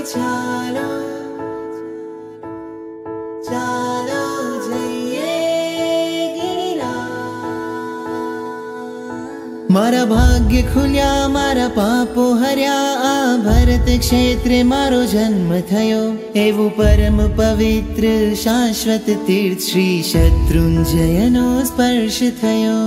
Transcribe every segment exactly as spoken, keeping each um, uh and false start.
ચાલો ચાલો જઈએ ગિરિરાજ। મારા ભાગ્ય ખુલ્યા મારા પાપો હર્યા આ ભરત ક્ષેત્રે મારો જન્મ થયો એવું પરમ પવિત્ર શાશ્વત તીર્થ શ્રી શત્રુંજયનો સ્પર્શ થયો।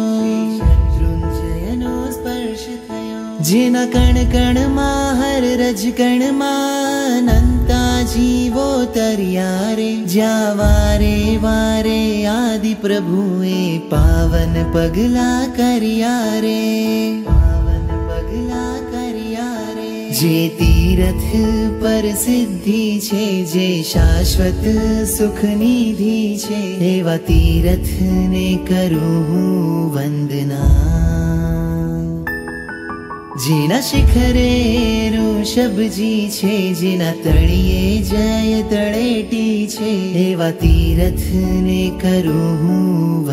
જેના કણ કણમાં હર રજ કણમાં અનંતા જીવો તર્યા રે જ્યાં વારે વારે આદિ પ્રભુએ પાવન પગલા કર્યા રે પાવન પગલા કર્યા રે। જે તીરથ પર સિદ્ધિ છે જે શાશ્વત સુખ નિધિ છે એવા તીરથને કરું હું વંદના। જેના શિખરે ઋષભજી છે જેના તળિયે જય તળેટી છે એવા તીરથને કરું હું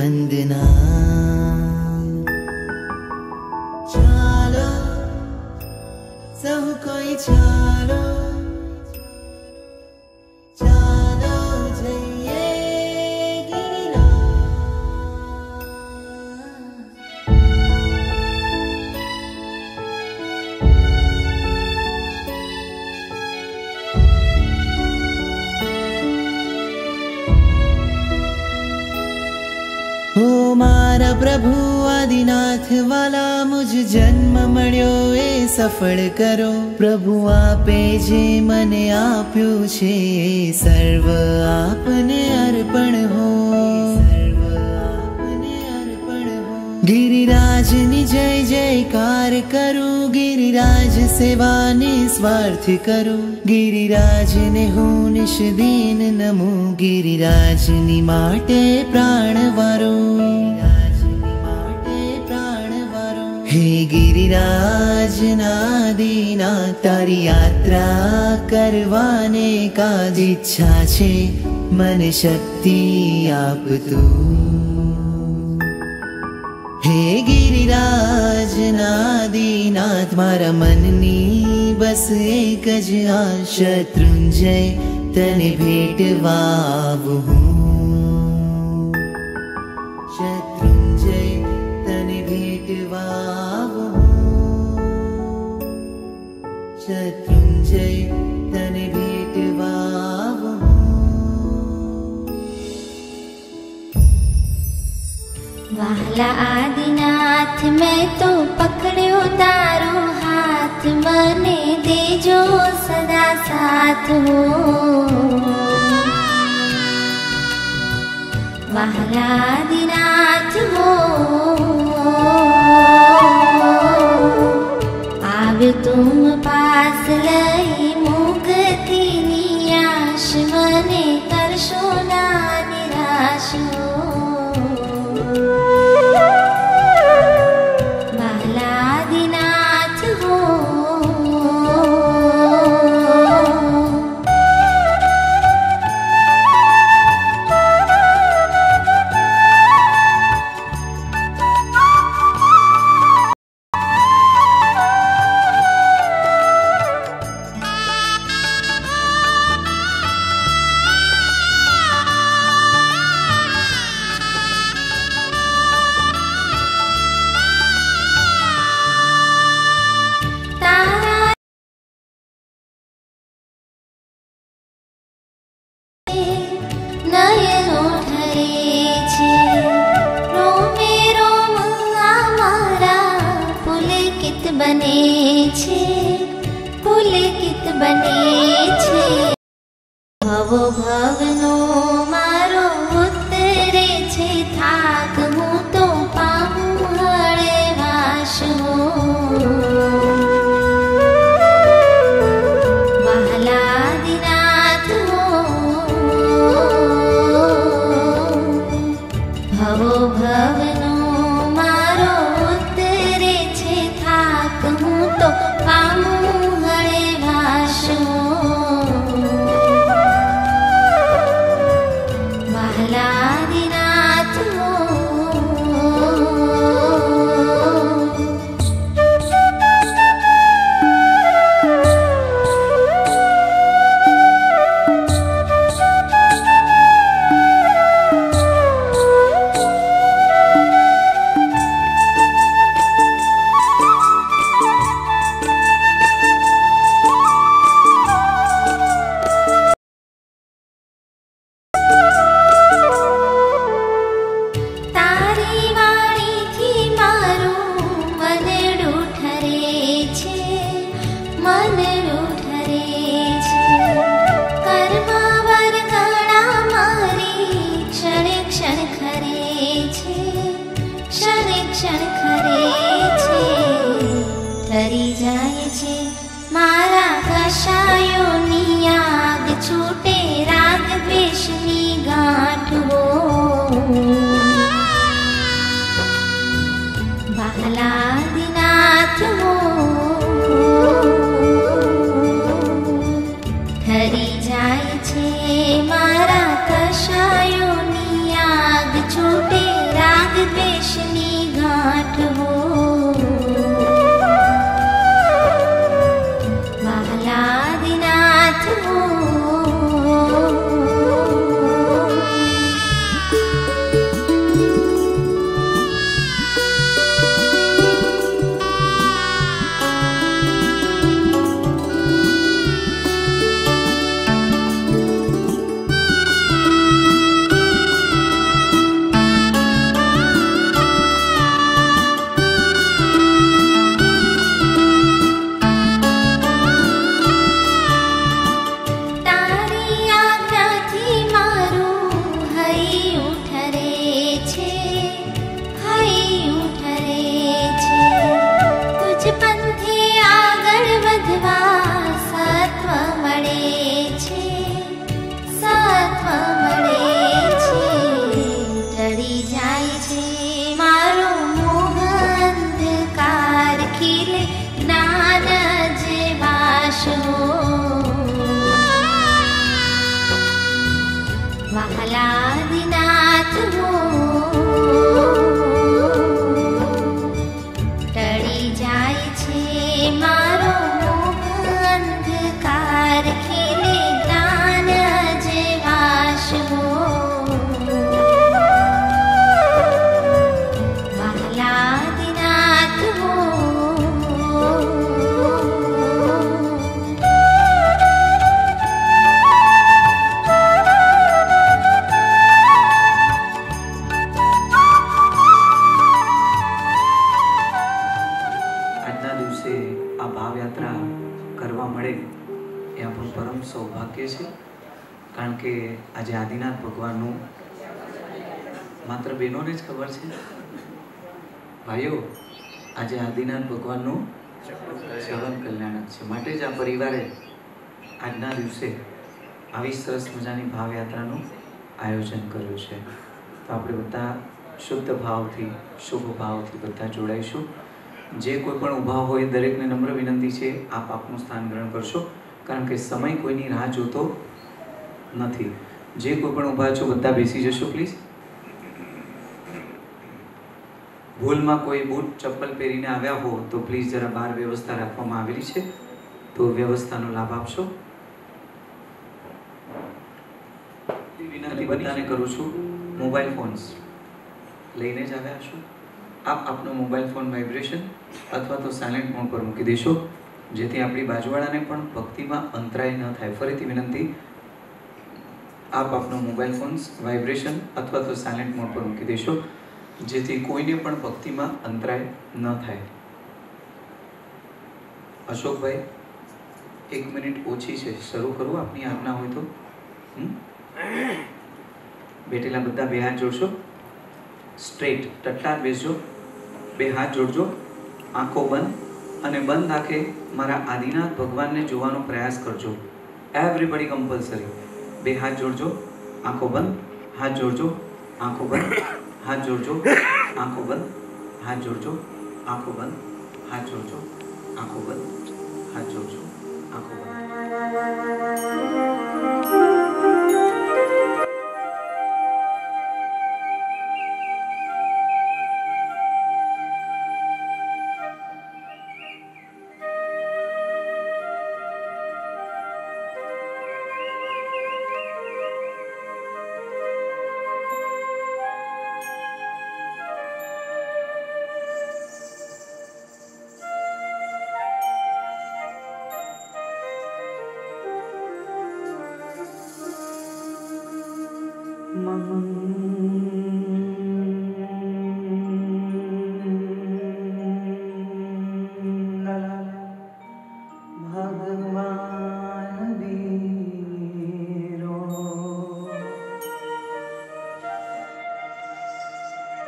વંદના। ચાલો સહુ કોઈ ચાલો ચાલો જઈએ મારા પ્રભુ આદિનાથ વાલા મુજ જન્મ મળ્યો એ સફળ કરો। પ્રભુ આપે જે મને આપ્યું છે એ સર્વ આપને અર્પણ હો સર્વ આપને અર્પણ હો। गिरिराजनी जय जयकार करूं गिरिराज सेवा निस्वार्थ करूं गिरिराजने हूँ निश दीन नमूं गिरिराजनी माटे प्राण वारूं हे गिरिराज नादीना तारी यात्रा करवाने का इच्छा छे मन शक्ति आप तू। हे गिरिराज नादीनाथ मारा मननी बस एक ज आ शत्रुंजय तने भेटवा आवूं शत्रुंजय तने भेटवा शत्रुंजय तने भेटवा। वाला आदिनाथ मैं तो पकड़ो तारो हाथ मने देजो सदा साथ हो। वाला आदिनाथ हो आव्यो तुम पास लई मुक्ति नियाश मने करशो ना निराश हो। ભવો ભવનો મારો ઉતરે છે થાક હું તો પામું હળવાશ હો। વહાલાદિનાથ હો ભવો ભવનો મારો ઉતરે છે થાક હું તો પામું હળવાશ હો। છે, ક્ષણે ક્ષણ ખરે છે. ઠરી જાય છે મારા કશાયોની આગ, છૂટે રાગ દ્વેષની ગાંઠ હો. વાહલાદિનાથ હો, ઠરી જાય છે મારા કશાયોની આગ, છૂટે રાગ દ્વેષની ગાંઠ હો. વાહલાદિનાથ હો. વાહલાદિનાથ હો, ટળી જાય છે મારો મોહ અંધકાર, ખીલે જ્ઞાન અજવાસ હો. વાહલાદિનાથ હો. સૌભાગ્ય છે, કારણ કે આજે આદિનાથ ભગવાનનું માત્ર બહેનોને જ ખબર છે. ભાઈઓ, આજે આદિનાથ ભગવાનનું ચરણ કલ્યાણક છે, માટે જ આ પરિવારે આજના દિવસે આવી સરસ મજાની ભાવયાત્રાનું આયોજન કર્યું છે. તો આપણે બધા શુદ્ધ ભાવથી, શુભ ભાવથી બધા જોડાઈશું. જે કોઈ પણ ઊભા હોય દરેકને નમ્ર વિનંતી છે, આપ આપનું સ્થાન ગ્રહણ કરશો, કારણ કે સમય કોઈની રાહ જોતો નથી. જે કોઈ પણ ઊભા છો બધા બેસી જશો પ્લીઝ. ભૂલમાં કોઈ બૂટ ચપ્પલ પહેરીને આવ્યા હો તો પ્લીઝ જરા બહાર વ્યવસ્થા રાખવામાં આવેલી છે, તો વ્યવસ્થાનો લાભ આપશો. વિનંતી બધાને કરું છું, મોબાઈલ ફોન્સ લઈને જ આવ્યા છો, આપ આપનો મોબાઈલ ફોન વાઇબ્રેશન અથવા તો સાયલેન્ટ મોડ પર મૂકી દેશો, જેથી આપણી બાજુવાળાને પણ ભક્તિમાં અંતરાય ન થાય. ફરીથી વિનંતી, આપ આપનો મોબાઈલ ફોન્સ વાઇબ્રેશન અથવા તો સાયલેન્ટ મોડ પર મૂકી દેશો, જેથી કોઈને પણ ભક્તિમાં અંતરાય ન થાય. અશોકભાઈ, એક મિનિટ ઓછી છે, શરૂ કરું આપની આજ્ઞા હોય તો. બેઠેલા બધા બે હાથ જોડશો, સ્ટ્રેટ ટટ્ટાર બેસજો, બે હાથ જોડજો, આંખો બંધ, અને બંધ આંખે મારા આદિનાથ ભગવાનને જોવાનો પ્રયાસ કરજો. Everybody compulsory. બે હાથ જોડજો, આંખો બંધ, હાથ જોડજો, આંખો બંધ, હાથ જોડજો, આંખો બંધ, હાથ જોડજો, આંખો બંધ, હાથ જોડજો, આંખો બંધ, હાથ જોડજો, આંખો બંધ.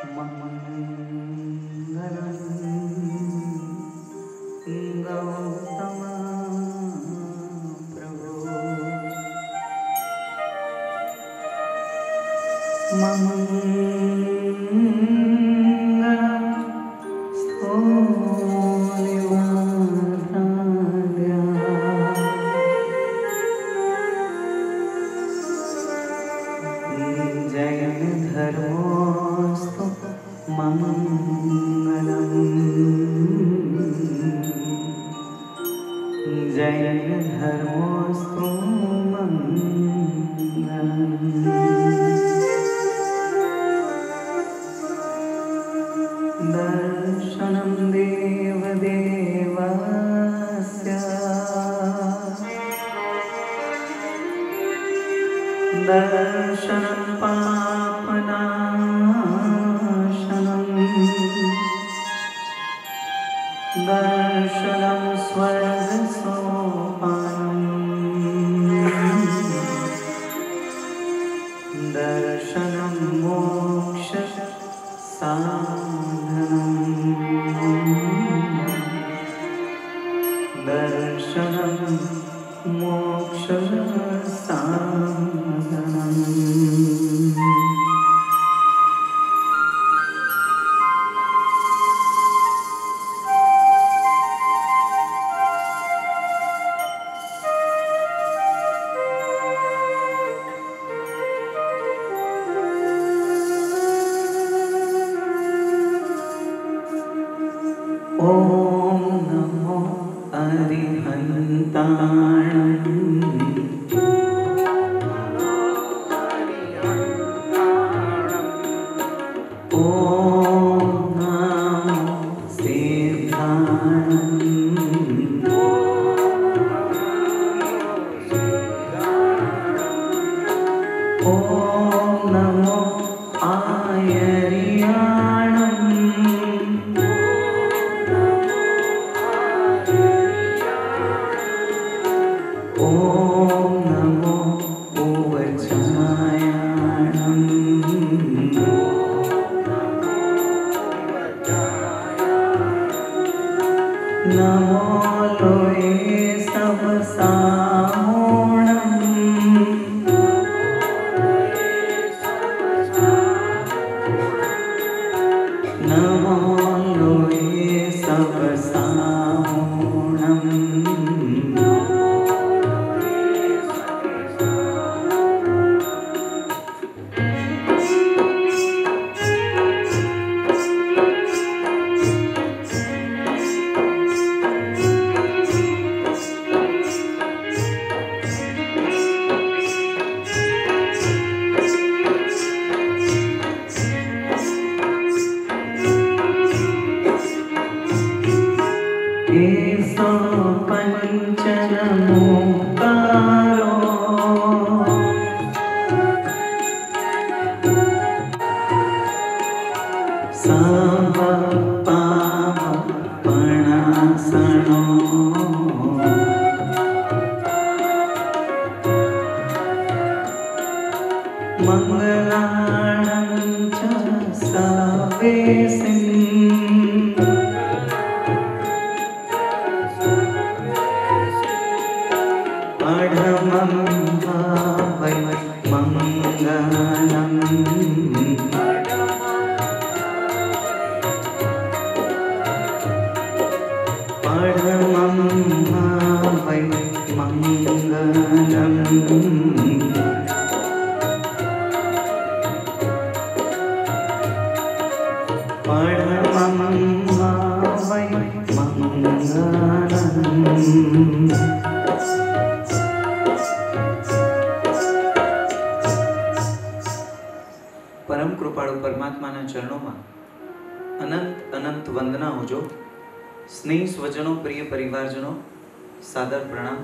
सादर प्रणाम।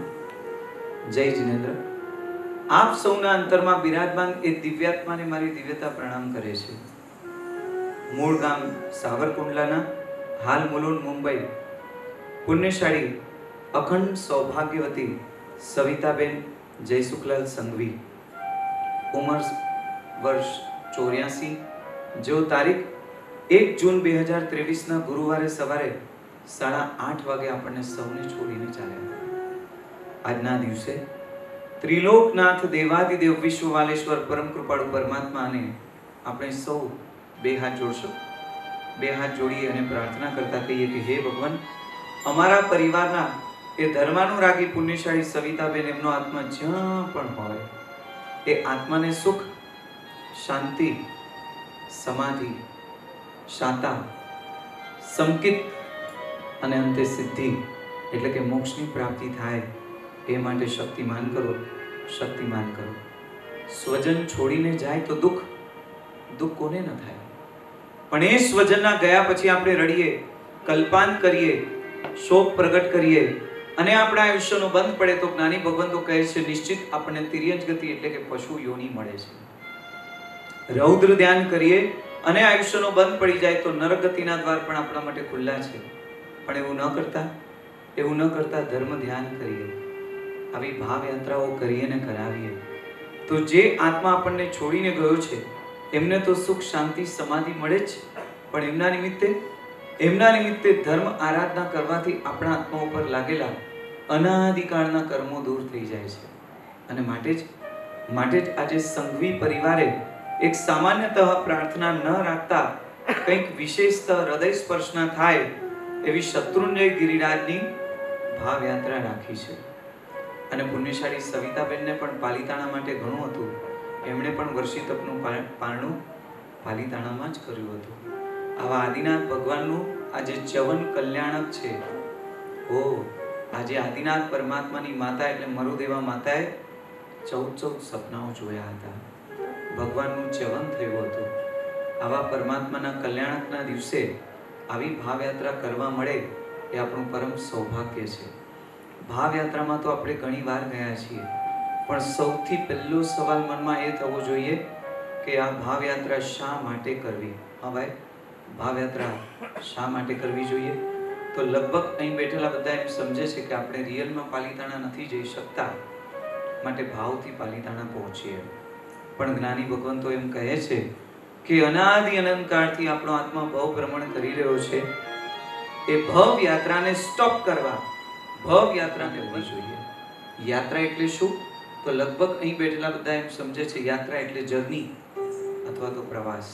जय जिनेन्द्र। आप सौना अंतરમાં બિરાજમાન એ દિવ્યાત્માને મારી દિવ્યતા પ્રણામ કરે છે। મૂળ ગામ સાવરકુંડલાના, હાલ મુલુંડ મુંબઈ, પુણ્યશાળી અખંડ સૌભાગ્યવતી સવિતાબેન જયસુખલાલ સંઘવી, ઉંમર વર્ષ ચોર્યાસી, जो तारीख એક જૂન બે હજાર ત્રેવીસના ગુરુવારે સવારે સાડા આઠ વાગે આપણને સૌને છોડીને ચાલ્યા। આજના દિવસે ત્રિલોકનાથ દેવાદિદેવ વિશ્વવાલેશ્વર પરમ કૃપાળુ પરમાત્માને આપણે સૌ બે હાથ જોડશું। બે હાથ જોડી અને પ્રાર્થના કરતા કહીએ કે હે ભગવાન, અમારા પરિવારના એ ધર્માનુરાગી પુણ્યશાળી સવિતાબેન એમનો આત્મા જ્યાં પણ હોય એ આત્માને સુખ, શાંતિ, સમાધિ, શાતા, સંકિત અને અંતે સિદ્ધિ એટલે કે મોક્ષની પ્રાપ્તિ થાય એ માટે શક્તિમાન કરો, શક્તિમાન કરો। સ્વજન છોડીને જાય તો દુઃખ, દુઃખ કોને ન થાય, પણ એ સ્વજનના ગયા પછી આપણે રડીએ, કલ્પાંત કરીએ, શોક પ્રગટ કરીએ અને આપણા આયુષ્યનો બંધ પડે તો જ્ઞાની ભગવાન તો કહે છે નિશ્ચિત આપણને તિર્યંજ ગતિ એટલે કે પશુ યોની મળે છે। રૌદ્ર ધ્યાન કરીએ અને આયુષ્યનો બંધ પડી જાય તો નરક ગતિના દ્વાર પણ આપણા માટે ખુલ્લા છે, પણ એવું ન કરતા એવું ન કરતા ધર્મ ધ્યાન કરીએ, આવી ભાવ યાત્રાઓ કરીએ ને કરાવીએ તો જે આત્મા આપણને છોડીને ગયો છે એમને તો સુખ, શાંતિ, સમાધિ મળે જ, પણ એમના નિમિત્તે એમના નિમિત્તે ધર્મ આરાધના કરવાથી આપણા આત્મા ઉપર લાગેલા અનાદિકાળના કર્મો દૂર થઈ જાય છે। અને માટે જ માટે જ આજે સંઘવી પરિવારે એક સામાન્યતઃ પ્રાર્થના ન રાખતા કંઈક વિશેષતઃ હૃદય સ્પર્શના થાય એવી શત્રુંજય ગિરિરાજની ભાવ યાત્રા રાખી છે। અને પુણ્યશાળી સવિતાબેનને પણ પાલિતાણા માટે ઘણું હતું, એમણે પણ વર્ષી તપનું પારણું પાલિતાણામાં જ કર્યું હતું। આવા આદિનાથ ભગવાનનું આજે ચવન કલ્યાણક છે। ઓ આજે આદિનાથ પરમાત્માની માતા એટલે મરુદેવા માતાએ ચૌદ ચૌદ સપનાઓ જોયા હતા, ભગવાનનું ચવન થયું હતું। આવા પરમાત્માના કલ્યાણકના દિવસે આવી ભાવયાત્રા કરવા મળે એ આપણું પરમ સૌભાગ્ય છે। ભાવયાત્રામાં તો આપણે ઘણી વાર ગયા છીએ, પણ સૌથી પહેલો સવાલ મનમાં એ થવો જોઈએ કે આ ભાવયાત્રા શા માટે કરવી? હા ભાઈ, ભાવયાત્રા શા માટે કરવી જોઈએ? તો લગભગ અહીં બેઠેલા બધા એમ સમજે છે કે આપણે રિયલમાં પાલિતાણા નથી જઈ શકતા, માટે ભાવથી પાલિતાણા પહોંચીએ। પણ જ્ઞાની ભગવાન તો એમ કહે છે કે અનાદિ અનંત કાળથી આપણો આત્મા ભવ ભ્રમણ કરી રહ્યો છે, એ ભવ યાત્રાને સ્ટોપ કરવા, ભવ યાત્રાને કરવી જોઈએ। યાત્રા એટલે શું? તો લગભગ અહીં બેઠેલા બધા એમ સમજે છે યાત્રા એટલે જર્ની અથવા તો પ્રવાસ,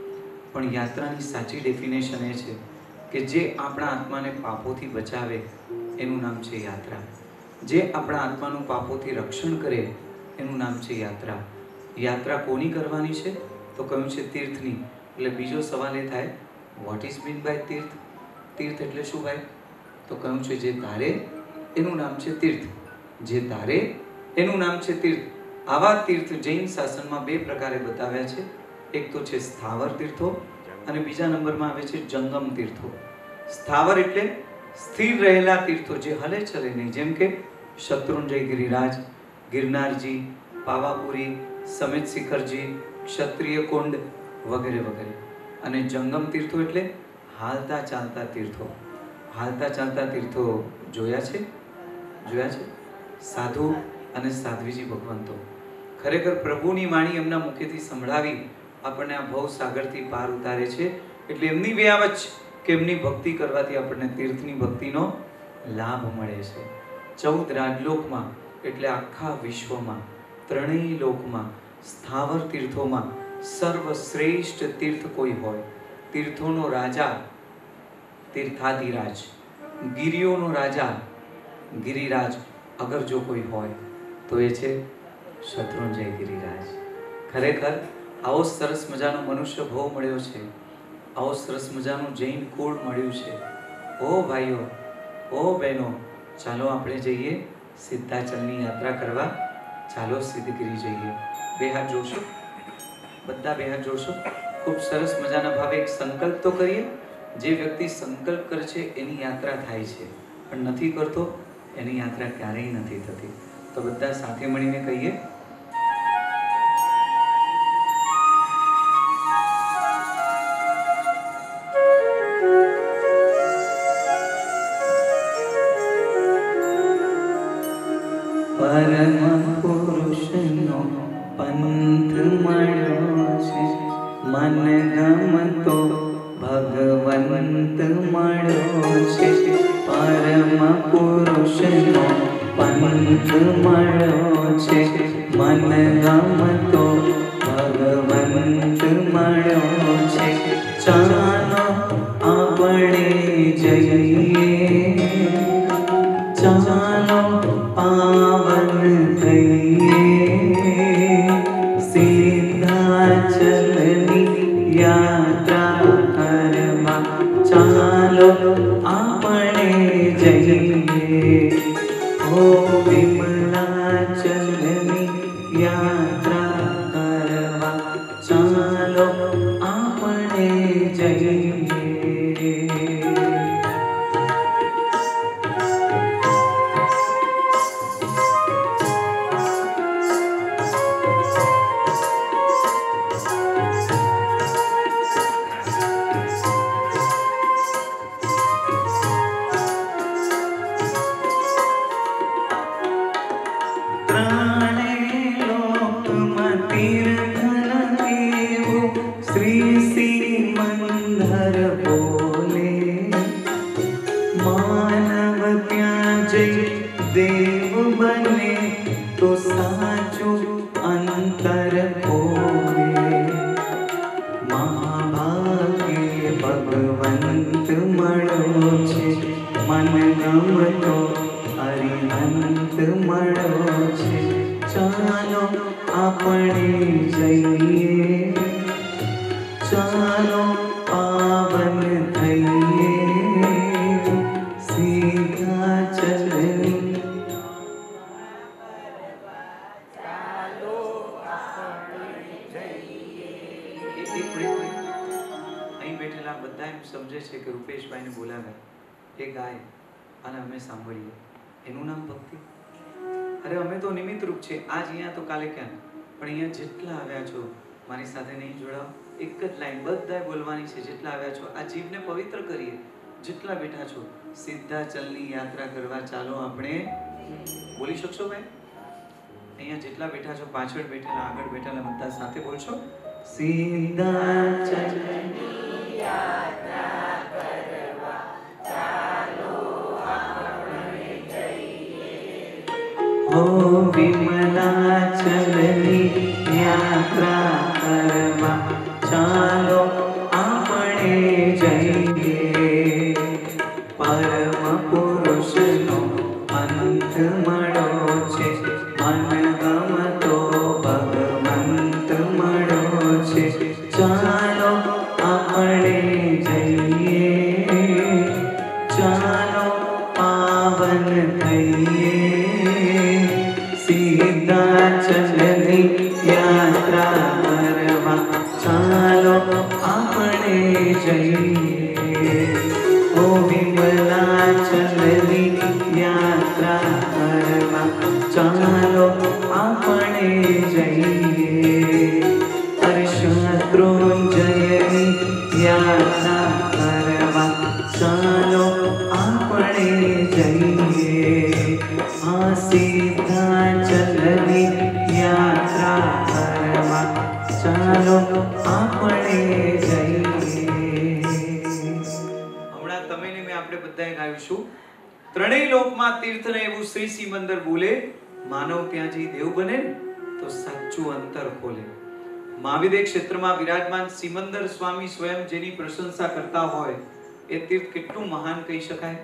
પણ યાત્રાની સાચી ડેફિનેશન એ છે કે જે આપણા આત્માને પાપોથી બચાવે એનું નામ છે યાત્રા, જે આપણા આત્માનું પાપોથી રક્ષણ કરે એનું નામ છે યાત્રા। યાત્રા કોની કરવાની છે? તો કહ્યું છે તીર્થની। એટલે બીજો સવાલ એ થાય વોટ ઇઝ મીન બાય તીર્થ? તીર્થ એટલે શું ભાઈ? તો કહ્યું છે જે તારે એનું નામ છે તીર્થ, જે તારે એનું નામ છે તીર્થ। આવા તીર્થ જૈન શાસનમાં બે પ્રકારે બતાવ્યા છે, એક તો છે સ્થાવર તીર્થો અને બીજા નંબરમાં આવે છે જંગમ તીર્થો। સ્થાવર એટલે સ્થિર રહેલા તીર્થો જે હલે ચલે નહીં, જેમ કે શત્રુંજય ગિરિરાજ, ગિરનારજી, પાવાપુરી, સમેત શિખરજી, ક્ષત્રિય કુંડ વગેરે વગેરે। અને જંગમ તીર્થો એટલે હાલતા ચાલતા તીર્થો। હાલતા ચાલતા તીર્થો જોયા છે? જોયા છે? સાધુ અને સાધ્વીજી ભગવંતો ખરેખર પ્રભુની વાણી એમના મુખેથી સંભળાવી આપણને આ ભવ સાગરથી પાર ઉતારે છે। એટલે એમની વ્યાવચ કે એમની ભક્તિ કરવાથી આપણને તીર્થની ભક્તિનો લાભ મળે છે। ચૌદ રાજલોકમાં એટલે આખા વિશ્વમાં ત્રણેય લોકમાં સ્થાવર તીર્થોમાં સર્વશ્રેષ્ઠ તીર્થ કોઈ હોય, તીર્થોનો રાજા તીર્થાધિરાજ, ગિરિયોનો રાજા ગિરિરાજ અગર જો કોઈ હોય તો એ છે શત્રુંજય ગિરિરાજ। ખરેખર આવો સરસ મજાનો મનુષ્ય ભવ મળ્યો છે, આવો સરસ મજાનું જૈન કુળ મળ્યું છે। ઓ ભાઈઓ, ઓ બહેનો, ચાલો આપણે જઈએ સિદ્ધાચલની યાત્રા કરવા, ચાલો સિદ્ધગિરી જઈએ। બે હાથ જોડશો, બધા બે હાથ જોડશો। ખૂબ સરસ મજાના ભાવે એક સંકલ્પ તો કરીએ। જે વ્યક્તિ સંકલ્પ કરે છે એની યાત્રા થાય છે, પણ નથી કરતો એની યાત્રા ક્યારેય નથી થતી। તો બધા સાથે મળીને કહીએ પરમ પુરુષનો પંથ મળ્યો છે, મન ગમતો મળ્યો છે, પરમ પુરુષનો પંથ મળ્યો છે, મન ગમતો ભગવંત મળ્યો છે. ચાલો આપણે જઈએ, ચાલો પાવન થઈએ, સિદ્ધાચલની યાત્રા કરવા ચાલો આપણે જઈએ. ઓ વિમલાચલની યાત્રા કરવા ચાલો આપણે જઈએ. એનું નામ ભક્તિ. અરે અમે તો નિમિત્ત રૂપ છે, આજ અહીંયા તો કાલે ક્યાં, પણ અહીંયા જેટલા આવ્યા છો મારી સાથે નહીં જોડાઓ, એક જ લાઈન બધાએ બોલવાની છે. જેટલા આવ્યા છો આ જીવને પવિત્ર કરીએ, જેટલા બેઠા છો સિદ્ધાચલની યાત્રા કરવા ચાલો આપણે. બોલી શકશો ભાઈ? અહીંયા જેટલા બેઠા છો, પાછળ બેઠેલા, આગળ બેઠેલા બધા સાથે બોલશો, સિદ્ધાચલની યાત્રા કરવા ચાલો આપણે જઈએ. ઓ વિમલાચલની યાત્રા કરવા ચાલો આપણે જઈએ. પરમ પુરુષનો પંથ મળ્યો છે, મન ગમતો ભગવંત મળ્યો છે. ચાલો આપણે જઈએ, ચાલો પાવન થઈએ, સિદ્ધાચલની યાત્રા કરવા ચાલો આપણે જઈએ. ઓ વિમલાચલની યાત્રા કરવા ચાલો આપણે જઈએ. અરે શત્રુંજયની યાત્રા કરવા ચાલો આપણે જઈએ. આ સિદ્ધાચલની યાત્રા કરવા ચાલો આપણે જઈએ. હમણાં તમે ને મેં આપણે બધાએ ગાઈશું, ત્રણેય લોકમાં તીર્થને એવું શ્રી સિમંદર બોલે, માનવ ત્યાં જઈ દેવ બને તો સાચું અંતર ખોલે. મહાવિદ્ય ક્ષેત્રમાં વિરાજમાન સિમંદર સ્વામી સ્વયં જેની પ્રશંસા કરતા હોય એ તીર્થ કેટલું મહાન કહી શકાય.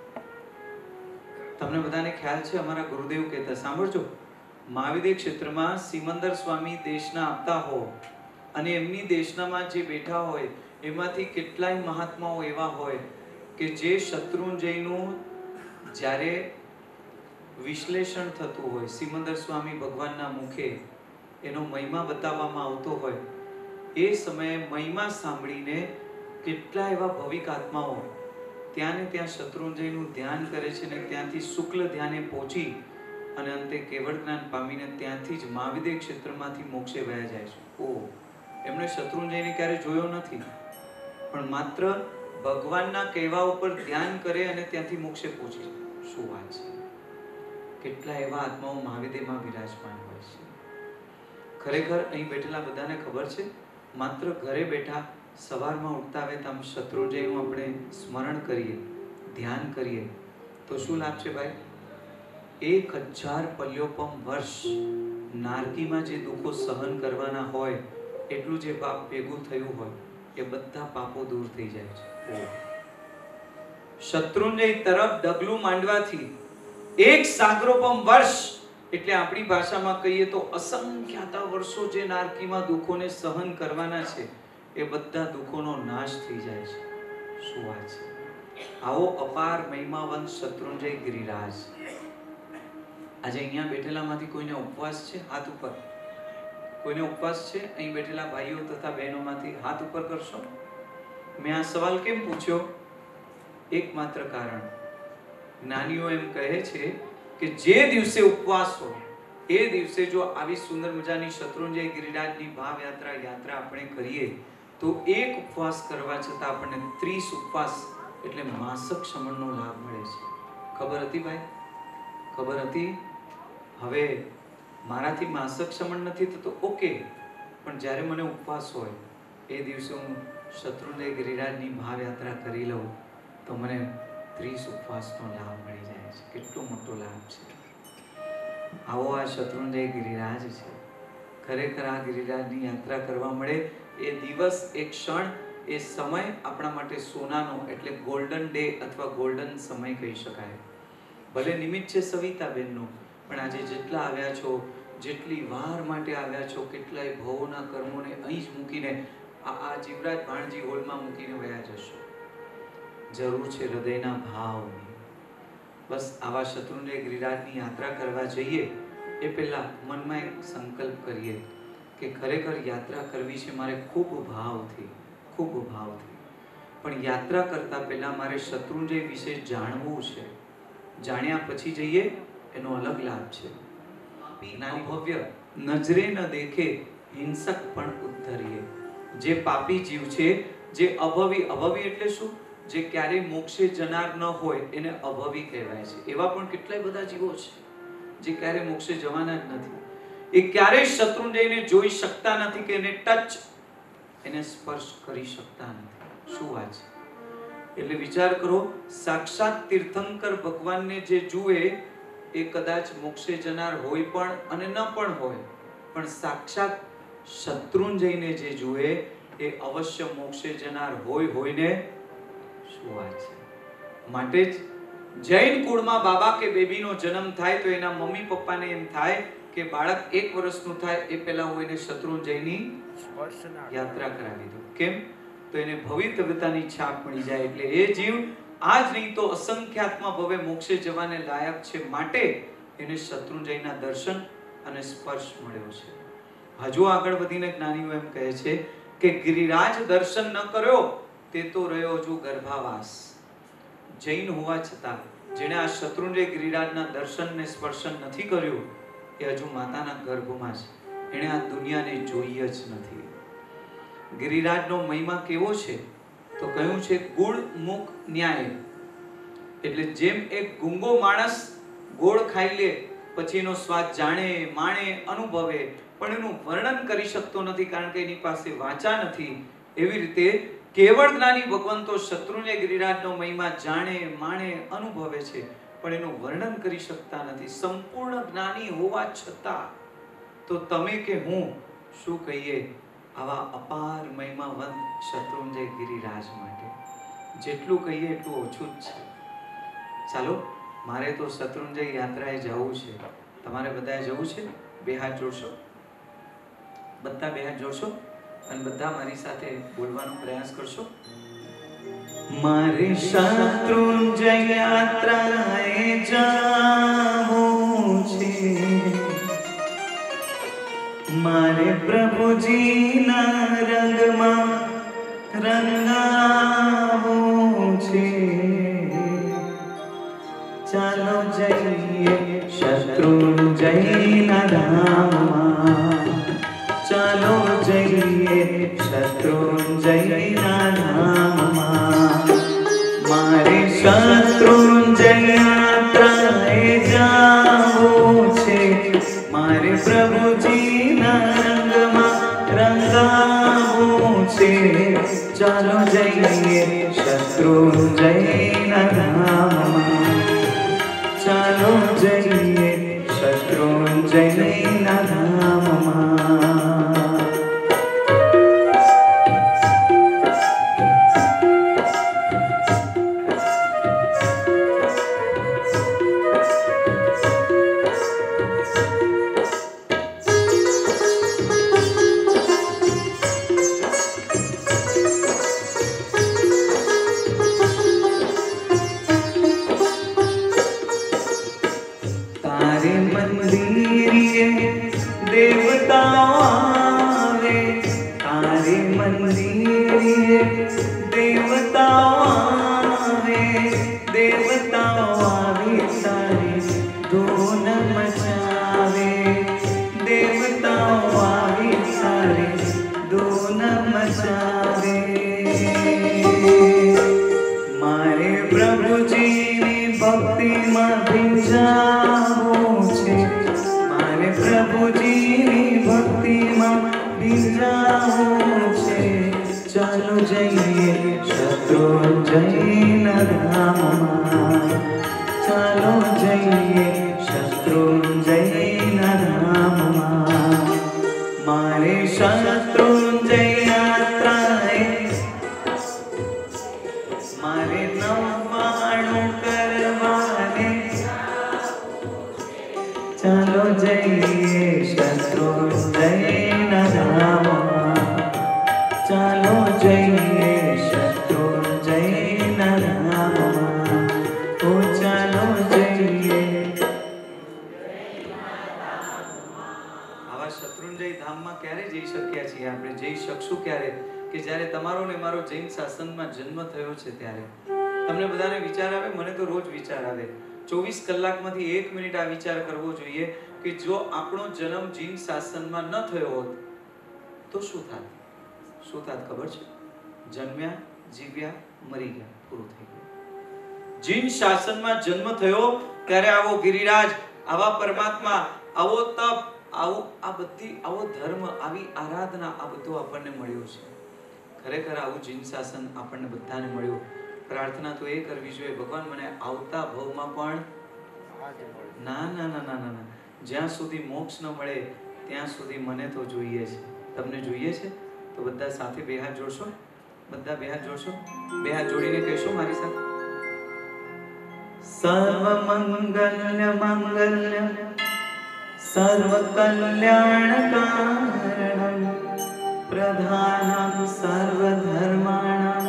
તમને બધાને ખ્યાલ છે, અમારા ગુરુદેવ કહેતા સાંભળજો, મહાવિદ્ય ક્ષેત્રમાં સિમંદર સ્વામી દેશના આપતા હો અને એમની દેશનામાં જે બેઠા હોય એમાંથી કેટલાય મહાત્માઓ એવા હોય કે જે શત્રુંજયનું જ્યારે વિશ્લેષણ થતું હોય, સિમંદર સ્વામી ભગવાનના મુખે એનો મહિમા બતાવવામાં આવતો હોય, એ સમયે મહિમા સાંભળીને કેટલા એવા ભવિક આત્માઓ ત્યાં ને ત્યાં શત્રુંજયનું ધ્યાન કરે છે ને ત્યાંથી શુક્લ ધ્યાને પહોંચી અને અંતે કેવળ જ્ઞાન પામીને ત્યાંથી જ મહાવિદ્ય ક્ષેત્રમાંથી મોક્ષે વયા જાય છે. ઓ એમણે શત્રુંજયને ક્યારે જોયો નથી, પણ માત્ર ભગવાનના કહેવા ઉપર ધ્યાન કરે અને ત્યાંથી મોક્ષે પહોંચી. શું વાત છે! કેટલા એવા આત્માઓ મહાવિદ્યમાં વિરાજમાન હોય છે. ખરેખર અહીં બેઠેલા બધાને ખબર છે, માત્ર ઘરે બેઠા સવારમાં ઉઠતા આવે તો આમ શત્રુંજયનું આપણે સ્મરણ કરીએ, ધ્યાન કરીએ તો શું લાભ છે ભાઈ? એક હજાર પલ્યોપમ વર્ષ નારકીમાં જે દુઃખો સહન કરવાના હોય એટલું જે પાપ ભેગું થયું હોય એ બધા પાપો દૂર થઈ જાય છે. શત્રુંજય તરફ ડગલું માંડવાથી એક સાગરોપમ વર્ષ એટલે આપણી ભાષામાં કહીએ તો અસંખ્યાતા વર્ષો જે નારકીમાં દુઃખોને સહન કરવાના છે એ બધા દુઃખોનો નાશ થઈ જાય છે. શું વાત છે! આવો અપાર મહિમાવંત શત્રુંજય ગિરિરાજ. આજે અહીંયા બેઠેલામાંથી કોઈને ઉપવાસ છે? હાથ ઉપર. કોઈને ઉપવાસ છે? અહીં બેઠેલા ભાઈઓ તથા બહેનોમાંથી હાથ ઉપર કરશો. મેં આ સવાલ કેમ પૂછ્યો? એકમાત્ર કારણ, જ્ઞાનીઓ એમ કહે છે કે જે દિવસે ઉપવાસ હોય એ દિવસે જો આવી સુંદર મજાની શત્રુંજય ગિરિરાજની ભાવ યાત્રા યાત્રા આપણે કરીએ તો એક ઉપવાસ કરવા છતાં આપણને ત્રીસ ઉપવાસ એટલે માસક શમનનો લાભ મળે છે. ખબર હતી ભાઈ? ખબર હતી? હવે મારાથી માસક શમન નથી થતો, ઓકે, પણ જ્યારે મને ઉપવાસ હોય એ દિવસે હું શત્રુંજય ગિરિરાજની ભાવ યાત્રા કરી લઉં તો મને ત્રીસ ઉપવાસનો લાભ મળી જાય છે. કેટલો મોટો લાભ છે! આવો આ શત્રુંજય ગિરિરાજ છે. ખરેખર આ ગિરિરાજની યાત્રા કરવા મળે એ દિવસ, એ ક્ષણ, એ સમય આપણા માટે સોનાનો એટલે ગોલ્ડન ડે અથવા ગોલ્ડન સમય કહી શકાય. ભલે નિમિત્ત છે સવિતાબેનનો, પણ આજે જેટલા આવ્યા છો, જેટલી વાર માટે આવ્યા છો, કેટલાય ભવોના કર્મોને અહીં જ મૂકીને આ આ જીવરાજ ભાણજી હોલમાં મૂકીને વયા જશો. જરૂર છે હૃદયના ભાવની. બસ આવા શત્રુંજય ગિરિરાજની યાત્રા કરવા જઈએ એ પહેલા મનમાં એક સંકલ્પ કરીએ કે ખરેખર યાત્રા કરવી છે મારે ખૂબ ભાવથી, ખૂબ ભાવથી. પણ યાત્રા કરતા પહેલા મારે શત્રુંજય વિશે જાણવું છે. જાણ્યા પછી જઈએ એનો અલગ લાભ છે. નાની ભવ્ય નજરે ન દેખે હિંસક પણ ઉદ્ધરીએ. જે પાપી જીવ છે, જે અભવી, અભવી એટલે શું? જે ક્યારે મોક્ષે જનાર ન હોય એને અભવી કહેવાય છે. એવા પણ કેટલાય બધા જીવો છે જે ક્યારે મોક્ષે જવાના જ નથી. એ ક્યારેય શત્રુંજયને જોઈ શકતા નથી કે એને ટચ, એને સ્પર્શ કરી શકતા નથી. શું વાત છે! એટલે વિચાર કરો, સાક્ષાત તીર્થંકર ભગવાનને જે જુએ એ કદાચ મોક્ષે જનાર હોય પણ અને ન પણ હોય, પણ સાક્ષાત શત્રુંજયને જે જુએ એ અવશ્ય મોક્ષે જનાર હોય હોય ને. શું વાત છે! માટે જ જૈન કુળમાં બાબા કે બેબીનો જન્મ થાય તો એના મમ્મી પપ્પાને એમ થાય કે બાળક એક વર્ષનું થાય એ પહેલા હું એને શત્રુંજયની યાત્રા કરાવી દઉં. કેમ? તો એને ભવિતવ્યતાની છાપ મળી જાય. એટલે એ જીવ આજ નહીં તો અસંખ્યાત્મા ભવે મોક્ષે જવાને લાયક છે. માટે એને શત્રુંજયના દર્શન અને સ્પર્શ મળ્યો છે. હજુ આગળ વધીને જ્ઞાનીઓ એમ કહે છે કે ગિરિરાજ દર્શન ન કર્યો તે તો રહ્યો હજુ ગર્ભાવાસ. જૈન હોવા છતાં જેણે આ શત્રુંજય ગિરિરાજના દર્શન ને સ્પર્શન નથી કર્યું એ હજુ માતાના ગર્ભમાં છે. એણે આ દુનિયાને જોઈ જ નથી. ગિરિરાજનો મહિમા કેવો છે તો કહ્યું છે ગુળ મુખ ન્યાય. એટલે જેમ એક ગુંગો માણસ ગોળ ખાઈ લે પછી એનો સ્વાદ જાણે, માણે, અનુભવે, પણ એનું વર્ણન કરી શકતો નથી કારણ કે એની પાસે વાચા નથી. એવી રીતે કેવળ જ્ઞાની ભગવંતો શત્રુંજય ગિરિરાજનો મહિમા જાણે, માણે, અનુભવે છે પણ એનું વર્ણન કરી શકતા નથી. સંપૂર્ણ જ્ઞાની હોવા છતાં તો તમે કે હું શું કહીએ આવા અપાર મહિમાવંત શત્રુંજય ગિરિરાજ માટે. જેટલું કહીએ એટલું ઓછું જ છે. ચાલો, મારે તો શત્રુંજય યાત્રાએ જવું છે. તમારે બધાએ જવું છે? બે હાથ જોડશો, બધા બે હાથ જોડશો અને બધા મારી સાથે બોલવાનો પ્રયાસ કરશો. મારે શત્રુંજય યાત્રાએ જવું છે, મારે પ્રભુજીના રંગમાં રંગાવું છે. ચાલો જઈએ શત્રુંજયના ધામમાં, ચાલો જઈએ શત્રુંજયના ધામમાં. મારે શત્રુંજય યાત્રાએ જવું છે, મારે પ્રભુજીના રંગમાં રંગાવું છે. જઈએ શત્રુંજયના ધામમાં, ચાલો જઈએ શત્રુંજયના ધામમાં. ચોવીસ કલાકમાંથી એક મિનિટ આ વિચાર કરવો જોઈએ કે જો આપણો જન્મ જીન શાસનમાં ન થયો હોત તો શું થાત? શું થાત ખબર છે? જન્મ્યા, જીવ્યા, મરી ગયા, પૂરું થઈ ગયું. જીન શાસનમાં જન્મ થયો ત્યારે આવો ગિરિરાજ, આવા પરમાત્મા, આવો તપ, આવો આ બધી આવો ધર્મ, આવી આરાધના, આ બધું આપણને મળ્યું છે. ખરેખર આવું જીન શાસન આપણને બધાને મળ્યું. પ્રાર્થના તો એ કરવી જોઈએ, ભગવાન મને આવતા ભવમાં પણ ના ના ના ના ના જ્યાં સુધી મોક્ષ ન મળે ત્યાં સુધી મને તો જોઈએ છે. તમને જોઈએ છે તો બધા સાથે બે હાથ જોડશો? બધા બે હાથ જોડશો? બે હાથ જોડીને કહેશો મારી સાથે, સર્વ મંગલ્ય મંગલ્ય સર્વ કલ્યાણ કારણમ પ્રધાનમ સર્વ ધર્માણામ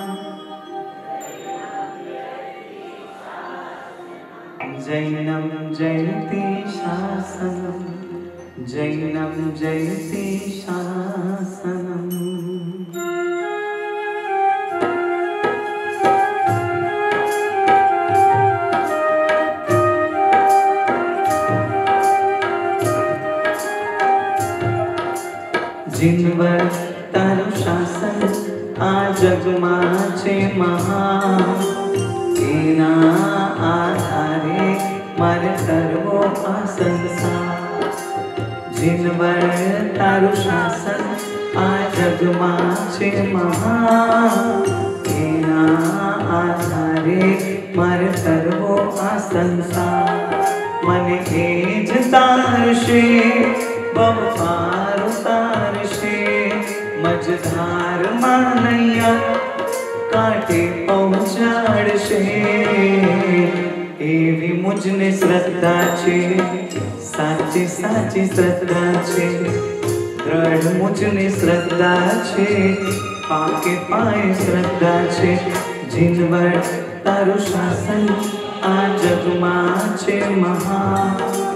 જૈનમ જયતિ શાસનમ જૈનમ જયતિ શાસનમ. જીનવર તારું શાસન આ જગમાં છે મહા, એના આધારે મારે કરવો આ સંસાર. જીનવર તારું શાસન આ જગમાં છે મહા, એના આધારે મારે કરવો આ સંસાર. મને એ જ તારશે બહુ પાર ઉતારશે, મજધારમાં નૈયા કાંઠે પહોંચાડશે. એવી મુજને શ્રદ્ધા છે, સાચી સાચી શ્રદ્ધા છે, દ્રઢ મુજને શ્રદ્ધા છે, પાકે પાયે શ્રદ્ધા છે. જીનવર તારું શાસન આ જગમાં છે મહા,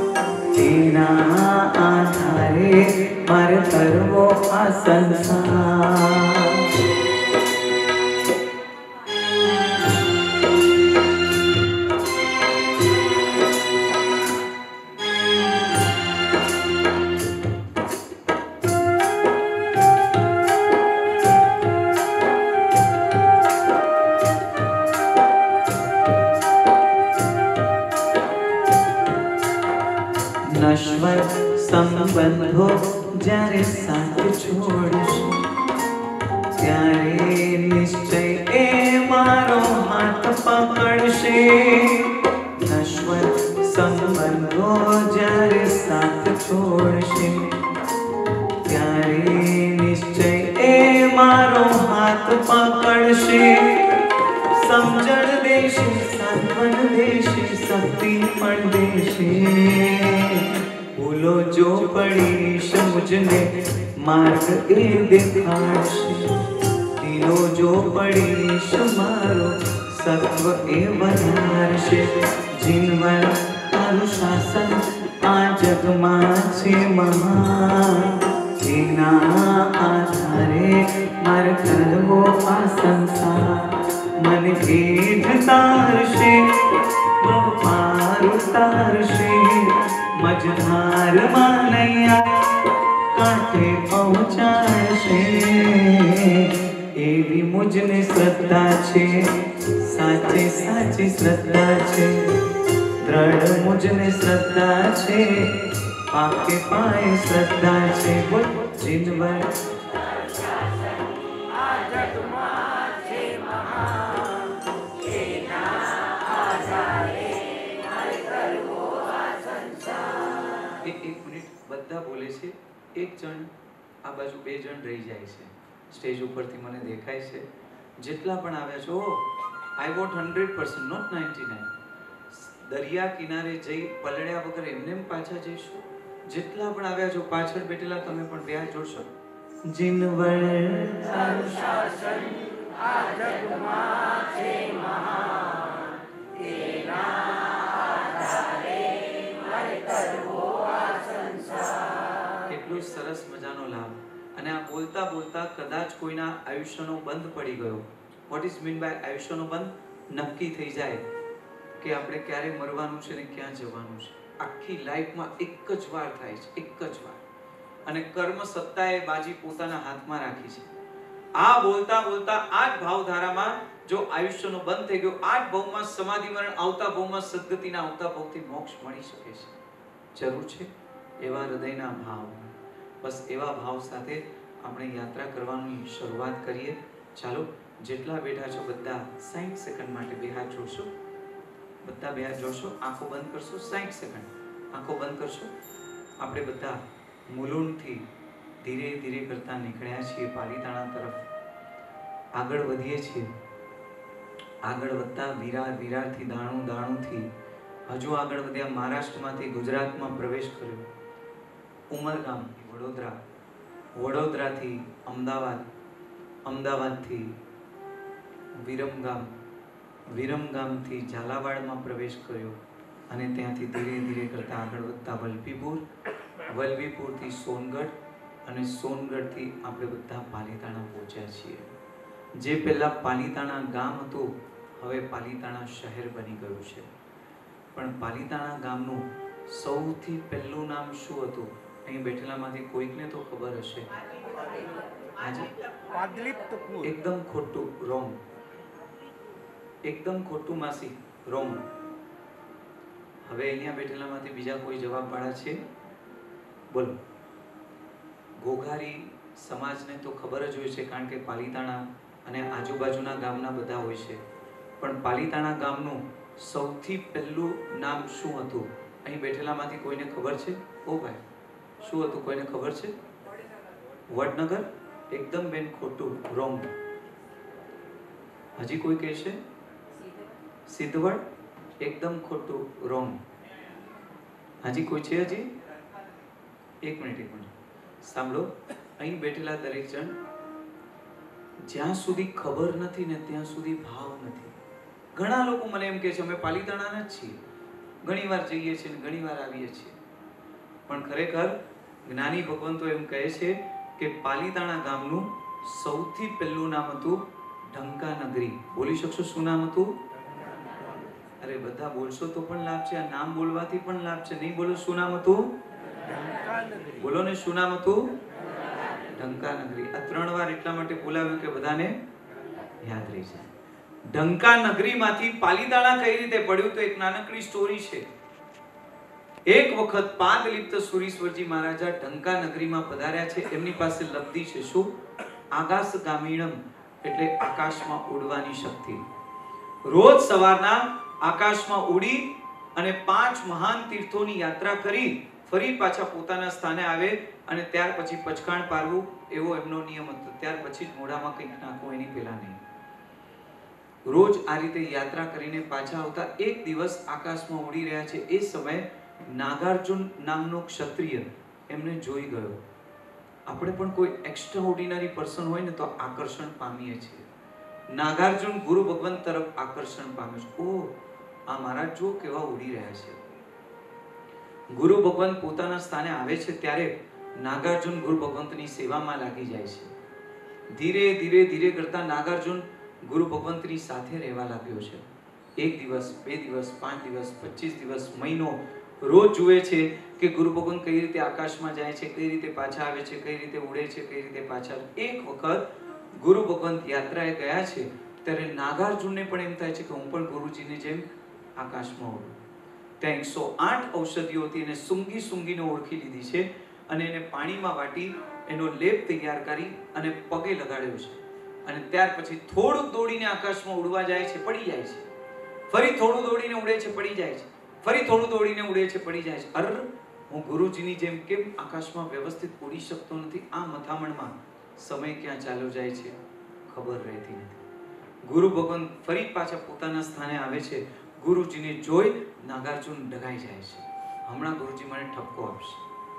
તેના આધારે મારે કરવો આ સંસાર. નશ્વર સંબંધો જ્યારે સાથ છોડશે ત્યારે નિશ્ચય એ પડશે, નશ્વર સંબંધો જ્યારે સાથ છોડશે, ત્યારે નિશ્ચય એ મારો હાથ પકડશે, સમજણ દેશે, સાંત્વન દેશે, શક્તિ પણ દેશે. ભૂલો જો પડીશ મુજને માર્ગ એ દેખાડશે, દિલો જો પડીશ મારો સત્વ એ વધારશે. જીનવર તારું શાસન આ જગમાં છે મહાન, એના આધારે મારે કરવો આ સંસાર. મને એ જ તારશે, પાર ઉતારશે, મજધારમાં નૈયા કાંઠે પહોંચાડશે. એવી મુજને શ્રદ્ધા છે, સાચે સાચી શ્રદ્ધા છે, દ્રઢ મુજને શ્રદ્ધા છે, પાકે પાયે શ્રદ્ધા છે. બોલ જીનવર બધા બોલે છે, એક જણ આ બાજુ બે જણ રહી જાય છે. સ્ટેજ ઉપરથી મને દેખાય છે જેટલા પણ આવ્યા છો, I want hundred percent not ninety nine. દરિયા કિનારે જઈ પલળ્યા વગર એમને પાછા જઈશું. જેટલા પણ આવ્યા છો પાછળ બેઠેલા તમે પણ બે હાથ જોડશો. જીનવર તારું શાસન આ જગમાં છે મહાન, એના આધારે મારે કરવો આ સંસાર. કેટલો સરસ મજાનો લાભ. અને આ બોલતા બોલતા કદાચ કોઈના આયુષ્યનો બંધ પડી ગયો. વોટ ઇઝ મીન બાય આયુષ્યનો બંધ? નક્કી થઈ જાય કે આપણે ક્યારે મરવાનું છે ને ક્યાં જવાનું છે. આખી લાઈફમાં એક જ વાર થાય છે, એક જ વાર. અને કર્મ સત્તાએ બાજી પોતાના હાથમાં રાખી છે. આ બોલતા બોલતા આ જ ભાવધારામાં જો આયુષ્યનો બંધ થઈ ગયો, આ જ ભવમાં સમાધિ મરણ, આવતા ભવમાં સદગતિના, આવતા ભવથી મોક્ષ મળી શકે છે. જરૂર છે એવા હૃદયના ભાવ. બસ એવા ભાવ સાથે આપણે યાત્રા કરવાની શરૂઆત કરીએ. ચાલો, જેટલા બેઠા છો બધા સાઠ સેકન્ડ માટે બે હાથ જોડશો. બધા બે હાથ જોડશો, આંખો બંધ કરશો. સાઠ સેકન્ડ આંખો બંધ કરશો. આપણે બધા મુલુંડથી ધીરે ધીરે કરતા નીકળ્યા છીએ પાલીતાણા તરફ. આગળ વધીએ છીએ. આગળ વધતા વિરાર, વિરારથી દાણું, દાણુંથી હજુ આગળ વધ્યા. મહારાષ્ટ્રમાંથી ગુજરાતમાં પ્રવેશ કર્યો. ઉમરગામથી વડોદરા, વડોદરાથી અમદાવાદ, અમદાવાદથી વિરમગામ, વિરમગામથી ઝાલાવાડમાં પ્રવેશ કર્યો. અને ત્યાંથી ધીરે ધીરે કરતા આગળ વધતા વલભીપુર, વલભીપુરથી સોનગઢ, અને સોનગઢથી આપણે બધા પાલીતાણા પહોંચ્યા છીએ. જે પહેલા પાલીતાણા ગામ હતું, હવે પાલીતાણા શહેર બની ગયું છે. પણ પાલીતાણા ગામનું સૌથી પહેલું નામ શું હતું? અહીં બેઠેલામાંથી કોઈકને તો ખબર હશે. એકદમ ખોટું, રોંગ. એકદમ ખોટું માસી, રોંગ. હવે અહીંયા બેઠેલામાંથી બીજા કોઈ જવાબ વાળા છે? બોલો. ઘોઘારી સમાજને તો ખબર જ હોય છે, કારણ કે પાલીતાણા અને આજુબાજુના ગામના બધા હોય છે. પણ પાલીતાણા ગામનું સૌથી પહેલું નામ શું હતું? અહીં બેઠેલામાંથી કોઈને ખબર છે? ઓ ભાઈ, શું હતું? કોઈને ખબર છે? વડનગર? એકદમ બેન ખોટું, રોંગ. હજી કોઈ કહેશે? સિદ્ધવડ? એકદમ ખોટું, રોંગ. હજી કોઈ છે? હજી એક મિનિટ, એક મિનિટ સાંભળો. અહીં બેઠેલા દરેક જણ, જ્યાં સુધી ખબર નથી ને ત્યાં સુધી ભાવ નથી. ઘણા લોકો મને એમ કહે છે અમે પાલીતાણાના જ છીએ, ઘણી વાર જઈએ છીએ ને ઘણી વાર આવીએ છીએ. પણ ખરેખર જ્ઞાની ભગવંતો એમ કહે છે કે પાલીતાણા ગામનું સૌથી પહેલું નામ હતું ઢંકા નગરી. બોલી શકશો શું નામ હતું? અરે બધા બોલશો તો પણ લાભ છે, આ નામ બોલવાથી પણ લાભ છે. નહીં બોલો શું નામ હતું? બોલો ને શું નામ હતું? ઢંકા નગરી. આ ત્રણ વાર એટલા માટે બોલાવ્યું કે બધાને યાદ રહી જાય. ઢંકા નગરીમાંથી પાલીતાણા કઈ રીતે પડ્યું? તો એક નાનકડી સ્ટોરી છે. એક વખત પાદલિપ્ત સુરીશ્વરજી મહારાજા ઢંકા નગરીમાં પધાર્યા છે. એમની પાસે લબ્ધિ છે. શું? આકાશગામીણમ, એટલે આકાશમાં ઉડવાની શક્તિ. રોજ સવારના આકાશમાં ઉડી અને પાંચ મહાન તીર્થોની યાત્રા કરી ફરી પાછા પોતાના સ્થાને આવે અને ત્યાર પછી પચકાણ પારવું એવો એમનો નિયમ હતો. ત્યાર પછી જ મોઢામાં કંઈક નાખવું, એની પહેલા નહીં. રોજ આ રીતે યાત્રા કરીને પાછા આવતા. એક દિવસ આકાશમાં ઉડી રહ્યા છે એ સમયે નાગાર્જુન નામનો ક્ષત્રિય એમને જોઈ ગયો. આપણે પણ કોઈ એક્સ્ટ્રા ઓર્ડિનરી પર્સન હોય ને તો આકર્ષણ પામીએ છીએ. નાગાર્જુન ગુરુ ભગવંત તરફ આકર્ષણ પામે છે. ઓહ, આ મહારાજ જો કેવા ઉડી રહ્યા છે. ગુરુ ભગવંત પોતાના સ્થાને આવે છે ત્યારે નાગાર્જુન ગુરુ ભગવંતની સેવામાં લાગી જાય છે. ધીરે ધીરે ધીરે કરતા નાગાર્જુન ગુરુ ભગવંતની સાથે રહેવા લાગ્યો છે. એક દિવસ, બે દિવસ, પાંચ દિવસ, પચીસ દિવસ, મહિનો રોજ જુએ છે કે ગુરુ ભગવંત કઈ રીતે આકાશમાં જાય છે, કઈ રીતે પાછા આવે છે, કઈ રીતે ઉડે છે, કઈ રીતે પાછા. એક વખત ગુરુ ભગવંત યાત્રાએ ગયા છે ત્યારે નાગાર્જુનને પણ એમ થાય છે કે હું પણ ગુરુજીની જેમ આકાશમાં ઉડું. ત્યાં એકસો આઠ ઔષધિઓ હતી, એને સૂંઘી સૂંઘીને ઓળખી લીધી છે અને એને પાણીમાં વાટી એનો લેપ તૈયાર કરી અને પગે લગાડ્યો છે. અને ત્યાર પછી થોડુંક દોડીને આકાશમાં ઉડવા જાય છે, પડી જાય છે. ફરી થોડું દોડીને ઉડે છે, પડી જાય છે. ફરી થોડું દોડીને ઉડે છે, પડી જાય છે. અર હું ગુરુજીની જેમ કેમ આકાશમાં વ્યવસ્થિત ઉડી શકતો નથી? આ મથામણમાં સમય ક્યાં ચાલ્યો જાય છે ખબર રહેતી નથી. ગુરુ ભગવાન ફરી પાછા પોતાના સ્થાને આવે છે. ગુરુજીને જોઈ નાગાર્જુન ડગાઈ જાય છે. હમણાં ગુરુજી મને ઠપકો આપશે.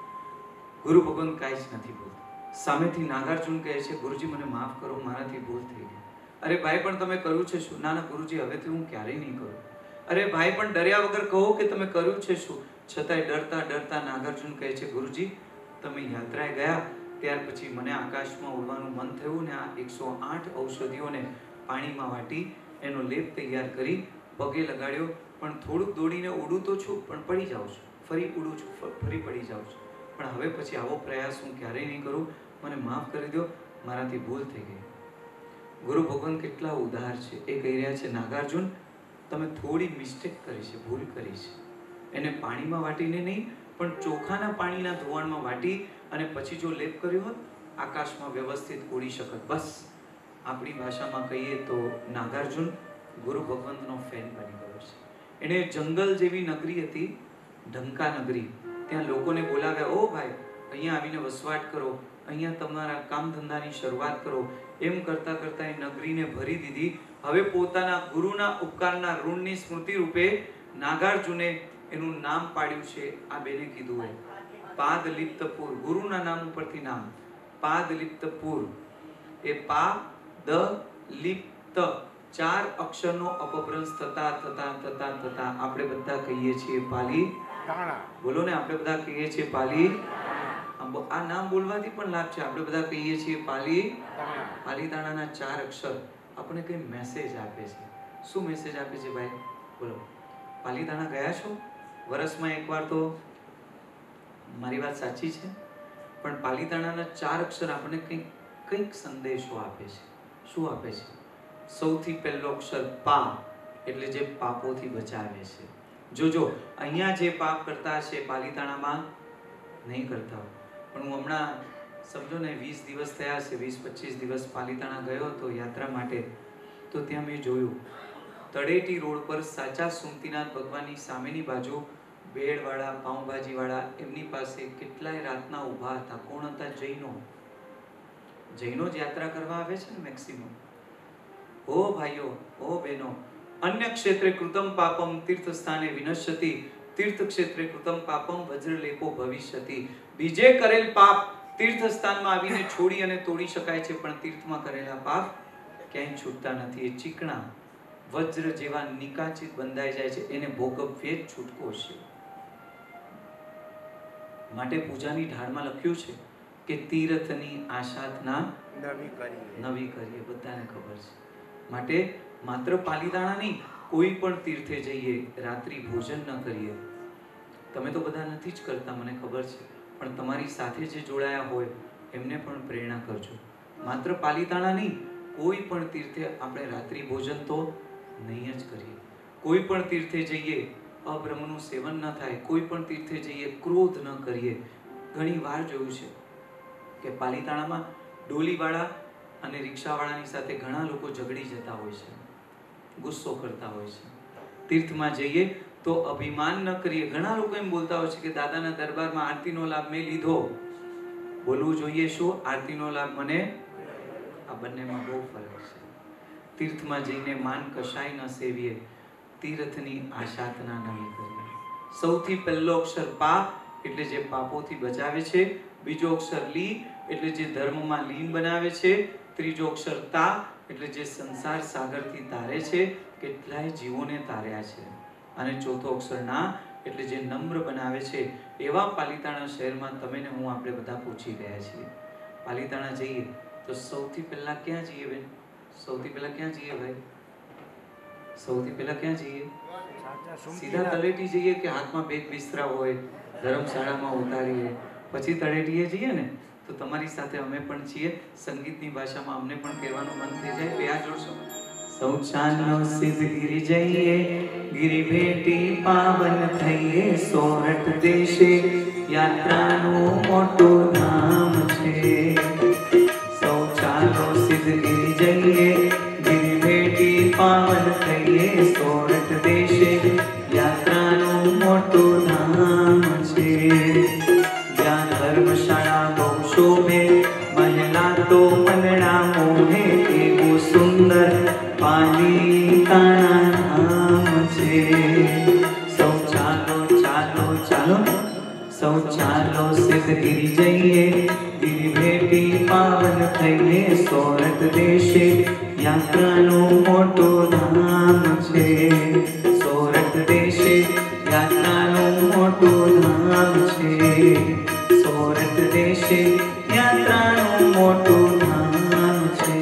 ગુરુ ભગવાન કાંઈ જ નથી બોલતા. સામેથી નાગાર્જુન કહે છે, ગુરુજી મને માફ કરો, મારાથી ભૂલ થઈ ગઈ. અરે ભાઈ પણ તમે કર્યું છે શું? ના ના ગુરુજી, હવેથી હું ક્યારેય નહીં કરું. અરે ભાઈ પણ ડર્યા વગર કહો કે તમે કર્યું છે શું? છતાંય ડરતા ડરતા નાગાર્જુન કહે છે, ગુરુજી તમે યાત્રાએ ગયા ત્યાર પછી મને આકાશમાં ઉડવાનું મન થયું ને આ એકસો આઠ ઔષધિઓને પાણીમાં વાટી એનો લેપ તૈયાર કરી પગે લગાડ્યો. પણ થોડુંક દોડીને ઉડું તો છું પણ પડી જાઉં છું, ફરી ઉડું છું, ફરી પડી જાઉં છું. પણ હવે પછી આવો પ્રયાસ હું ક્યારેય નહીં કરું. મને માફ કરી દો, મારાથી ભૂલ થઈ ગઈ. ગુરુ ભગવાન કેટલા ઉદાર છે. એ કહી રહ્યા છે, નાગાર્જુન તમે થોડી મિસ્ટેક કરી છે, ભૂલ કરી છે. એને પાણીમાં વાટીને નહીં પણ ચોખાના પાણીના ધોવાણમાં વાટી અને પછી જો લેપ કર્યો હોત આકાશમાં વ્યવસ્થિત ઉડી શકત. બસ આપણી ભાષામાં કહીએ તો નાગાર્જુન ગુરુ ભગવંતનો ફેન બની ગયો છે. એને જંગલ જેવી નગરી હતી, ઢંકા નગરી. ત્યાં લોકોને બોલાવ્યા, ઓ ભાઈ અહીંયા આવીને વસવાટ કરો, અહીંયા તમારા કામ ધંધાની શરૂઆત કરો. એમ કરતા કરતા એ નગરીને ભરી દીધી. હવે પોતાના ગુરુના ઉપકારના ઋણની સ્મૃતિ રૂપે નાગાર્જુને એનું નામ પાડ્યું છે. આ બેને કીધું એ પાદલિપ્તપુર, ગુરુના નામ ઉપરથી નામ પાદલિપ્તપુર. એ પા દ લિપ્ત ચાર અક્ષરનો અપભ્રંશ થતા થતા થતા થતા આપણે બધા કહીએ છીએ પાલી તાણા. બોલો ને, આપણે બધા કહીએ છીએ પાલી. આ નામ બોલવાથી પણ લાભ છે. આપણે બધા કહીએ છીએ પાલી તાણા. પાલી તાણાના ચાર અક્ષર આપણે કઈ મેસેજ આપે છે. શું મેસેજ આપે છે ભાઈ? બોલો. પાલી તાણા ગયા છો? વર્ષમાં એકવાર તો. મારી વાત સાચી છે? પણ પાલી તાણાના ચાર અક્ષર આપણને કંઈક કંઈક સંદેશો આપે છે. શું આપે છે? સૌથી પહેલો અક્ષર પા, એટલે જે પાપોથી બચાવે છે. જોજો અહીંયા જે પાપ કરતા હશે પાલીતાણામાં નહીં કરતા. પણ હું હમણાં સમજો ને વીસ દિવસ થયા હશે, વીસ પચીસ દિવસ પાલીતાણા ગયો હતો યાત્રા માટે. તો ત્યાં મેં જોયું તળેટી રોડ પર સાચા સુમતીનાથ ભગવાનની સામેની બાજુ ભેળવાળા, પાઉંભાજીવાળા, એમની પાસે કેટલાય રાતના ઊભા હતા. કોણ હતા? જૈનો. જૈનો જ યાત્રા કરવા આવે છે ને મેક્સિમમ. ઓ ભાઈઓ, ઓ બહેનો, અન્ય ક્ષેત્રે કૃતમ પાપમ તીર્થ સ્થાને વિનશ્યતિ, તીર્થ ક્ષેત્રે કૃતમ પાપમ વજ્રલેપો ભવિષ્યતિ. બીજે કરેલ પાપ તીર્થ સ્થાનમાં આવીને છોડી અને તોડી શકાય છે, પણ તીર્થમાં કરેલા પાપ ક્યાંય છૂટતા નથી. એ ચીકણા વજ્ર જેવા નિકાચિત બંધાઈ જાય છે, એને ભોગવવે જ છૂટકો છે. માટે પૂજાની ઢાળમાં લખ્યું છે કે તીર્થની આશાતના નવી કરીએ નવી કરીએ બધાને ખબર છે. માટે માત્ર પાલીતાણા નહીં, કોઈ પણ તીર્થે જઈએ રાત્રિ ભોજન ન કરીએ. તમે તો બધા નથી જ કરતા, મને ખબર છે, પણ તમારી સાથે જે જોડાયા હોય એમને પણ પ્રેરણા કરજો. માત્ર પાલીતાણા નહીં, કોઈ પણ તીર્થે આપણે રાત્રિ ભોજન તો નહીં જ કરીએ. કોઈ પણ તીર્થે જઈએ અબ્રહ્મનું સેવન ન થાય, કોઈ પણ તીર્થે જઈએ ક્રોધ ન કરીએ. ઘણી વાર જોયું છે કે પાલીતાણામાં ડોલીવાળા અને રિક્ષાવાળાની સાથે ઘણા લોકો ઝઘડી જતા હોય છે, ગુસ્સો કરતા હોય છે. तीर्थમાં જઈએ તો અભિમાન ન કરીએ. ઘણા લોકો એમ બોલતા હોય છે કે દાદાના દરબારમાં આરતીનો લાભ મેં લીધો. બોલવું જોઈએ શું? આરતીનો લાભ મને. આ બંનેમાં બહુ ફરક છે. તીર્થમાં જઈને માન કશાય ન સેવીએ, તીર્થની આશાતના નહીં કરીએ. સૌથી પહેલો અક્ષર પા એટલે જે પાપોથી બચાવે છે, બીજો અક્ષર લી એટલે જે ધર્મમાં લીન બનાવે છે, ત્રીજો અક્ષર તા એટલે જે સંસાર સાગરથી તારે છે, કેટલાય જીવોને તાર્યા છે, અને ચોથો અક્ષર ના એટલે જે નમ્ર બનાવે છે. એવા પાલિતાણા શહેરમાં તમે ને હું આપણે બધા પૂછી ગયા છીએ. પાલિતાણા જઈએ તો સૌથી પહેલા ક્યાં જઈએ બેન? સૌથી પહેલા ક્યાં જઈએ ભાઈ? સૌથી પહેલા ક્યાં જઈએ? સીધા તળેટી જઈએ કે હાથમાં બેગ બિસ્તરા હોય, ધર્મશાળામાં ઉતારીએ પછી તળેટીએ જઈએ ને? તો તમારી સાથે અમે પણ છીએ. સંગીતની ભાષામાં અમને પણ કહેવાનું મન થઈ જાય. બે હાથ જોડશો. સૌ ચાલો સિદ્ધગીરી જઈએ, ગિરી ભેટી પાવન થઈએ, સોરઠ દેશે યાત્રાનું મોટું ધામ છે. સૌ ચાલો સિદ્ધગીરી જઈએ, ગિરી ભેટી પાવન થઈએ, સોરઠ દેશે યાત્રાનું મોટું ધામ છે. જ્યાં ધર્મશાળા બહુ શોભે, મહિલા તો મનડા મોહે, એવું સુંદર પાલિતાણા ધામ છે. સૌ ચાલો ચાલો ચાલો સૌ ચાલો સિદ્ધગીરી જઈએ, ગિરી ભેટી પાવન થઈએ, સોરઠ દેશે યાત્રાનું મોટું ધામ છે. સોરઠ દેશે યાત્રાનું મોટું ધામ છે. સોરઠ દેશે યાત્રાનું મોટું ધામ છે.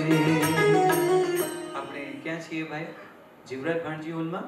આપણે ક્યાં છીએ ભાઈ? જીવરાજ ભાણજી હોલમાં.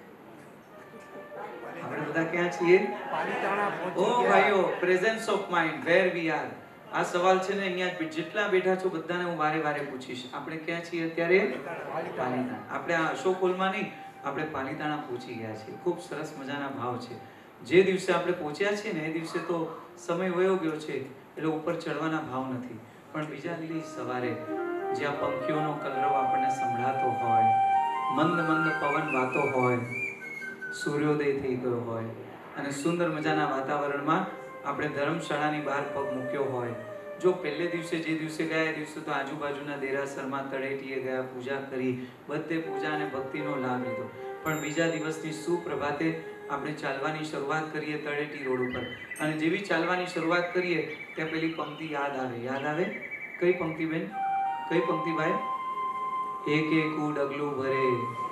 આપણે બધા ક્યાં છીએ? ઓ ભાઈઓ, presence of mind, where we are. આ સવાલ છે ને અહીંયા જેટલા બેઠા છો બધાને હું વારે વારે પૂછીશ. આપણે ક્યાં છીએ અત્યારે? પાલિતાણા. આપણે આ અશોક હોલમાં નહીં, આપણે પાલિતાણા પહોંચી ગયા છીએ. ખૂબ સરસ મજાના ભાવ છે. જે દિવસે આપણે પહોંચ્યા છીએ ને એ દિવસે તો સમય વયો ગયો છે એટલે ઉપર ચડવાના ભાવ નથી. પણ બીજા દિવસે સવારે જ્યાં પંખીઓનો કલરવ આપણને સંભળાતો હોય, મંદ મંદ પવન વાતો હોય, સૂર્યોદય થઈ ગયો હોય અને સુંદર મજાના વાતાવરણમાં આપણે ધર્મશાળાની બહાર પગ મૂક્યો હોય. જો પહેલે દિવસે જે દિવસે ગયા એ દિવસે તો આજુબાજુના દેરાસરમાં તળેટીએ ગયા, પૂજા કરી, બધે પૂજા અને ભક્તિનો લાભ લીધો. પણ બીજા દિવસની સુપ્રભાતે આપણે ચાલવાની શરૂઆત કરીએ તળેટી રોડ ઉપર, અને જેવી ચાલવાની શરૂઆત કરીએ ત્યાં પેલી પંક્તિ યાદ આવે. યાદ આવે? કઈ પંક્તિ બેન? કઈ પંક્તિ ભાઈ? એક એક ડગલું ભરે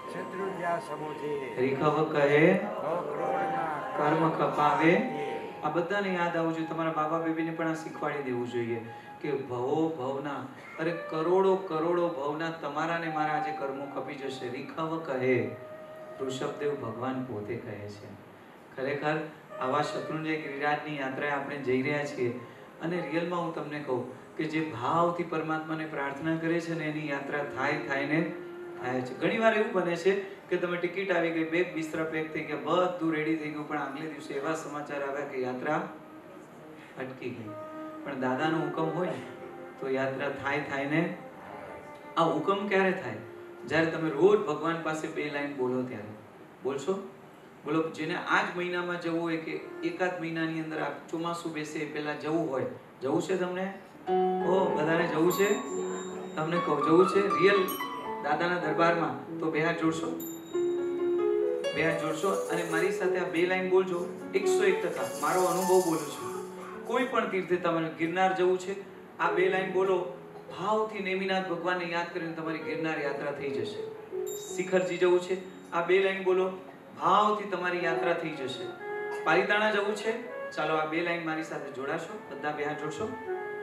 રીખવ કહે, કર્મ કપાવે. આ બધાને યાદ આવવું જોઈએ. તમારા બાબા બેબીને પણ આ શીખવાડી દેવું જોઈએ કે ભવો ભવના, અરે કરોડો કરોડો ભવના તમારા ને મારા આજે કર્મો કપી જશે. રીખવ કહે, ઋષભદેવ ભગવાન પોતે કહે છે. ખરેખર આવા શત્રુંજય ગિરિરાજની યાત્રાએ આપણે જઈ રહ્યા છીએ. અને રિયલમાં હું તમને કહું કે જે ભાવથી પરમાત્માને પ્રાર્થના કરે છે ને એની યાત્રા થાય થાય ને થાય છે. ઘણી વાર એવું બને છે કે તમે ટિકિટ આવી ગઈ, બેગ બિસ્તરા પેક થઈ ગયા, બધું રેડી થઈ ગયું, પણ આગલે દિવસે એવા સમાચાર આવ્યા કે યાત્રા અટકી ગઈ. પણ દાદાનો હુકમ હોય તો યાત્રા થાય થાય ને. આ હુકમ ક્યારે થાય? જ્યારે તમે રોજ ભગવાન પાસે બે લાઈન બોલો ત્યારે. બોલશો? બોલો. જેને આ જ મહિનામાં જવું હોય કે એકાદ મહિનાની અંદર આ ચોમાસું બેસે પહેલા જવું હોય, જવું છે તમને? ઓ બધાને જવું છે? તમને કહું જવું છે રિયલ દાદાના દરબારમાં? તો બે હાથ જોડશો, બે હાથ જોડશો અને મારી સાથે આ બે લાઈન બોલજો. એકસો એક ટકા મારો અનુભવ બોલું છું. કોઈ પણ તીર્થે તમારે ગિરનાર જવું છે, આ બે લાઈન બોલો, ભાવથી નેમિનાથ ભગવાનને યાદ કરીને તમારી ગિરનાર યાત્રા થઈ જશે. શિખરજી જવું છે, આ બે લાઈન બોલો, ભાવથી તમારી યાત્રા થઈ જશે. પાલિતાણા જવું છે, ચાલો આ બે લાઈન મારી સાથે જોડાશો. બધા બે હાથ જોડશો.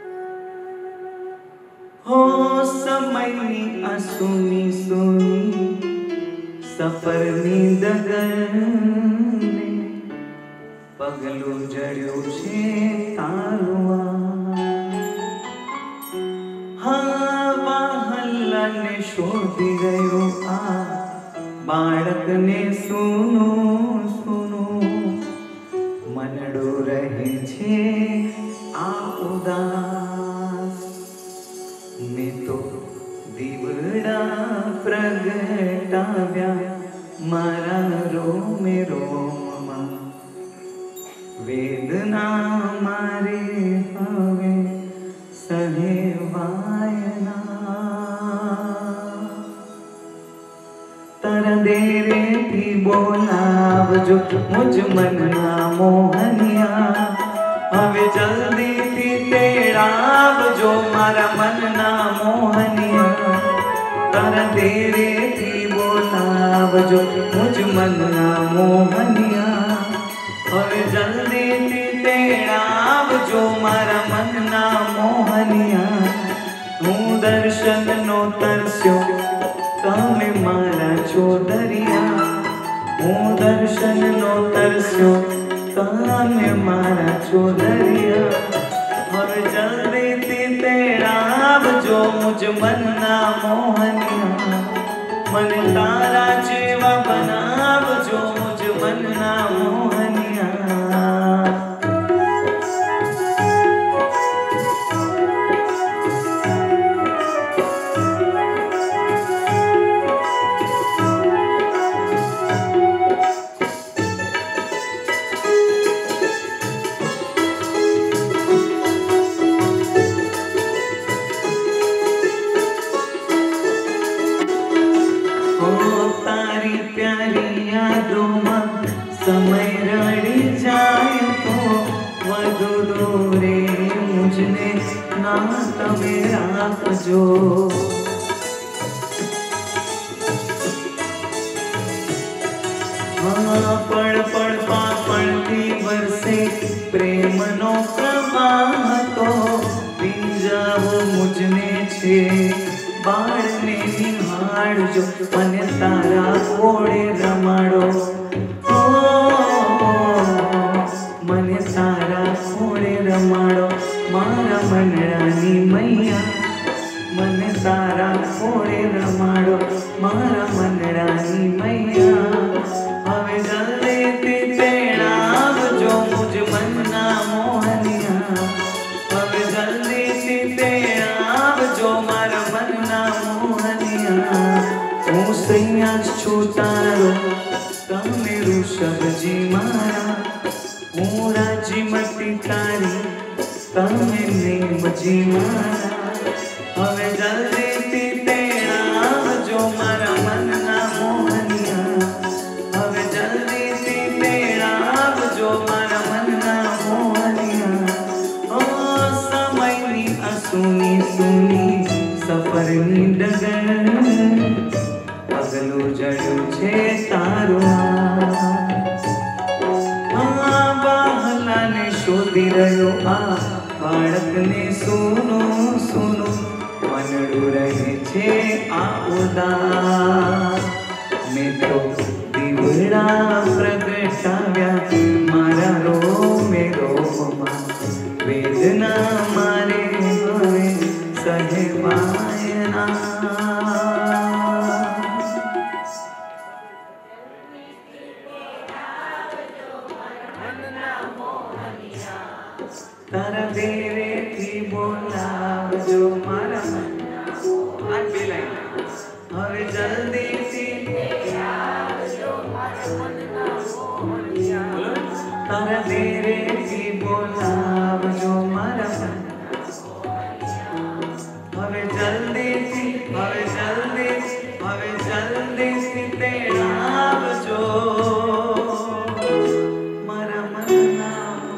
હો સમયની આ સુની સુની સફરની ડગરને પગલું જડ્યું છે તારવા. હા વાહલ્લાને શોધી ગયો આ બાળકને સુનું સુનું મનડું રહે છે આ ઉદાસ. ને તો દીવડા પ્રગટાવ્યા मारा रोमे रोममा वेदना मारे हवे सहेवायना तारा देरे थी बोलावजो मुझ मनना मोहनिया हवे जल्दी थी तेड़ावजो मारा मनना मोहनिया तारा देरे थी बोलावजो मुझ मनना मोहनिया हवे जल्दी थी तेड़ावजो मारा मनना मोहनिया हूँ दर्शन नो तरस्यो तमे मारा चोदरिया हूँ दर्शन नो तरस्यो तमे मारा चोदरिया और जल्दी थी तेड़ावजो मुझ मनना मोहनिया मन तारा जेवा बनावजो मुझ मनना मोहनिया समय रड़ी जाए तो वधु दूरे मुझने ना तमे राखजो हाँ पड़ पड़ पापड़ती बरसे प्रेम नो प्रवाह तो पिंजाओ मुझने छे बाळने निहाळजो मने तारा कोड़े रमाड़ो मने तारा कोड़े रमाड़ो मारा मनरानी मैया मने तारा कोड़े रमाड़ो मारा मनरानी मैया हवे जल्दी थी तेड़ावजो मुझ मनना मोहनिया हवे जल्दी थी तेड़ावजो मारा मनना मोहनिया हूँ सैया छूतारो तमे ऋषभजी मारा हूँ राजी मती तारी तमे नेमजी मारा हवे जल्दी थी तेड़ावजो मारा मनना मोहनिया हवे जल्दी थी तेड़ावजो मारा मनना मोहनिया ओ समयनी असुनी सुनी सफरनी डगर पगलू जड़ू छे तारो बाहला ने शोधी रह्यो आ बाळक ने सुनो सुनो मनडू रहे छे आ उदास मैं तो दीवड़ा प्रगटाव्या मारा रोमे रोममा वेदना मारे हवे सहेवायना तारा देरे थी बोलावजो मारा आज भी लाइन हवे जल्दी थी तारा देरे थी बोलावजो मारा हवे जल्दी थी हवे जल्दी हवे जल्दी थी तेड़ावजो मारा मनना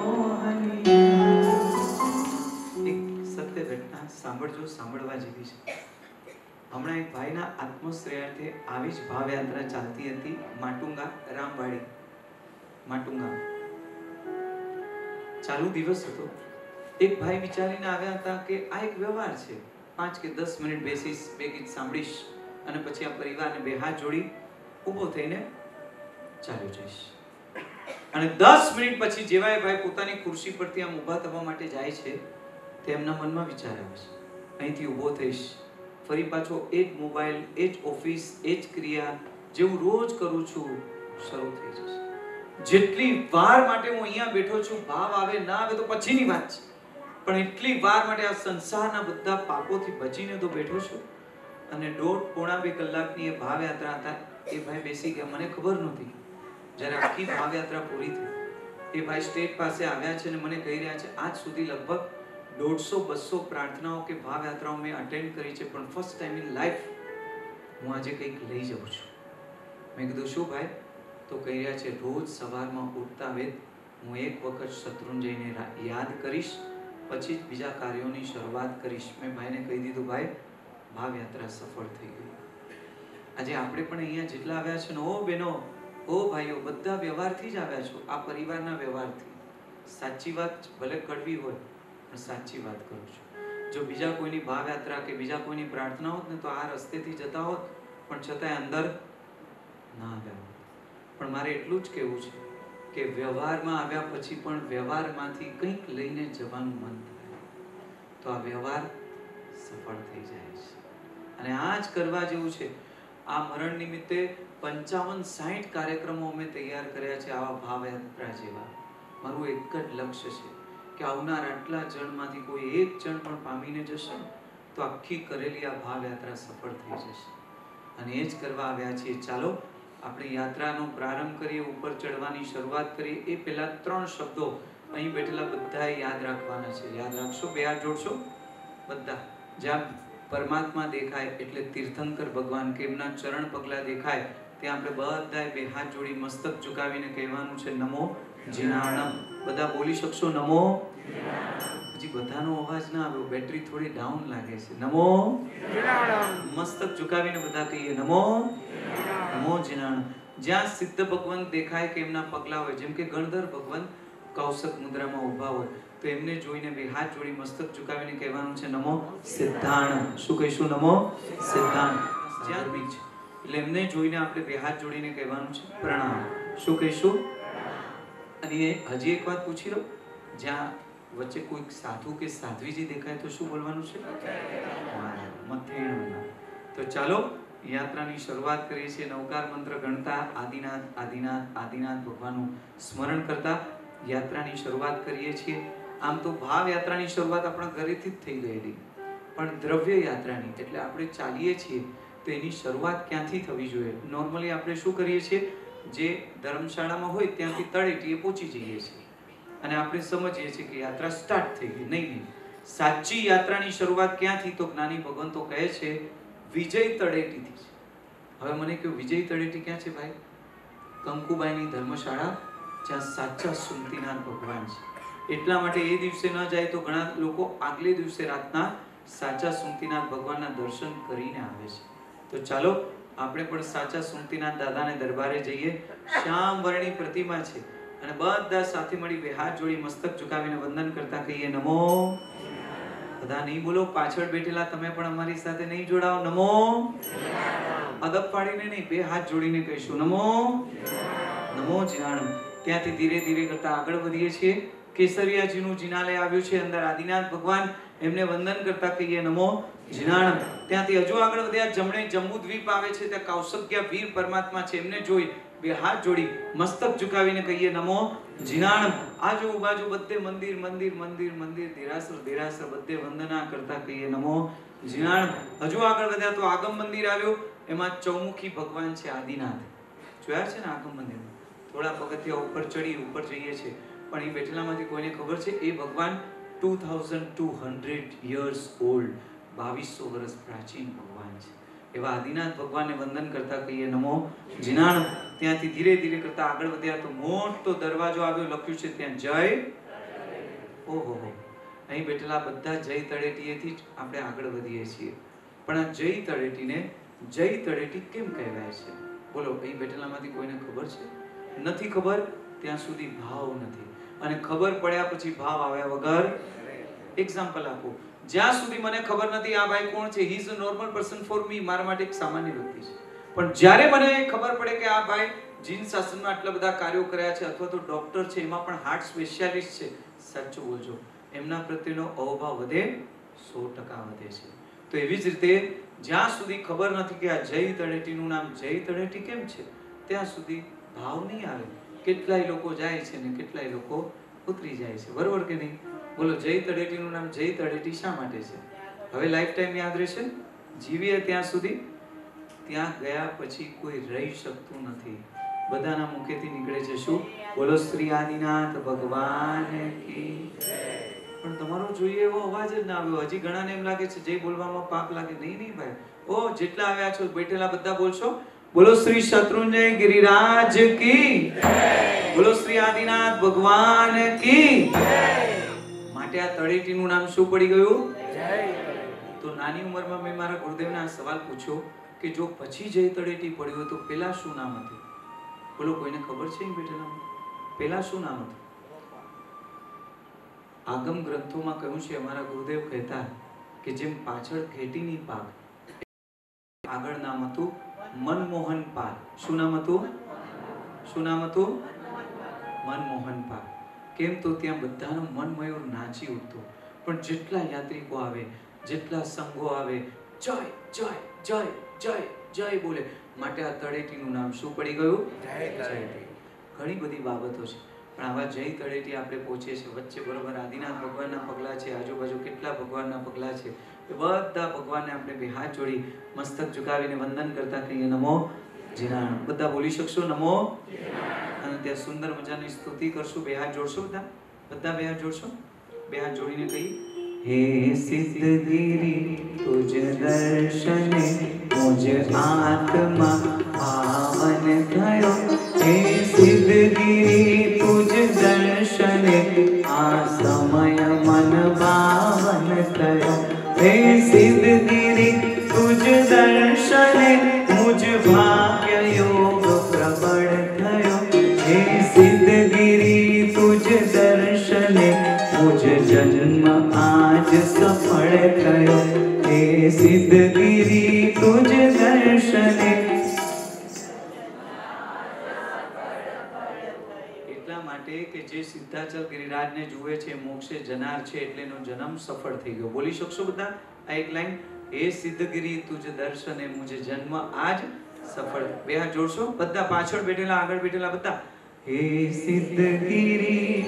સાંભળજો સાંભળવા જેવી છે હમણાં એક ભાઈના આત્મશ્રેયાર્થે આવી જ ભાવયાત્રા ચાલતી હતી માટુંગા રામવાડી માટુંગા ચાલુ દિવસ હતો એક ભાઈ વિચારીને આવ્યા હતા કે આ એક વ્યવહાર છે પાંચ કે દસ મિનિટ બેસીશ બે ગીત સાંભળીશ અને પછી આ પરિવારને બે હાથ જોડી ઊભો થઈને ચાલ્યો જઈશ અને દસ મિનિટ પછી જેવા એ ભાઈ પોતાની ખુરશી પરથી આમ ઊભા થવા માટે જાય છે તેમના મનમાં વિચાર આવે છે અહીંથી ઊભો થઈશ ફરી પાછો એ જ મોબાઈલ એ જ ઓફિસ એ જ ક્રિયા જેવું રોજ કરું છું શરૂ થઈ જશે જેટલી વાર માટે હું અહીંયા બેઠો છું ભાવ આવે ના આવે તો પછીની વાત છે પણ એટલી વાર માટે આ સંસારના બધા પાપોથી બચીને તો બેઠો છું અને દોઢ પોણા બે કલાકની એ ભાવ યાત્રા હતા એ ભાઈ બેસી ગયા, મને ખબર નહોતી. જ્યારે આખી ભાવયાત્રા પૂરી થઈ, એ ભાઈ સ્ટેજ પાસે આવ્યા છે અને મને કહી રહ્યા છે આજ સુધી લગભગ દોઢસો બસો પ્રાર્થનાઓ કે ભાવયાત્રાઓ મેં અટેન્ડ કરી છે, પણ ફર્સ્ટ ટાઈમ ઇન લાઈફ હું આજે કંઈક લઈ જાઉં છું. મેં કીધું શું ભાઈ? તો કહી રહ્યા છે રોજ સવારમાં ઉઠતા વેત હું એક વખત શત્રુંજયને યાદ કરીશ, પછી જ બીજા કાર્યોની શરૂઆત કરીશ. મેં ભાઈને કહી દીધું ભાઈ ભાવયાત્રા સફળ થઈ ગઈ. આજે આપણે પણ અહીંયા જેટલા આવ્યા છે ને, ઓ બહેનો, ઓ ભાઈઓ, બધા વ્યવહારથી જ આવ્યા છો, આ પરિવારના વ્યવહારથી. સાચી વાત ભલે કડવી હોય પણ સાચી વાત કરું છું. જો બીજા કોઈની ભાવયાત્રા કે બીજા કોઈની પ્રાર્થના હોત ને તો આ રસ્તેથી જતા હોત, પણ છતાંય અંદર ના આવ્યા હોત. પણ મારે એટલું જ કહેવું છે કે વ્યવહારમાં આવ્યા પછી પણ વ્યવહારમાંથી કંઈક લઈને જવાનું મન થાય તો આ વ્યવહાર સફળ થઈ જાય છે. અને આ જ કરવા જેવું છે. આ મરણ નિમિત્તે પંચાવન સાઠ કાર્યક્રમો અમે તૈયાર કર્યા છે, આવા ભાવયાત્રા જેવા. મારું એક જ લક્ષ્ય છે કે આવનાર આટલા જણમાંથી કોઈ એક જણ પણ પામીને જશે તો આખી કરેલી આ ભાવયાત્રા સફળ થઈ જશે. અને એ જ કરવા આવ્યા છીએ. ચાલો આપણે યાત્રાનો પ્રારંભ કરીએ, ઉપર ચડવાની શરૂઆત કરીએ. એ પહેલા ત્રણ શબ્દો અહીં બેઠેલા બધાએ યાદ રાખવાના છે. યાદ રાખશો, બે હાથ જોડશો બધા. જ્યાં પરમાત્મા દેખાય એટલે તીર્થંકર ભગવાન કે એમના ચરણ પગલા દેખાય ત્યાં આપણે બધાએ બે હાથ જોડી મસ્તક ઝુકાવીને કહેવાનું છે નમો જીનાણમ. બધા બોલી શકશો નમો? હજી બધાનો અવાજ ના આવ્યો, બેટરી થોડી ડાઉન લાગે છે. નમો જીનાણમ. મસ્તક ઝુકાવીને બધા કહીએ નમો નમો જીનાણમ. જ્યાં સિદ્ધ ભગવાન દેખાય કે એમના પગલા હોય, જેમ કે ગણધર ભગવાન કૌશક મુદ્રામાં ઊભા હોય તો એમને જોઈને બે હાથ જોડી મસ્તક ઝુકાવીને કહેવાનું છે નમો સિદ્ધાણ. શું કહીશું? નમો સિદ્ધાણ. જ્યાં બીજ એટલે એમને જોઈને આપણે બે હાથ જોડીને કહેવાનું છે પ્રણામ. શું કહીશું? અને હજી એક વાત પૂછી લો, જ્યાં વચ્ચે કોઈ સાધુ કે સાધ્વીજી દેખાય તો શું બોલવાનું છે? મથેણ. તો ચાલો યાત્રાની શરૂઆત કરીએ છીએ. નવકાર મંત્ર ગણતા, આદિનાથ આદિનાથ આદિનાથ ભગવાનનું સ્મરણ કરતા યાત્રાની શરૂઆત કરીએ છીએ. આમ તો ભાવ યાત્રાની શરૂઆત આપણા ઘરેથી જ થઈ ગયેલી, પણ દ્રવ્ય યાત્રાની એટલે આપણે ચાલીએ છીએ તો એની શરૂઆત ક્યાંથી થવી જોઈએ? નોર્મલી આપણે શું કરીએ છીએ? જે ધર્મશાળામાં હોય ત્યાંથી તળેટીએ પહોંચી જઈએ છીએ અને આપણે સમજીએ છીએ કે યાત્રા સ્ટાર્ટ થઈ ગઈ. નહીં નહીં, સાચી યાત્રાની શરૂઆત ક્યાંથી? તો જ્ઞાની ભગવંતો કહે છે વિજય તળેટીથી છે. હવે મને કહ્યું વિજય તળેટી ક્યાં છે ભાઈ? કંકુબાઈની ધર્મશાળા, જ્યાં સાચા સુમતીનાથ ભગવાન છે. એટલા માટે એ દિવસે ન જાય તો ઘણા લોકો આગલે દિવસે રાતના સાચા સુમતીનાથ ભગવાનના દર્શન કરીને આવે છે. તો ચાલો આપણે પણ સાચા સુમતીનાથ દાદાને દરબારે જઈએ. શ્યામ વર્ણની પ્રતિમા છે અને બધા સાથે મળી બે હાથ જોડી મસ્તક ઝુકાવીને વંદન કરતા કહીએ નમો. બધા નહીં બોલો, પાછળ બેઠેલા તમે પણ અમારી સાથે નહીં જોડાઓ. નમો અદબ પાડીને નહીં, બે હાથ જોડીને કહીશું નમો નમો જીનાણમ. ત્યાંથી ધીરે ધીરે કરતા આગળ વધીએ છીએ. કેસરિયાજીનું જિનાલય આવ્યું છે, અંદર આદિનાથ ભગવાન, એમને વંદન કરતા કહીએ નમો જીનાણમ. ત્યાંથી હજુ આગળ વધ્યા, જમણે જંબુદ્વીપ આવે છે, ત્યાં કૌશગ્ય વીર પરમાત્મા છે, એમને જોઈ બે હાથ જોડી મસ્તક ઝુકાવીને કહીએ નમો જીનાણમ. આજુ બાજુ બધે મંદિર મંદિર મંદિર મંદિર, દેરાસર દેરાસર, બધે વંદના કરતા કહીએ નમો જીનાણમ. હજુ આગળ વધ્યા તો આગમ મંદિર આવ્યું, એમાં ચૌમુખી ભગવાન છે આદિનાથ. જોયા છે ને આગમ મંદિર? થોડા પગથિયા ઉપર ચડી ઉપર જઈએ છીએ, પણ એ બેઠેલામાંથી કોઈને ખબર છે એ ભગવાન two thousand two hundred years old, બાવીસો વર્ષ પ્રાચીન ભગવાન છે. એવા આદિનાથ ભગવાનને વંદન કરતા કહીએ નમો જીનાણમ. ત્યાંથી ધીરે ધીરે કરતા આગળ વધ્યા તો મોટો દરવાજો આવ્યો, લખ્યું છે ત્યાં જય. ઓહો હો, અહીં બેઠેલા બધા જય તળેટીએથી જ આપણે આગળ વધીએ છીએ. પણ આ જય તળેટીને જય તળેટી કેમ કહેવાય છે? બોલો, અહીં બેઠેલામાંથી કોઈને ખબર છે? નથી ખબર ત્યાં સુધી ભાવ નથી, અને ખબર પડ્યા પછી ભાવ આવ્યા વગર. એક્ઝામ્પલ આપો. જ્યાં સુધી મને ખબર નથી આ ભાઈ કોણ છે, he is a normal person for me, મારા માટે એક સામાન્ય વ્યક્તિ છે. પણ જ્યારે મને ખબર પડે કે આ ભાઈ જીન શાસ્ત્રમાં આટલા બધા કાર્યો કર્યા છે, અથવા તો ડોક્ટર છે, એમાં પણ હાર્ટ સ્પેશિયાલિસ્ટ છે, સાચું બોલજો, એમના પ્રત્યેનો અવભાવ વધે, સો ટકા વધે છે. તો એવી જ રીતે જ્યાં સુધી ખબર નથી કે આ જય તળેટીનું નામ જય તળેટી કેમ છે, ત્યાં સુધી ભાવ નહીં આવે. કેટલાય લોકો જાય છે ને કેટલાય લોકો ઉતરી જાય છે, બરોબર કે નહીં? બોલો, જય તળેટીનું નામ જય તળેટી શા માટે છે? હવે લાઈફ ટાઈમ યાદ રહેશે, જીવીએ ત્યાં સુધી ત્યાં ગયા પછી કોઈ રહી શકતું નથી. બધાના મુખેથી નીકળે છે શું? બોલો શ્રી આદિનાથ ભગવાન કી જય. પણ તમારો જોઈએ એવો અવાજ જ ના આવ્યો. હજી ઘણાને એમ લાગે છે જય બોલવામાં પાપ લાગે. નહીં નહીં ભાઈ. ઓ જેટલા આવ્યા છો બેઠેલા બધા બોલશો બોલો શ્રી શત્રુંજય ગિરિરાજ કી જય. બોલો શ્રી આદિનાથ ભગવાન કી જય. માટે આ તળેટીનું નામ શું પડી ગયું? જય. તો નાની ઉંમરમાં મેં મારા ગુરુદેવને આ સવાલ પૂછ્યો કે જો પછી જય તળેટી પડ્યું તો પેલા શું નામ હતું? બોલો કોઈને ખબર છે? બેઠેલા પેલા શું નામ હતું? આગમ ગ્રંથોમાં કહ્યું છે, અમારા ગુરુદેવ કહેતા કે જેમ પાછળ ઘેટીની પાક, આગળ નામ હતું મનમોહન પાલ. શું નામ હતું? શું નામ હતું? મનમોહન પાલ. કેમ તો ત્યાં બધાનો મન મયુર નાચી ઉઠતો. પણ જેટલા યાત્રિકો આવે, જેટલા સંઘો આવે, જય જય જય જય જય બોલે. માટે આ તળેટીનું નામ શું પડી ગયું? જય. ઘણી બધી બાબતો છે પણ આવા જય તળેટી આપણે પહોંચીએ છીએ. વચ્ચે બરોબર આદિનાથ ભગવાનના પગલા છે, આજુબાજુ કેટલા ભગવાનના પગલા છે. એ બધા ભગવાનને આપણે બે હાથ જોડી મસ્તક ઝુકાવીને વંદન કરતા કહીએ નમો જીનાણ. બધા બોલી શકશો નમો જીનાણ. અને ત્યાં સુંદર મજાની સ્તુતિ કરશું. બે હાથ જોડશો બધા? બધા બે હાથ જોડશો? બે હાથ જોડીને કહીએ હે સિદ્ધગિરી તુજ દર્શને મુજ આત્મા પાવન થયો. હે સિદ્ધગિરી તુજ દર્શને આ સમય મન પાવન થયો. હે સિદ્ધગિરી તુજ દર્શને મુજ ભાગ્ય યોગ પ્રબળ થયો. હે સિદ્ધગિરી તુજ દર્શને મુજ જન્મ આજ સફળ થયો. હે સિદ્ધગિરી તુજ દર્શને. એટલા માટે કે જે સિદ્ધાચલ ગિરિરાજને જુએ છે મોક્ષે જનાર છે એટલે એનો જન્મ સફળ થઈ ગયો. બોલી શકશો બધા આ એક લાઈન? હે સિદ્ધગિરી તુજ દર્શને મુજ જન્મ આજ સફળ. બે હાથ જોડશો બધા? પાછળ બેઠેલા આગળ બેઠેલા બધા હે સિદ્ધગિરી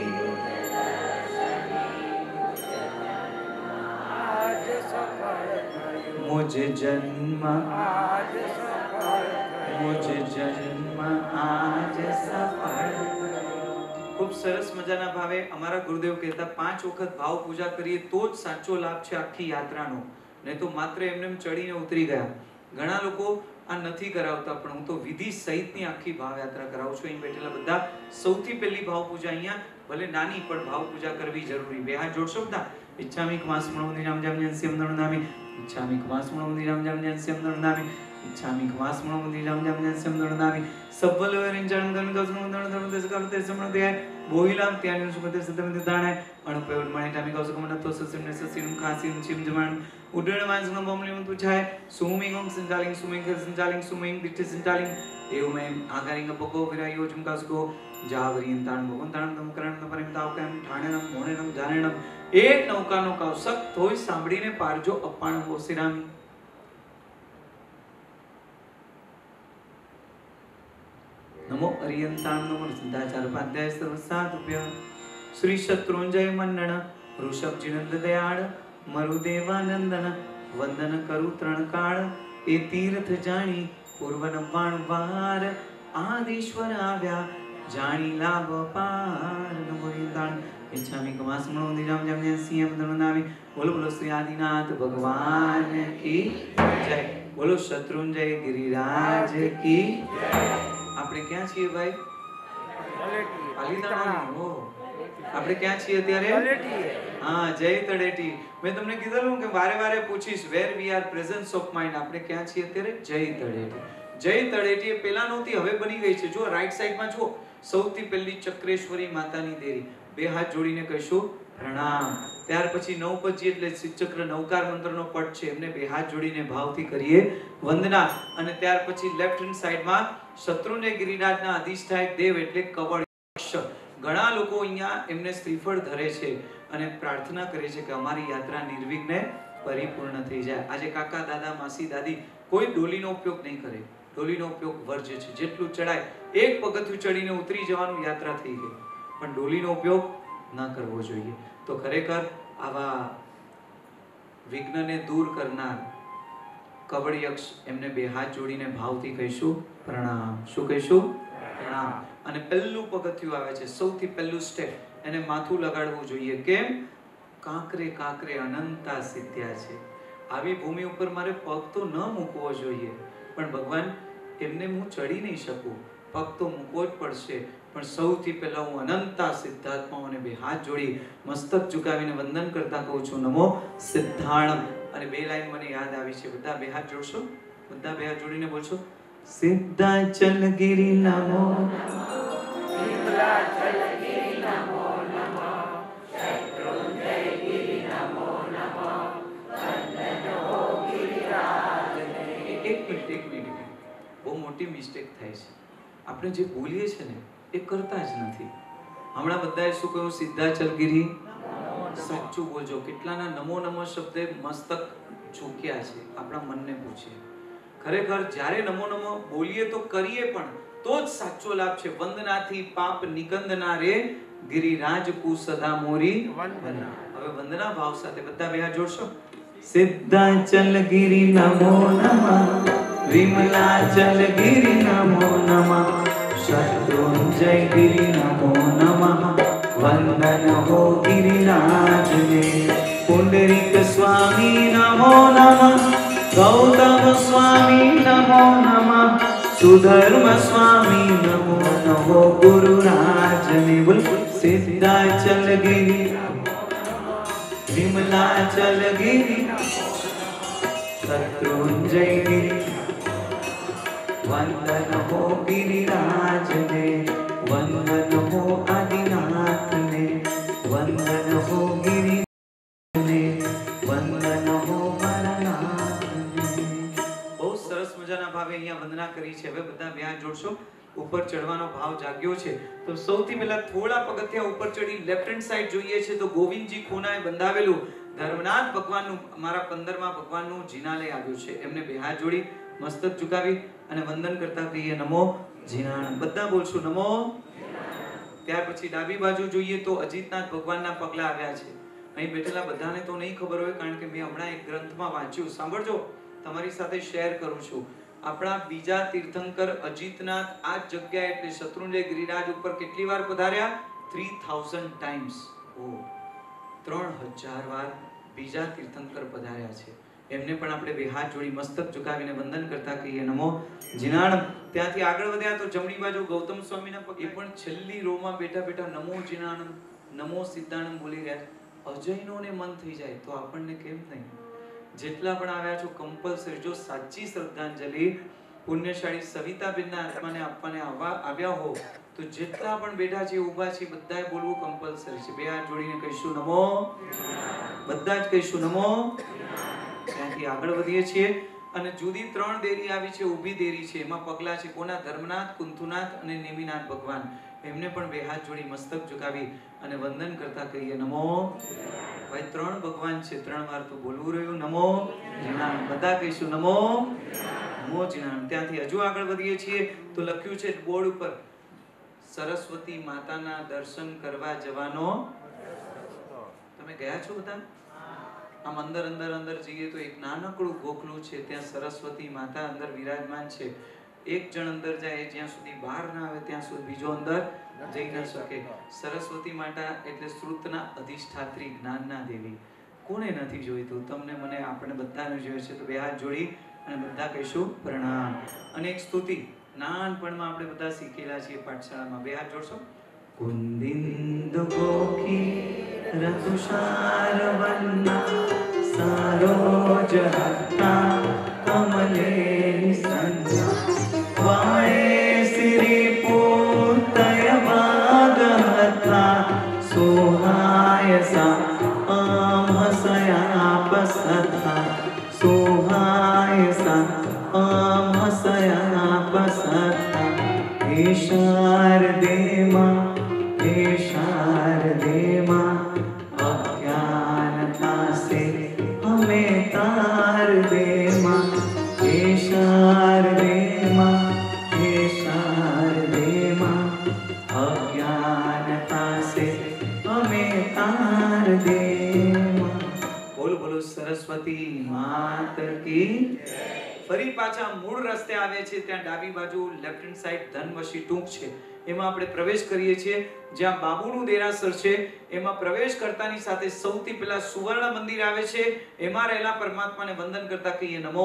મુજ જન્મ આજ સફળ. મુજ જન્મ આજ સફળ. ખૂબ સરસ મજાના ભાવે અમારા ગુરુદેવ કહેતા પાંચ વખત ભાવ પૂજા કરીએ તો જ સાચો લાભ છે આખી યાત્રાનો. નહીં તો માત્ર એમને એમ ચડીને ઉતરી ગયા. ઘણા લોકો આ નથી કરાવતા પણ હું તો વિધિ સહિતની આખી ભાવ યાત્રા કરાવું છું. અહીં બેઠેલા બધા સૌથી પહેલી ભાવ પૂજા અહીંયા ભલે નાની પણ ભાવ પૂજા કરવી જરૂરી. બે હાથ જોડશો બધા? ઈચ્છામિ કમાસ્મણોદિ રામ જામ જ્ઞાનસ્યમ નરનામી. ઈચ્છામિ કમાસ્મણોદિ રામ જામ જ્ઞાનસ્યમ નરનામી. ઈચ્છામિ કમાસ્મણોદિ રામ જામ જ્ઞાનસ્યમ નરનામી. સબ્બલવરિં ચરણ ગણ ગસનું દણ દણ દસ કરતે સમૃદ્ધિ બોઈલામ ત્યાંનું સુગતે સતમ દાણે અણુપયોડ મણે ટામી કૌસક મનતો સસિમને સસિનું ખાસીન ચિમ જમણ ઉડણ માનસનો બમલી મન તુછાય સુમિંગ ઓમ સંચાલિંગ સુમિંગ સંચાલિંગ સુમિંગ દિઠ સંચાલિંગ એવું મેં આગારિંગ પકો વિરાયો જુમકાસકો જાવરિયન તાણ ભગવન તાણ તમ કરણ પરિમ તાવ કેમ ઠાણેનમ મોણેનમ જાણેનમ એક નૌકાનો કૌસક તોય સાંભળીને પારજો અપાણ હોસિરામી. નમો અરિયંતાણ નમો સિદ્ધાચાર પાદ્યાય સર્વસાતુભ્ય. શ્રી શત્રુંજય મન્નણ ઋષભજી નંદ દયાળ મરુદેવાનંદન વંદન કરું ત્રણ કાળ. એ તીર્થ જાણી પૂર્વ નવાણ વાર આદિશ્વર આવ્યા જાણી લાભ પાર. નમો અરિયંતાણ ઈચ્છામિ કમાસ્મણો દિરામ જમ્ય સિંહ દણનામી. બોલો બોલો શ્રી આદિનાથ ભગવાન કી જય. બોલો શત્રુંજય ગિરિરાજ કી જય. આપણે ક્યાં છીએ ભાઈ? પાલીતાણા. ઓ આપણે ક્યાં છીએ અત્યારે? હા, જય તળેટી. મેં તમને કીધું કે વારે વારે પૂછીશ where we are presence of mind. આપણે ક્યાં છીએ અત્યારે? જય તળેટી. જય તળેટી એ પેલા નહોતી હવે બની ગઈ છે. જો રાઈટ સાઈડમાં જુઓ સૌથી પહેલી ચક્રેશ્વરી માતાની દેરી. બે હાથ જોડીને કહીશું પ્રણામ. ત્યાર પછી નવપજી એટલે ચક્ર નવકાર મંત્રનો પટ છે એમને બે હાથ જોડીને ભાવથી કરીએ વંદના. અને ત્યાર પછી લેફ્ટ હેન્ડ સાઈડમાં શત્રુંજય ગિરિરાજના અધિષ્ઠાયક દેવ એટલે કવળ. ઘણા લોકો અહીંયા એમને શ્રીફળ ધરે છે અને પ્રાર્થના કરે છે કે અમારી યાત્રા નિર્વિઘ્ને પરિપૂર્ણ થઈ જાય. આજે કાકા દાદા માસી દાદી કોઈ ડોલીનો ઉપયોગ નહીં કરે. ડોલીનો ઉપયોગ વર્જ્ય છે. જેટલું ચડાય એક પગથિયું ચડીને ઉતરી જવાનું યાત્રા થઈ ગઈ પણ ડોલીનો ઉપયોગ ન કરવો જોઈએ. તો ખરેખર આવા વિઘ્નને દૂર કરનાર કવળ યક્ષ એમને બે હાથ જોડીને ભાવથી કહીશું પ્રણામ. શું કહીશું? પ્રણામ. અને પહેલું પગથિયું આવે છે, સૌથી પહેલું સ્ટેપ, એને માથું લગાડવું જોઈએ. કેમ? કાંકરે કાંકરે અનંતા સિદ્ધ્યા છે. આવી ભૂમિ ઉપર મારે પગ તો ન મૂકવો જોઈએ, પણ ભગવાન એમને હું ચડી નહીં શકું, પગ તો મૂકવો જ પડશે. પણ સૌથી પહેલા હું અનંતા સિદ્ધાત્માઓને બે હાથ જોડી મસ્તક ઝુકાવીને વંદન કરતા કહું છું નમો સિદ્ધાણમ. અને બે લાઈન મને યાદ આવી છે, બધા બે હાથ જોડશો, બધા બે હાથ જોડીને બોલશો સિદ્ધાચલ ગિરી નમો બહુ મોટી મિસ્ટેક થાય છે. આપણે જે બોલીએ છીએ ને એ કરતા જ નથી. હમણાં બધાએ શું કહ્યું? સિદ્ધાચલગીરી. સાચું બોલજો. કેટલાના નમો નમો શબ્દે મસ્તક ઝૂક્યા છે? આપણા મનને પૂછીએ. ખરેખર જ્યારે નમો નમો બોલીએ તો કરીએ પણ તો જ સાચો લાભ છે. વંદનાથી પાપ નિકંદના રે ગિરિરાજ કુ સદા મોરી વંદના. હવે વંદના ભાવ સાથે બધા બે હાથ જોડશો. સિદ્ધાચલગીરી નમો નમઃ, વિમલાચલગીરી નમો નમઃ, શત્રુંજય ગિરી નમો નમઃ, વંદન હો ગિરિરાજને. પુંડરીક સ્વામી નમો નમઃ, ગૌતમ સ્વામી નમો નમઃ, સુધર્મ સ્વામી નમો નમો ગુરુરાજને. બોલ સિદ્ધાચલગીરી વિમલાચલગીરી શત્રુંજય ગિરી, વંદન હો ગિરિરાજને, વંદન હો આદિનાથને, વંદન હો ગિરિને, વંદન હો મારનાથને. બહુ સરસ મજાના ભાવે અહીંયા વંદના કરી છે. હવે બધા બે હાથ જોડશો. ઉપર ચડવાનો ભાવ જાગ્યો છે તો સૌથી પહેલા થોડા પગથિયા ઉપર ચડી લેફ્ટ હેન્ડ સાઈડ જોઈએ છે તો ગોવિંદજી ખૂણાએ બંધાવેલું ધર્મનાથ ભગવાનનું, મારા પંદરમાં ભગવાનનું જિનાલય આવ્યું છે. એમને બે હાથ જોડી મસ્તક ઝુકાવી અને વંદન કરતા કહીએ નમો જીનાણમ. બધા બોલશું નમો. ત્યાર પછી ડાબી બાજુ જોઈએ તો અજીતનાથ ભગવાનના પગલા આવ્યા છે. અહીં બેઠેલા બધાને તો નહીં ખબર હોય કારણ કે મેં હમણાં એક ગ્રંથમાં વાંચ્યું. સાંભળજો, તમારી સાથે શેર કરું છું. આપણા બીજા તીર્થંકર અજીતનાથ આ જગ્યા એટલે શત્રુંજય ગિરિરાજ ઉપર કેટલી વાર પધાર્યા? ત્રણ હજાર ટાઈમ્સ. ઓ ત્રણ હજાર વાર બીજા તીર્થંકર પધાર્યા છે. એમને પણ આપણે બે હાથ જોડી મસ્તક ઝુકાવીને વંદન કરતા કહીએ નમો જીનાણમ. ત્યાંથી આગળ વધ્યા તો જમણી બાજુ ગૌતમ સ્વામીના પગ, એ પણ છેલ્લી રોમાં બેઠા બેઠા નમો જીનાણમ નમો સિદ્ધાણમ બોલી રહ્યા. અજયનોને મન થઈ જાય તો આપણને કેમ નહીં? જેટલા પણ આવ્યા છો કમ્પલસરી, જો સાચી શ્રદ્ધાંજલિ પુણ્યશાળી સવિતાબેનના આત્માને આપવાને આવ્યા હો તો જેટલા પણ બેઠા છે ઊભા છે બધાએ બોલવું કમ્પલસરી છે. બે હાથ જોડીને કહીશું નમો. બધા જ કહીશું નમો. ત્યાંથી આગળ વધીએ છીએ અને જુદી ત્રણ દેરી આવી છે, ઊભી દેરી છે. એમાં પગલા છે કોના? ધર્મનાથ, કુંથુનાથ અને નેમિનાથ ભગવાન. એમને પણ બે હાથ જોડી મસ્તક ઝુકાવી અને વંદન કરતા કહીએ નમો. ભાઈ ત્રણ ભગવાન છે, ત્રણ વાર તો બોલવું રહ્યું નમો જીનાણમ. બધા કહીશું નમો નમો જીનાણમ. ત્યાંથી હજુ આગળ વધીએ છીએ તો લખ્યું છે બોર્ડ ઉપર સરસ્વતી માતાના દર્શન કરવા જવાનો. તમે ગયા છો બધા? આમ અંદર અંદર અંદર જઈએ તો એક નાનકડું ગોખલું છે, ત્યાં સરસ્વતી માતા અંદર વિરાજમાન છે. એક જણ અંદર જાય જ્યાં સુધી બહાર ના આવે ત્યાં સુધી બીજો અંદર જઈ ન શકે. સરસ્વતી માતા એટલે શ્રુતના અધિષ્ઠાત્રી, જ્ઞાનના દેવી. કોને નથી જોઈતું? તમને, મને, આપણે બધાને જોઈએ છે. તો બે હાથ જોડી અને બધા કહીશું પ્રણામ. અને એક સ્તુતિ નાનપણમાં આપણે બધા શીખેલા છીએ પાઠશાળામાં. બે હાથ જોડશો. કુંદિન્દુ ગોખી રતુષાર વન્ના સરોજ હસ્તા કમલે નિસંજા વાણે શ્રી પૂતય વાગહતા સોહાયસા અમહસયાપસથા સોહાયસા અમહસયાપસથા. હે શારદે માં, હે શારદે માં, અજ્ઞાનતા સે હમે તાર દે માં. હે શારદે માં, હે શારદે માં, અજ્ઞાનતા સે હમે તાર દે માં. બોલો બોલો સરસ્વતી માત કી. ફરી પાછા મૂળ રસ્તે આવે છે ત્યાં ડાબી બાજુ લેફ્ટ હેન્ડ સાઈડ ધનવશી ટૂંક છે, એમાં આપણે પ્રવેશ કરીએ છીએ, જ્યાં બાબુનું દેરાસર છે. એમાં પ્રવેશ કરતાની સાથે સૌથી પહેલા સુવર્ણ મંદિર આવે છે. એમાં રહેલા પરમાત્માને વંદન કરતા કહીએ નમો.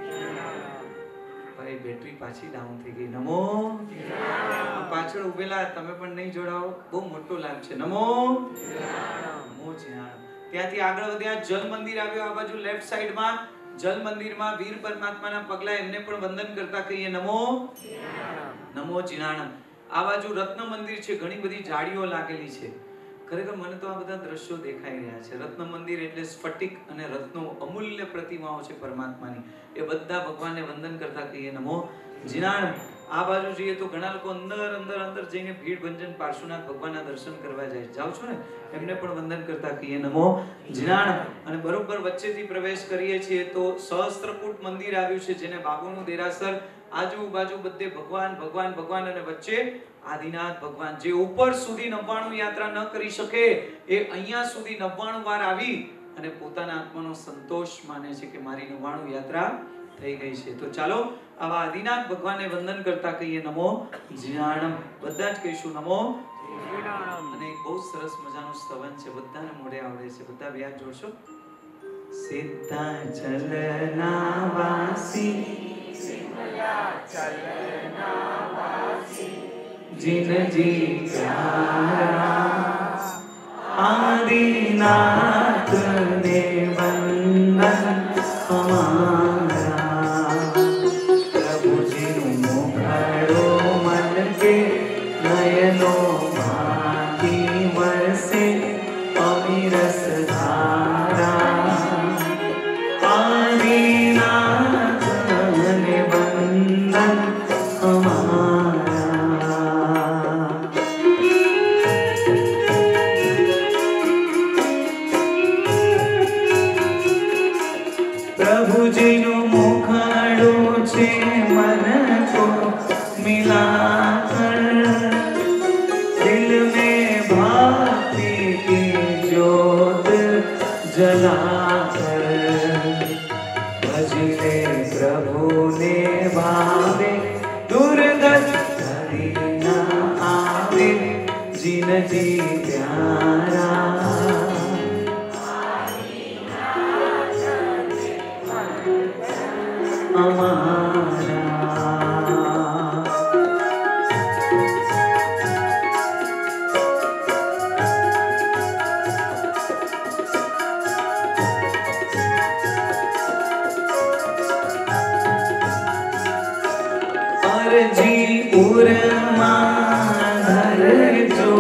ભાઈ બેટરી પાછી ડાઉન થઈ ગઈ. નમો. પાછળ ઉભેલા તમે પણ નહીં જોડાઓ, બહુ મોટો લાભ છે. નમો. નમો જ્ઞાન. ત્યાંથી આગળ વધ્યા જલ મંદિર આવ્યો આ બાજુ લેફ્ટ સાઈડમાં. જલ મંદિરમાં વીર પરમાત્માના પગલા, એમને પણ વંદન કરતા કહીએ નમો. નમો જીનાણમ. આ બાજુ રત્ન મંદિર છે, ઘણી બધી જાળીઓ લાગેલી છે. ખરેખર મને તો આ બધા દ્રશ્યો દેખાઈ રહ્યા છે. રત્ન મંદિર એટલે સ્ફટિક અને રત્નો, અમૂલ્ય પ્રતિમાઓ છે પરમાત્માની. એ બધા ભગવાનને વંદન કરતા કહીએ નમો જીનાણમ. આ બાજુ જોઈએ તો ઘણા લોકો અંદર અંદર અંદર જઈને ભીડ ભંજન પાર્શ્વનાથ ભગવાનના દર્શન કરવા જાય. જાવ છો ને, એમને પણ વંદન કરતા કહીએ નમો જીનાણમ. અને બરોબર વચ્ચેથી પ્રવેશ કરીએ છીએ તો સહસ્ત્રકૂટ મંદિર આવ્યું છે, જેને બાબુનું દેરાસર. આજુબાજુ બધે ભગવાન ભગવાન ભગવાન અને વચ્ચે આદિનાથ ભગવાન. જે ઉપર સુધી નવ્વાણું યાત્રા ન કરી શકે એ અહીંયા સુધી નવ્વાણું વાર આવી અને પોતાના આત્માનો સંતોષ માને છે કે મારી નવ્વાણું યાત્રા થઈ ગઈ છે. તો ચાલો આવા આદિનાથ ભગવાનને વંદન કરતા કહીએ નમો જીનાણમ. બધા જ કહીશું નમો જીનાણમ. અને એક બહુ સરસ મજાનું સ્તવન છે, બધાને મોઢે આવડે છે. બધા વ્યાજ જોડશો. સિદ્ધાચલના વાસી जिनजी प्यारा आदिनाथ ने वंदन हमारा. प्रभु जी मुखड़ो मन के नयनो माती बरसे अविरस धारा. आदिनाथ ने वंदन प्रभुजीनु मुखड़ो छे मन को मिलाकर, दिल में भक्ति की ज्योत जलाकर. भजले प्रभु ने भावे दुर्गत धरी न आवे. जिनजी प्यारा जी उरमा धर जो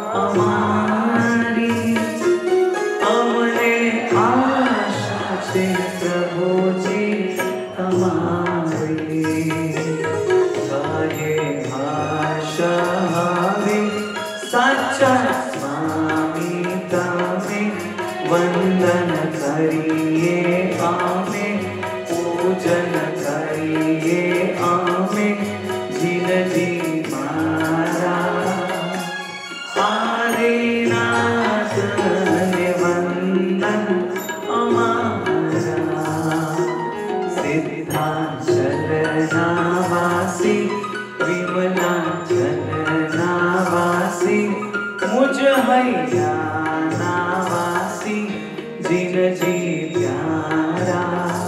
हमारी, हमने आशा से प्रभु जी हमारी. गाये भाषा हवे साचा स्वामी तमे वंदन करिए आमे, पूजन करिए आमे. जिनजी मारा आदिनाथ ने वंदन हमारा. सिद्धाचलना वासी विमलाचलना वासी, मुझ हैयाना वासी जिनजी प्यारा.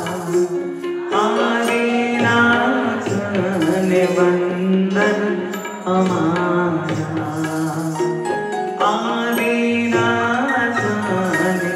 आदिनाथ ने वंदन हमारा. आदिनाथ ने.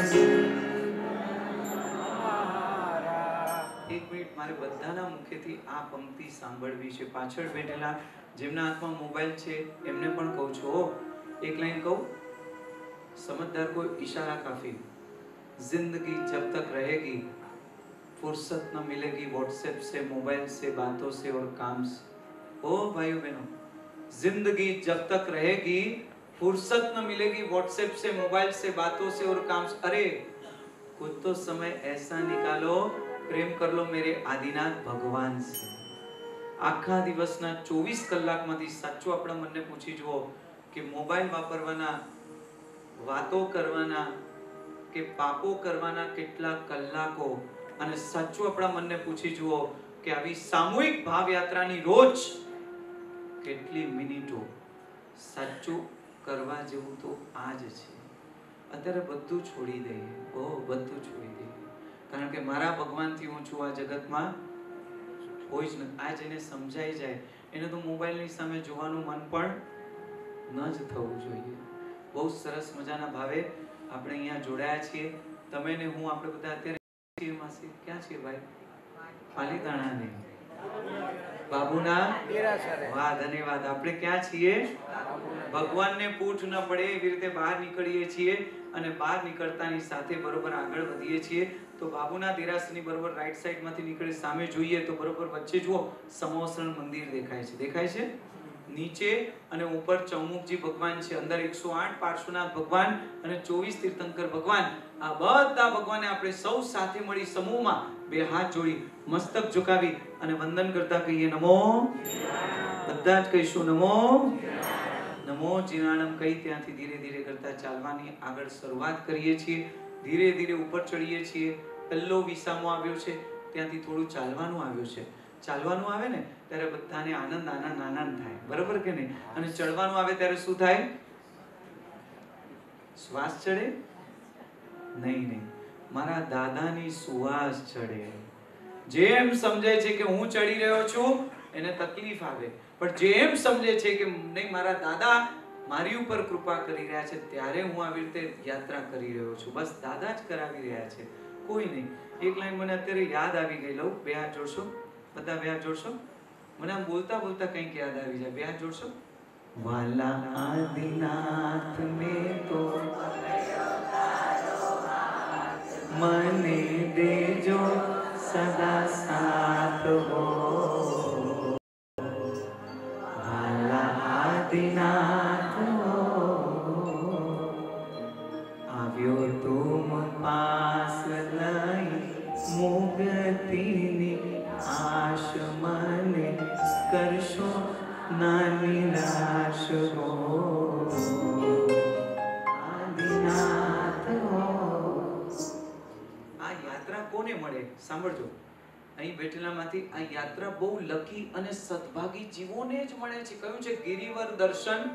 એક મિનિટ મારે બધાના મુખેથી આ પંક્તિ સાંભળવી છે. પાછળ બેઠેલા જેમના હાથમાં મોબાઈલ છે એમને પણ કહું છું. એક લાઈન કહું, समझदार को इशारा काफी. जिंदगी जब तक रहेगी फुर्सत न मिलेगी व्हाट्सएप से, मोबाइल से, बातों से और काम से. ओ भाइयों बहनों, जिंदगी जब तक रहेगी फुर्सत न मिलेगी व्हाट्सएप से, मोबाइल से, बातों से और काम से. अरे कुछ तो समय ऐसा निकालो, प्रेम कर लो मेरे आदिनाथ भगवान से. आखा दिवसना चौबीस કલાકમાંથી સાચું આપણા મનને પૂછી જુઓ કે મોબાઈલ વાપરવાના, વાતો કરવાના કે પાપો કરવાના કેટલા કલાકો, અને સાચું આપણા મનને પૂછી જુઓ કે આવી સામૂહિક ભાવ યાત્રાની રોજ કેટલી મિનિટો સાચું કરવા જેવું તો આ જ છે. અત્યારે બધું છોડી દઈએ, ઓ બધું છોડી દઈએ, કારણ કે મારા ભગવાનથી હું છું આ જગતમાં કોઈ જ નથી. આ જેને સમજાઈ જાય એને તો મોબાઈલની સામે જોવાનું મન પણ ન જ થવું જોઈએ. બહુ સરસ મજાના ભાવે આપણે અહીંયા જોડાયા છીએ. તમે ને હું આપણે બધા અત્યારે છીએ માસી ક્યાં છીએ ભાઈ? પાલીતાણા ને બાબુના દેરાસરે. વાહ ધન્યવાદ. આપણે ક્યાં છીએ? ભગવાનને પૂછ ન પડે એવી રીતે બહાર નીકળીએ છીએ અને બહાર નીકળતાની સાથે બરોબર આગળ વધીએ છીએ. તો બાબુના દેરાસરની બરોબર રાઈટ સાઈડ માંથી નીકળી સામે જોઈએ તો બરોબર વચ્ચે જુઓ સમોસણ મંદિર દેખાય છે. દેખાય છે? નીચે અને ઉપર ચૌમુખજી ભગવાન છે, અંદર એકસો આઠ પાર્શ્વનાથ ભગવાન અને ચોવીસ તીર્થંકર ભગવાન. આ બધા ભગવાને આપણે સૌ સાથે મળી સમૂહમાં બે હાથ જોડી મસ્તક ઝુકાવી અને વંદન કરતા કહીએ નમો. બધા જ કહીશું નમો નમો જીનાણમ કહી ત્યાંથી ધીરે ધીરે કરતા ચાલવાની આગળ શરૂઆત કરીએ છીએ. ધીરે ધીરે ઉપર ચડીએ છીએ. પહેલો વિસામો આવ્યો છે, ત્યાંથી થોડું ચાલવાનું આવ્યું છે. ચાલવાનું આવે ને ત્યારે બધાને આનંદ આનંદ આનંદ થાય, બરોબર કે નહીં? અને ચડવાનું આવે ત્યારે શું થાય? શ્વાસ ચડે? નહીં નહીં, મારા દાદાની સુવાસ ચડે. જેમ સમજે છે કે હું ચડી રહ્યો છું એને તકલીફ આવે, પણ જેમ સમજે છે કે નહીં મારા દાદા મારી ઉપર કૃપા કરી રહ્યા છે ત્યારે હું આવી રીતે યાત્રા કરી રહ્યો છું. બસ દાદા જ કરાવી રહ્યા છે, કોઈ નહીં. એક લાઈન મને અત્યારે યાદ આવી ગઈ, લઉં. બે હાથ જોડશો બધા? બે હાથ જોડશો? મને આમ બોલતા બોલતા કંઈક યાદ આવી જાય. બે હાથ જોડશો? વાલા આદિનાથ મેં તો મને દેજો સદા સાથ હો. વાલા આદિનાથ આવ્યો તુમ પાસ લઈ મુગતિની આશ મને કરશો ના નિરાશ હો. આદિનાથ હો. આ યાત્રા કોને મળે? સાંભળજો, અહીં બેઠેલામાંથી આ યાત્રા બહુ લકી અને સદભાગી જીવોને જ મળે છે. કયું છે? ગિરિવર દર્શન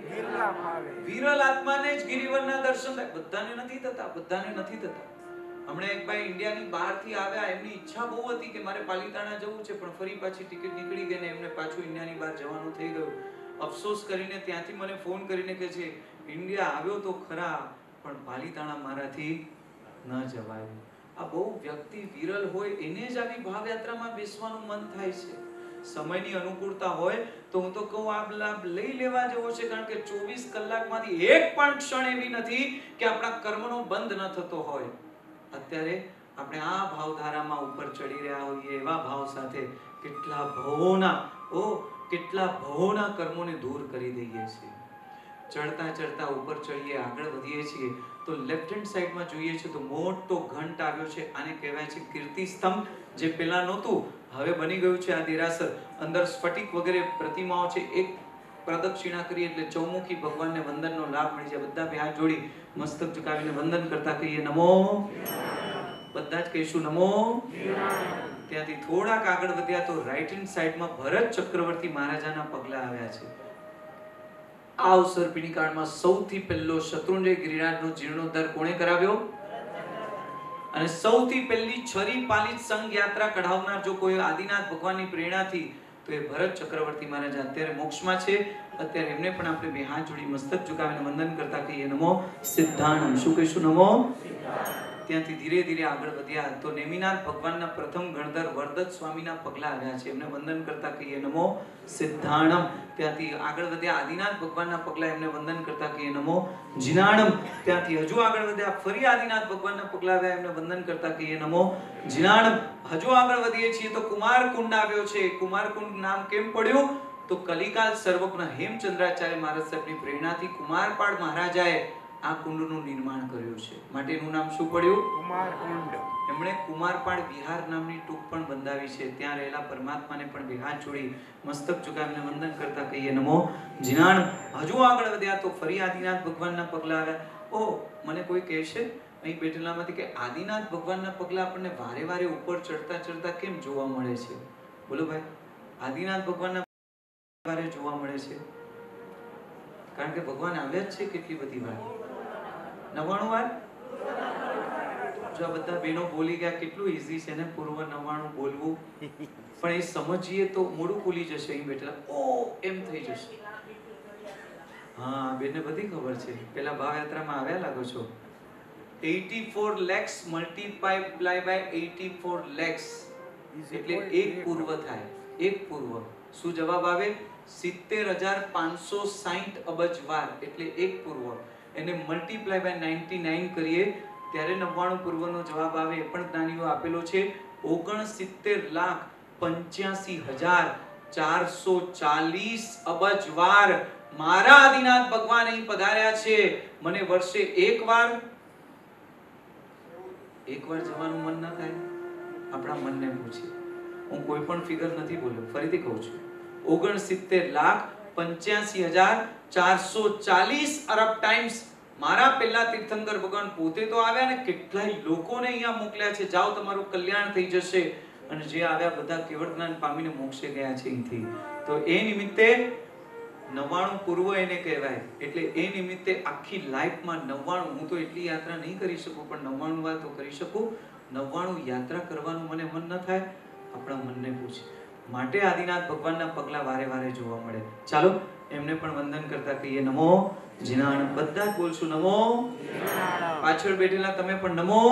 વિરલ આત્માને જ ગિરિવરના દર્શન થાય. બધાને નથી થતા, બધાને નથી થતા. હમણાં એક ભાઈ ઇન્ડિયાની બહારથી આવ્યા, એમની ઈચ્છા બહુ હતી કે મારે પાલીતાણા જવું છે, પણ ફરી પાછી ટિકિટ નીકળી ગઈ ને એમને પાછું ઇન્ડિયાની બહાર જવાનું થઈ ગયું. અફસોસ કરીને ત્યાંથી મને ફોન કરીને કહે છે ઇન્ડિયા આવ્યો તો ખરા પણ પાલીતાણા મારાથી ન જવાયું. આ બહુ વ્યક્તિ વિરલ હોય એને જ આવી ભાવયાત્રામાં બેસવાનું મન થાય છે. સમયની અનુકૂળતા હોય તો હું તો કહું આ લાભ લઈ લેવા જેવો છે, કારણ કે ચોવીસ કલાકમાંથી એક પણ ક્ષણ એવી નથી કે આપણા કર્મનો બંધ ન થતો હોય. અત્યારે આપણે આ ભાવધારામાં ઉપર ચડી રહ્યા હોઈએ એવા ભાવ સાથે કેટલા ભવોના ઓ કેટલા ભવોના કર્મોને દૂર કરી દઈએ છીએ. ચડતા ચડતા ઉપર ચડીએ, આગળ વધીએ છીએ તો લેફ્ટ હેન્ડ સાઈડમાં જોઈએ છે તો મોટો ઘંટ આવ્યો છે. આને કહેવાય છે કીર્તિ સ્તંભ, જે પેલા નહોતું હવે બની ગયું છે આ દેરાસર. અંદર સ્ફટિક વગેરે પ્રતિમાઓ છે. એક પ્રદક્ષિણા કરીએ એટલે ચૌમુખી ભગવાનને વંદનનો લાભ મળી જાય. બધા બે હાથ જોડી મસ્તક ઝુકાવીને વંદન કરતા કહીએ નમો. બધા જ કહીશું નમો. ત્યાંથી થોડાક આગળ વધ્યા તો રાઈટ હેન્ડ સાઈડમાં ભરત ચક્રવર્તી મહારાજાના પગલા આવ્યા છે. આ અવસર્પિણી કાળમાં સૌથી પહેલો શત્રુંજય ગિરિરાજનો જીર્ણોદ્ધાર કોણે કરાવ્યો? અને સૌથી પહેલી છરી પાલિત સંઘ યાત્રા કઢાવનાર જો કોઈ આદિનાથ ભગવાનની પ્રેરણાથી તો એ ભરત ચક્રવર્તી મહારાજ અત્યારે મોક્ષમાં છે. અત્યારે એમને પણ આપણે બે હાથ જોડી મસ્તક ઝુકાવીને વંદન કરતા કહીએ નમો સિદ્ધાણમ. શું કહીશું? નમો. ત્યાંથી ધીરે ધીરે આગળ વધ્યા તો નેમિનાથ ભગવાનના પ્રથમ ગણધર વરદત્ત સ્વામીના પગલા આવ્યા છે. એમને વંદન કરતા કહીએ નમો સિદ્ધાણમ. ત્યાંથી આગળ વધ્યા આદિનાથ ભગવાનના પગલા, એમને વંદન કરતા કહીએ નમો જીનાણમ. ત્યાંથી હજુ આગળ વધ્યા ફરી આદિનાથ ભગવાનના પગલા આવ્યા, એમને વંદન કરતા કહીએ નમો જીનાણમ. હજુ આગળ વધીએ છીએ તો કુમારકુંડ આવ્યો છે. કુમારકુંડ નામ કેમ પડ્યું? તો કલિકાલ સર્વજ્ઞ હેમચંદ્રાચાર્ય મહારાજ સાહેબની પ્રેરણાથી કુમારપાળ મહારાજાએ આ કુંડનું નિર્માણ કર્યું છે. માટે એનું નામ શું પડ્યું? કુમારકુંડ. એમણે કુમારપાળ વિહાર નામની ટૂંક પણ બંધાવી છે. ત્યાં રહેલા પરમાત્માને પણ બે હાથ જોડી મસ્તક ઝુકાવીને વંદન કરતા કહીએ નમો જીનાણ. હજુ આગળ વધ્યા તો ફરી આદિનાથ ભગવાનના પગલા આવ્યા. ઓ મને કોઈ કહેશે અહીં બેઠેલામાંથી કે આદિનાથ ભગવાનના પગલા આપણને વારે વારે ઉપર ચડતા ચડતા કેમ જોવા મળે છે? બોલો ભાઈ, આદિનાથ ભગવાનના વારે જોવા મળે છે, કારણ કે ભગવાન આવ્યા જ છે કેટલી બધી વાર, નવ્વાણું વાર. જો આ બધા બહેનો બોલી ગયા, કેટલું ઈઝી છે ને પૂર્વ નવ્વાણું બોલવું, પણ એ સમજીએ તો મોઢું ખુલી જશે અહીં બેઠેલા, ઓ એમ થઈ જશે. હા, બેનને બધી ખબર છે, પેલા ભાવયાત્રામાં આવ્યા લાગો છો. eighty-four lakhs multiplied by eighty-four lakhs એટલે એક પૂર્વ થાય. એક પૂર્વ શું જવાબ આવે? સિત્તેર હજાર પાંચસો સાઠ અબજ વાર એટલે એક પૂર્વ. એને મલ્ટીપ્લાય બાય ninety-nine કરીએ ત્યારે નવ્વાણું પૂર્વનો જવાબ આવે. એ પણ જ્ઞાનીઓ આપેલો છે ઓગણસિત્તેર લાખ પંચ્યાસી હજાર ચારસો ચાલીસ અબજ વાર મારા આદિનાથ ભગવાન અહીં પધાર્યા છે. મને વર્ષે એક વાર એક વાર જવાનું મન ન થાય? આપણા મનને પૂછે. હું કોઈ પણ ફિગર નથી બોલ્યો, ફરીથી કહું છું, ઓગણસિત્તેર લાખ પંચ્યાસી હજાર ચારસો ચાલીસ અરબ ટાઈમ્સ મારા પહેલા તીર્થંકર ભગવાન પોતે તો આવ્યા ને કેટલાય લોકોને અહીંયા મોકલ્યા છે. જાઓ, તમારું કલ્યાણ થઈ જશે. અને જે આવ્યા બધા કેવળ જ્ઞાન પામીને મોક્ષે ગયા છે અહીંથી. તો એ નિમિત્તે નવ્વાણું પૂર્વ એને કહેવાય. એટલે એ નિમિત્તે આખી લાઈફમાં નવ્વાણું, હું તો એટલી યાત્રા નહીં કરી શકું, પણ નવ્વાણું વાર તો કરી શકું. નવ્વાણું યાત્રા કરવાનું મને મન ન થાય? આપણા મનને પૂછે. માટે આદિનાથ ભગવાનના પગલા વારે વારે જોવા મળે. ચાલો એમને પણ વંદન કરતા કહીએ નમો જીનાણ. બધા જ બોલશું નમો. પાછળ બેઠેલા તમે પણ નમો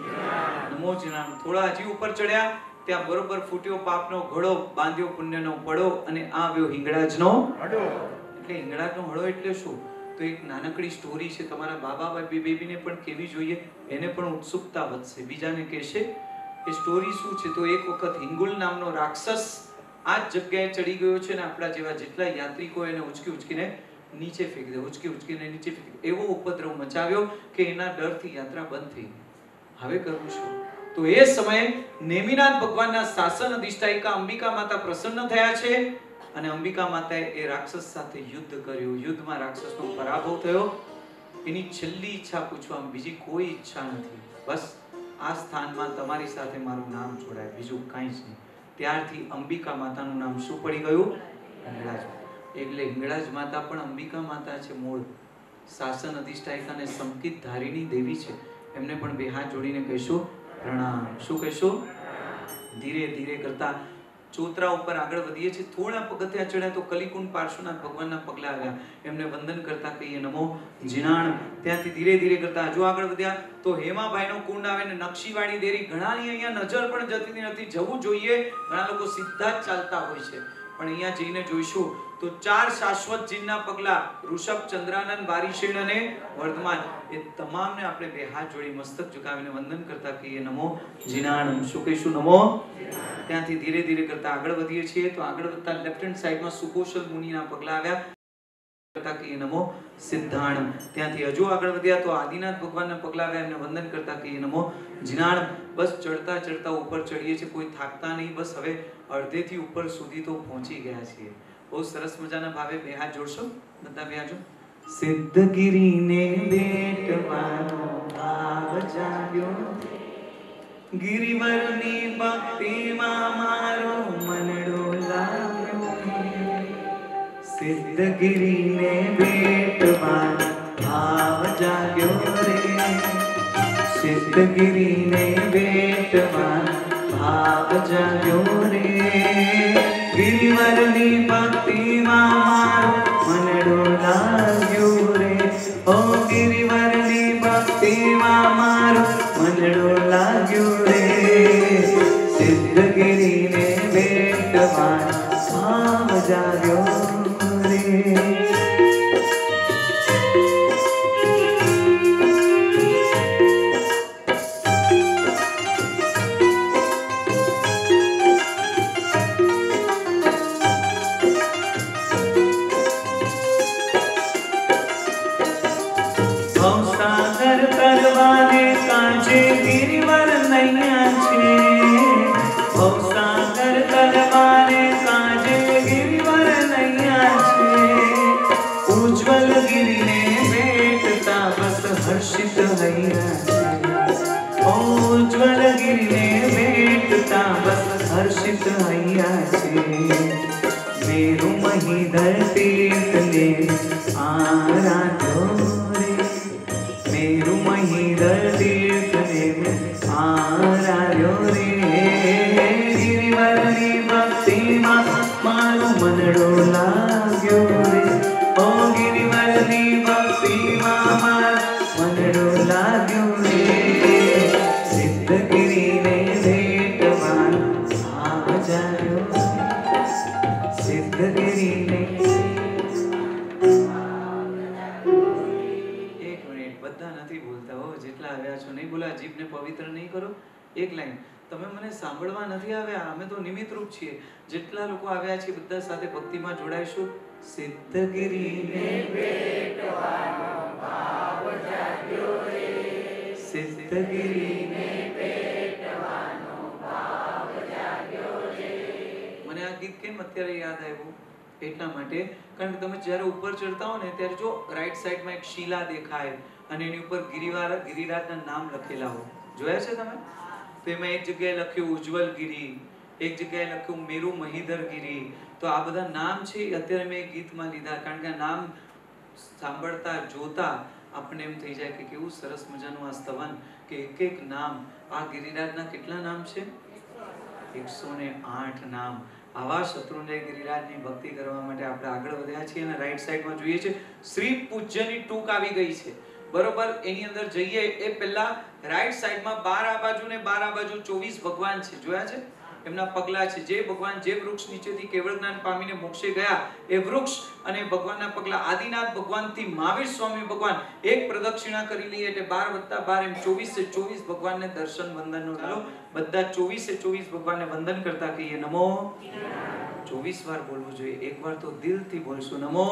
નમો જીનાણ. થોડા હજી ઉપર ચડ્યા ત્યાં બરોબર ફૂટ્યો પાપનો ઘડો, બાંધ્યો પુણ્યનો પડો, અને આવ્યો હિંગળાજનો હડો. એટલે હિંગળાજનો હડો એટલે શું? તો એક નાનકડી સ્ટોરી છે, તમારા બાબા બેબીને પણ કેવી જોઈએ, એને પણ ઉત્સુકતા વધશે, બીજાને કહેશે. એ સ્ટોરી શું છે? તો એક વખત હિંગુલ નામનો રાક્ષસ આ જ જગ્યાએ ચડી ગયો છે ને આપણા જેવા જેટલા યાત્રિકો એને ઉચકી ઉચકીને નીચે ફેંકી દે, ઉચકી ઉચકીને નીચે ફેંકી દે. એવો ઉપદ્રવ મચાવ્યો કે એના ડરથી યાત્રા બંધ થઈ. હવે કરવું શું? તો એ સમયે નેમિનાથ ભગવાનના શાસન અધિષ્ઠાયિકા અંબિકા માતા પ્રસન્ન થયા છે અને અંબિકા માતાએ એ રાક્ષસ સાથે યુદ્ધ કર્યું. યુદ્ધમાં રાક્ષસનો પરાભવ થયો. એની છેલ્લી ઈચ્છા પૂછવામાં બીજી કોઈ ઈચ્છા નથી, બસ આ સ્થાનમાં તમારી સાથે મારું નામ જોડાય, બીજું કાંઈ જ નહીં. ત્યારથી અંબિકા માતાનું નામ શું પડી ગયું? હિંગળાજ. એટલે હિંગળાજ માતા પણ અંબિકા માતા છે મૂળ. શાસન અધિષ્ઠાયિકા અને સંકિત ધારીની દેવી છે. એમને પણ બે હાથ જોડીને કહીશું પ્રણામ. શું કહીશું? ધીરે ધીરે કરતા ચોતરા ઉપર આગળ વધીએ છીએ. થોડા પગથિયા ચડ્યા તો કલિકુંડ પાર્શ્વનાથ ભગવાનના પગલા આવ્યા. એમને વંદન કરતા કહીએ નમો જીનાણ. ત્યાંથી ધીરે ધીરે કરતા હજુ આગળ વધ્યા તો હેમાભાઈનો કુંડ આવે ને નકશીવાડી દેરી. ઘણાની અહીંયા નજર પણ જતી નથી. જવું જોઈએ, ઘણા લોકો સીધા જ ચાલતા હોય છે, પણ અહીંયા જઈને જોઈશું તો ચાર શાશ્વત જીનના પગલા ઋષભ, ચંદ્રાનંદ, વારીશેણ અને વર્ધમાન, એ તમામને આપણે બે હાથ જોડી મસ્તક ઝુકાવીને વંદન કરતા કહીએ નમો જીનાણ. શું કહીશું? નમો. ત્યાંથી ધીરે ધીરે કરતા આગળ વધીએ છીએ તો આગળ વધતા લેફ્ટ હેન્ડ સાઈડમાં સુકોશલ મુનિના પગલા આવ્યા કરતા કહીએ નમો સિદ્ધાણ. ત્યાંથી હજુ આગળ વધ્યા તો આદિનાથ ભગવાનના પગલા આવ્યા, એમને વંદન કરતા કહીએ નમો જીનાણ. બસ ચડતા ચડતા ઉપર ચડીએ છીએ, કોઈ થાકતા નહીં. બસ હવે અડધેથી ઉપર સુધી તો પહોંચી ગયા છીએ. બહુ સરસ મજાના ભાવે બે હાથ જોડશો બધા, બે હાથ જો. સિદ્ધગિરીને બેટવાનો ભાવ જાગ્યો, ગિરિવરની ભક્તિમાં મારો મનડો લાગ્યો. સિદ્ધગિરીને બેટવાનો ભાવ જાગ્યો રે, સિદ્ધગિરીને બેટવાનો ભાવ જાગ્યો રે. ગિરિવરની ભક્તિમાં મારો મનડો લાગ્યો રે. ઓ ગિરિવરની ભક્તિમાં મારો મનડો લાગ્યો રે. સિદ્ધગિરીને બેટવાનો ભાવ જાગ્યો રે. ભવસાગર તરવાને કાંઠે ગિરિવર નૈયા છે. ભવસાગર તરવાને કાંઠે ગિરિવર નૈયા છે. ઉજ્જવલ ગિરિને બેટતા બસ હર્ષિત હૈયા છે. ઉજ્જવલ ગિરિને બેટતા બસ હર્ષિત હૈયા કરીને આરાધ્યો રે, મેરુ મહીધર તીર્થને આરાધ્યો રે, ગિરિવરની ભક્તિમાં મારો મનડો લાગ્યો રે, ઓ ગિરિવરની ભક્તિમાં મારો મનડો લાગ્યો રે, સિદ્ધગિરીને ભેટવાન આજાર્યો, સિદ્ધગિરીને. એક મિનિટ, બધા નથી બોલતા હો, જેટલા આવ્યા છો નહીં બોલા, જીભને પવિત્ર નહીં કરો. એક લાઈન, તમે મને સાંભળવા નથી આવ્યા, અમે તો નિમિત્ત રૂપ છીએ. જેટલા લોકો આવ્યા છે બધા સાથે ભક્તિમાં જોડાઈશું. સિદ્ધગિરીને ભેટવાનો ભાવ જાગ્યો રે, સિદ્ધગિરીને ભેટવાનો ભાવ જાગ્યો રે. મને આ ગીત કેમ અત્યારે યાદ આવ્યું? એટલા માટે, કારણ કે તમે જ્યારે ઉપર ચડતા હો ને ત્યારે જો રાઈટ સાઈડમાં એક શિલા દેખાય અને એની ઉપર ગિરિવાર ગિરિરાજના નામ લખેલા હોય, જોયા છે તમે? તો એમાં એક જગ્યાએ લખ્યું ઉજ્જવલ ગિરી, એક જગ્યાએ લખ્યું મેરુ મહીધર ગિરી. તો આ બધા નામ છે અત્યારે મેં ગીતમાં લીધા, કારણ કે આ નામ સાંભળતા જોતા આપણને એમ થઈ જાય કે કેવું સરસ મજાનું આ સ્તવન, કે એક એક નામ. આ ગિરિરાજના કેટલા નામ છે? એકસો ને આઠ નામ. આવા શત્રુંજય ગિરિરાજની ભક્તિ કરવા માટે આપણે આગળ વધ્યા છીએ અને રાઈટ સાઈડમાં જોઈએ છે શ્રી પૂજ્યની ટૂંક આવી ગઈ છે, બરોબર? એની અંદર જઈએ એ પહેલા રાઈટ સાઈડમાં બાર આ બાજુ ને બાર આ બાજુ ચોવીસ ભગવાન છે, જોયા છે? એમના પગલા છે. જે ભગવાન જે વૃક્ષ નીચેથી કેવળ જ્ઞાન પામીને મોક્ષે ગયા એ વૃક્ષ અને ભગવાનના પગલા. આદિનાથ ભગવાનથી મહાવીર સ્વામી ભગવાન એક પ્રદક્ષિણા કરી લઈએ એટલે બાર વત્તા બાર એમ ચોવીસ છે. ચોવીસ ભગવાનને દર્શન વંદનનો ચાલો બધા ચોવીસે ચોવીસ ભગવાનને વંદન કરતા કહીએ નમો. ચોવીસ વાર બોલવું જોઈએ, એક વાર તો દિલથી બોલશું નમો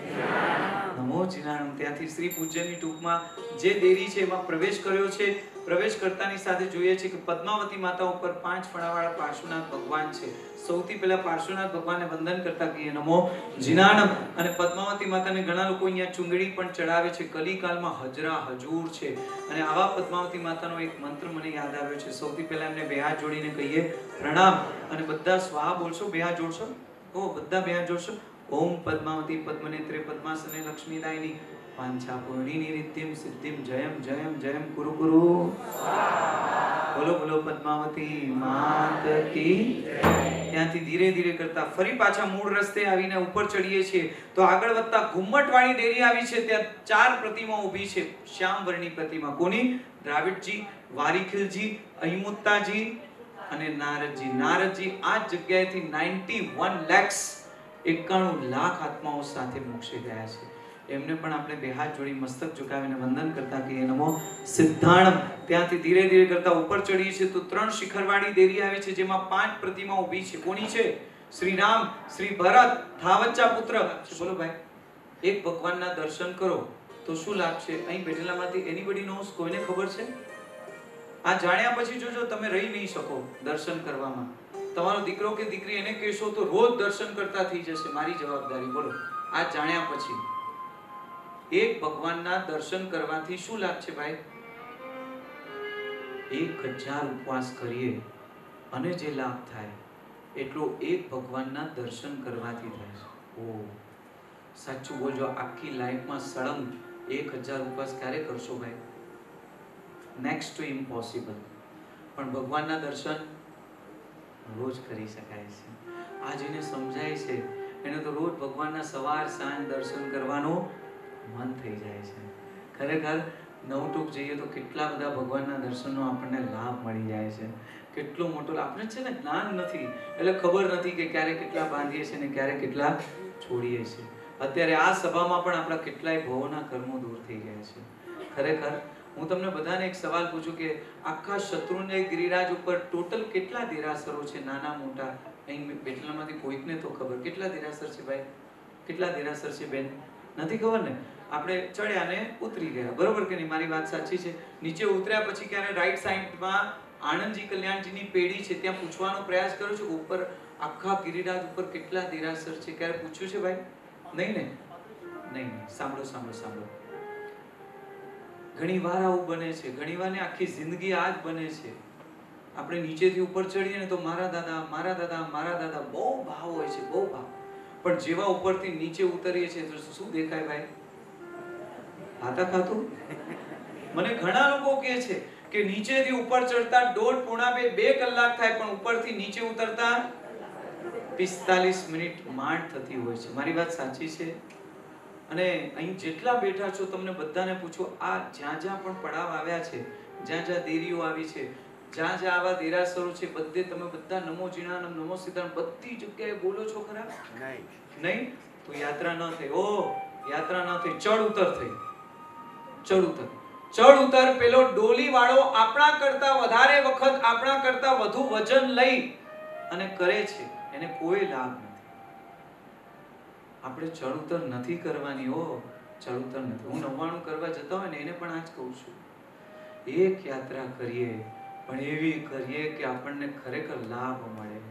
નમો ચિનાણમ. ત્યાંથી શ્રી પૂજ્યની ટૂંકમાં જે દેરી છે એમાં પ્રવેશ કર્યો છે. પ્રવેશ કરતાની સાથે જોઈએ છે કે પદ્માવતી માતા ઉપર પાંચ ફણાવાળા પાર્શ્વનાથ ભગવાન છે. સૌથી પહેલા પાર્શ્વનાથ ભગવાનને વંદન કરતા કહીએ નમો જીનાણમ. અને પદ્માવતી માતાને ઘણા લોકો અહીંયા ચુંદડી પણ ચડાવે છે. કલિકાલમાં હજરા હજૂર છે. અને આવા પદ્માવતી માતાનો એક મંત્ર મને યાદ આવ્યો છે. સૌથી પહેલા એમને બે હાથ જોડીને કહીએ પ્રણામ, અને બધા સ્વાહા બોલશો. બે હાથ જોડશો, ઓ બધા બે હાથ જોડશો. ઓમ પદ્માવતી પદ્મનેત્રે પદ્માસને લક્ષ્મીદાયની પાંચા પૂર્ણિની રિદ્ધિમ સિદ્ધિમ જયમ જયમ જયમ કુરુ કુરુ. બોલો બોલો પદ્માવતી માત કી. ત્યાંથી ધીરે ધીરે કરતા ફરી પાછા મૂળ રસ્તે આવીને ઉપર ચડીએ છીએ તો આગળ વધતા ઘુમ્મટવાળી ડેરી આવી છે. ત્યાં ચાર પ્રતિમા ઊભી છે, શ્યામ વર્ણની પ્રતિમા. કોની? દ્રાવિડજી, વારીખિલજી, અહિમુત્તાજી અને નારદજી. નારદજી આ જગ્યાએથી ninety-one lakhs એકાણું લાખ આત્માઓ સાથે મોક્ષે ગયા છે. એમને પણ આપણે બે હાથ જોડી મસ્તક ઝુકાવીને વંદન કરતા કહીએ નમો સિદ્ધાણમ. ત્યાંથી ધીરે ધીરે કરતા ઉપર ચડીએ છીએ તો ત્રણ શિખરવાળી દેરી આવી છે જેમાં પાંચ પ્રતિમા ઊભી છે. કોની છે? શ્રી રામ, શ્રી ભરત, થાવચ્ચા પુત્ર. બોલો ભાઈ, એક ભગવાનના દર્શન કરો તો શું લાભ છે? અહીં બેઠેલામાંથી એનીબડી નોઝ? કોઈને ખબર છે? આ જાણ્યા પછી જોજો તમે રહી નહીં શકો દર્શન કરવામાં. તમારો દીકરો કે દીકરી એને કહેશો તો રોજ દર્શન કરતા થઈ જશે. મારી જવાબદારી. બોલો, આ જાણ્યા પછી એક ભગવાનના દર્શન કરવાથી શું લાભ છે ભાઈ? એક હજાર ઉપવાસ કરીએ અને જે લાભ થાય એટલો એક ભગવાનના દર્શન કરવાથી થાય છે. ઓ સાચું બોલજો, આખી લાઈફમાં સળંગ એક હજાર ઉપવાસ ક્યારે કરશો ભાઈ? Next to impossible. પણ ભગવાનના દર્શન રોજ કરી શકાય છે. આ જેને સમજાય છે એને તો રોજ ભગવાનના સવાર સાંજ દર્શન કરવાનું મન થઈ જાય છે. ખરેખર નવટૂક જઈએ તો કેટલા બધા ભગવાનના દર્શનનો આપણને લાભ મળી જાય છે. કેટલો મોટો આપણે છે ને જ્ઞાન નથી એટલે ખબર નથી કે ક્યારે કેટલા બાંધીએ છીએ ને ક્યારે કેટલા છોડીએ છીએ. અત્યારે આ સભામાં પણ આપણા કેટલાય ભવોના કર્મો દૂર થઈ ગયા છે. ખરેખર હું તમને બધાને એક સવાલ પૂછું કે આખા શત્રુંજય ગિરિરાજ ઉપર ટોટલ કેટલા દેરાસરો છે? નાના મોટા અહીં બેઠેલામાંથી કોઈકને તો ખબર કેટલા દેરાસર છે ભાઈ? કેટલા દેરાસર છે બેન? નથી ખબર ને? આપણે ચડ્યા ને ઉતરી ગયા, બરોબર કે નહીં? મારી વાત સાચી છે. નીચે ઉતર્યા પછી ક્યારે રાઈટ સાઈડમાં આણંદજી કલ્યાણજીની પેઢી છે ત્યાં પૂછવાનો પ્રયાસ કરું છું ઉપર આખા ગિરિરાજ ઉપર કેટલા દેરાસર છે? ક્યારે પૂછ્યું છે ભાઈ? નહીં ને? નહીં. સાંભળો સાંભળો સાંભળો. ઘણી વાર આવું બને છે, ઘણી વાર ને આખી જિંદગી આ જ બને છે. આપણે નીચેથી ઉપર ચડીએ ને તો મારા દાદા મારા દાદા મારા દાદા બહુ ભાવ હોય છે, બહુ ભાવ. પણ જેવા ઉપરથી નીચે ઉતરીએ છીએ તો શું દેખાય ભાઈ? ખાતા ખાતું. મને ઘણા લોકો કહે છે કે નીચેથી ઉપર ચડતા દોઢ પોણા બે બે કલાક થાય, પણ ઉપરથી નીચે ઉતરતા પિસ્તાલીસ મિનિટ માંડ થતી હોય છે. મારી વાત સાચી છે? અને અહીં જેટલા બેઠા છો તમને બધાને પૂછો, આ જ્યાં જ્યાં પણ પડાવ આવ્યા છે, જ્યાં જ્યાં દેરીઓ આવી છે, જ્યાં જ્યાં આવા દેરાસરો છે, બધે તમે બધા નમો જીણાનમ નમો સીતારામ બધી જગ્યાએ બોલો છો ખરા? નહીં. નહીં તો યાત્રા ન થઈ. ઓ યાત્રા ન થઈ, ચડ ઉતર થઈ. ચડ ઉતર ચડ ઉતર પેલો ડોલી વાળો આપણા કરતા વધારે વખત આપણા કરતા વધુ વજન લઈ અને કરે છે, એને કોઈ લાભ નથી. આપણે ચડ ઉતર નથી કરવાની. હો ચડ ઉતર નથી. હું નવ્વાણું કરવા જતા હોય ને એને પણ આ જ કહું છું, એક યાત્રા કરીએ પણ એવી કરીએ કે આપણને ખરેખર લાભ મળે.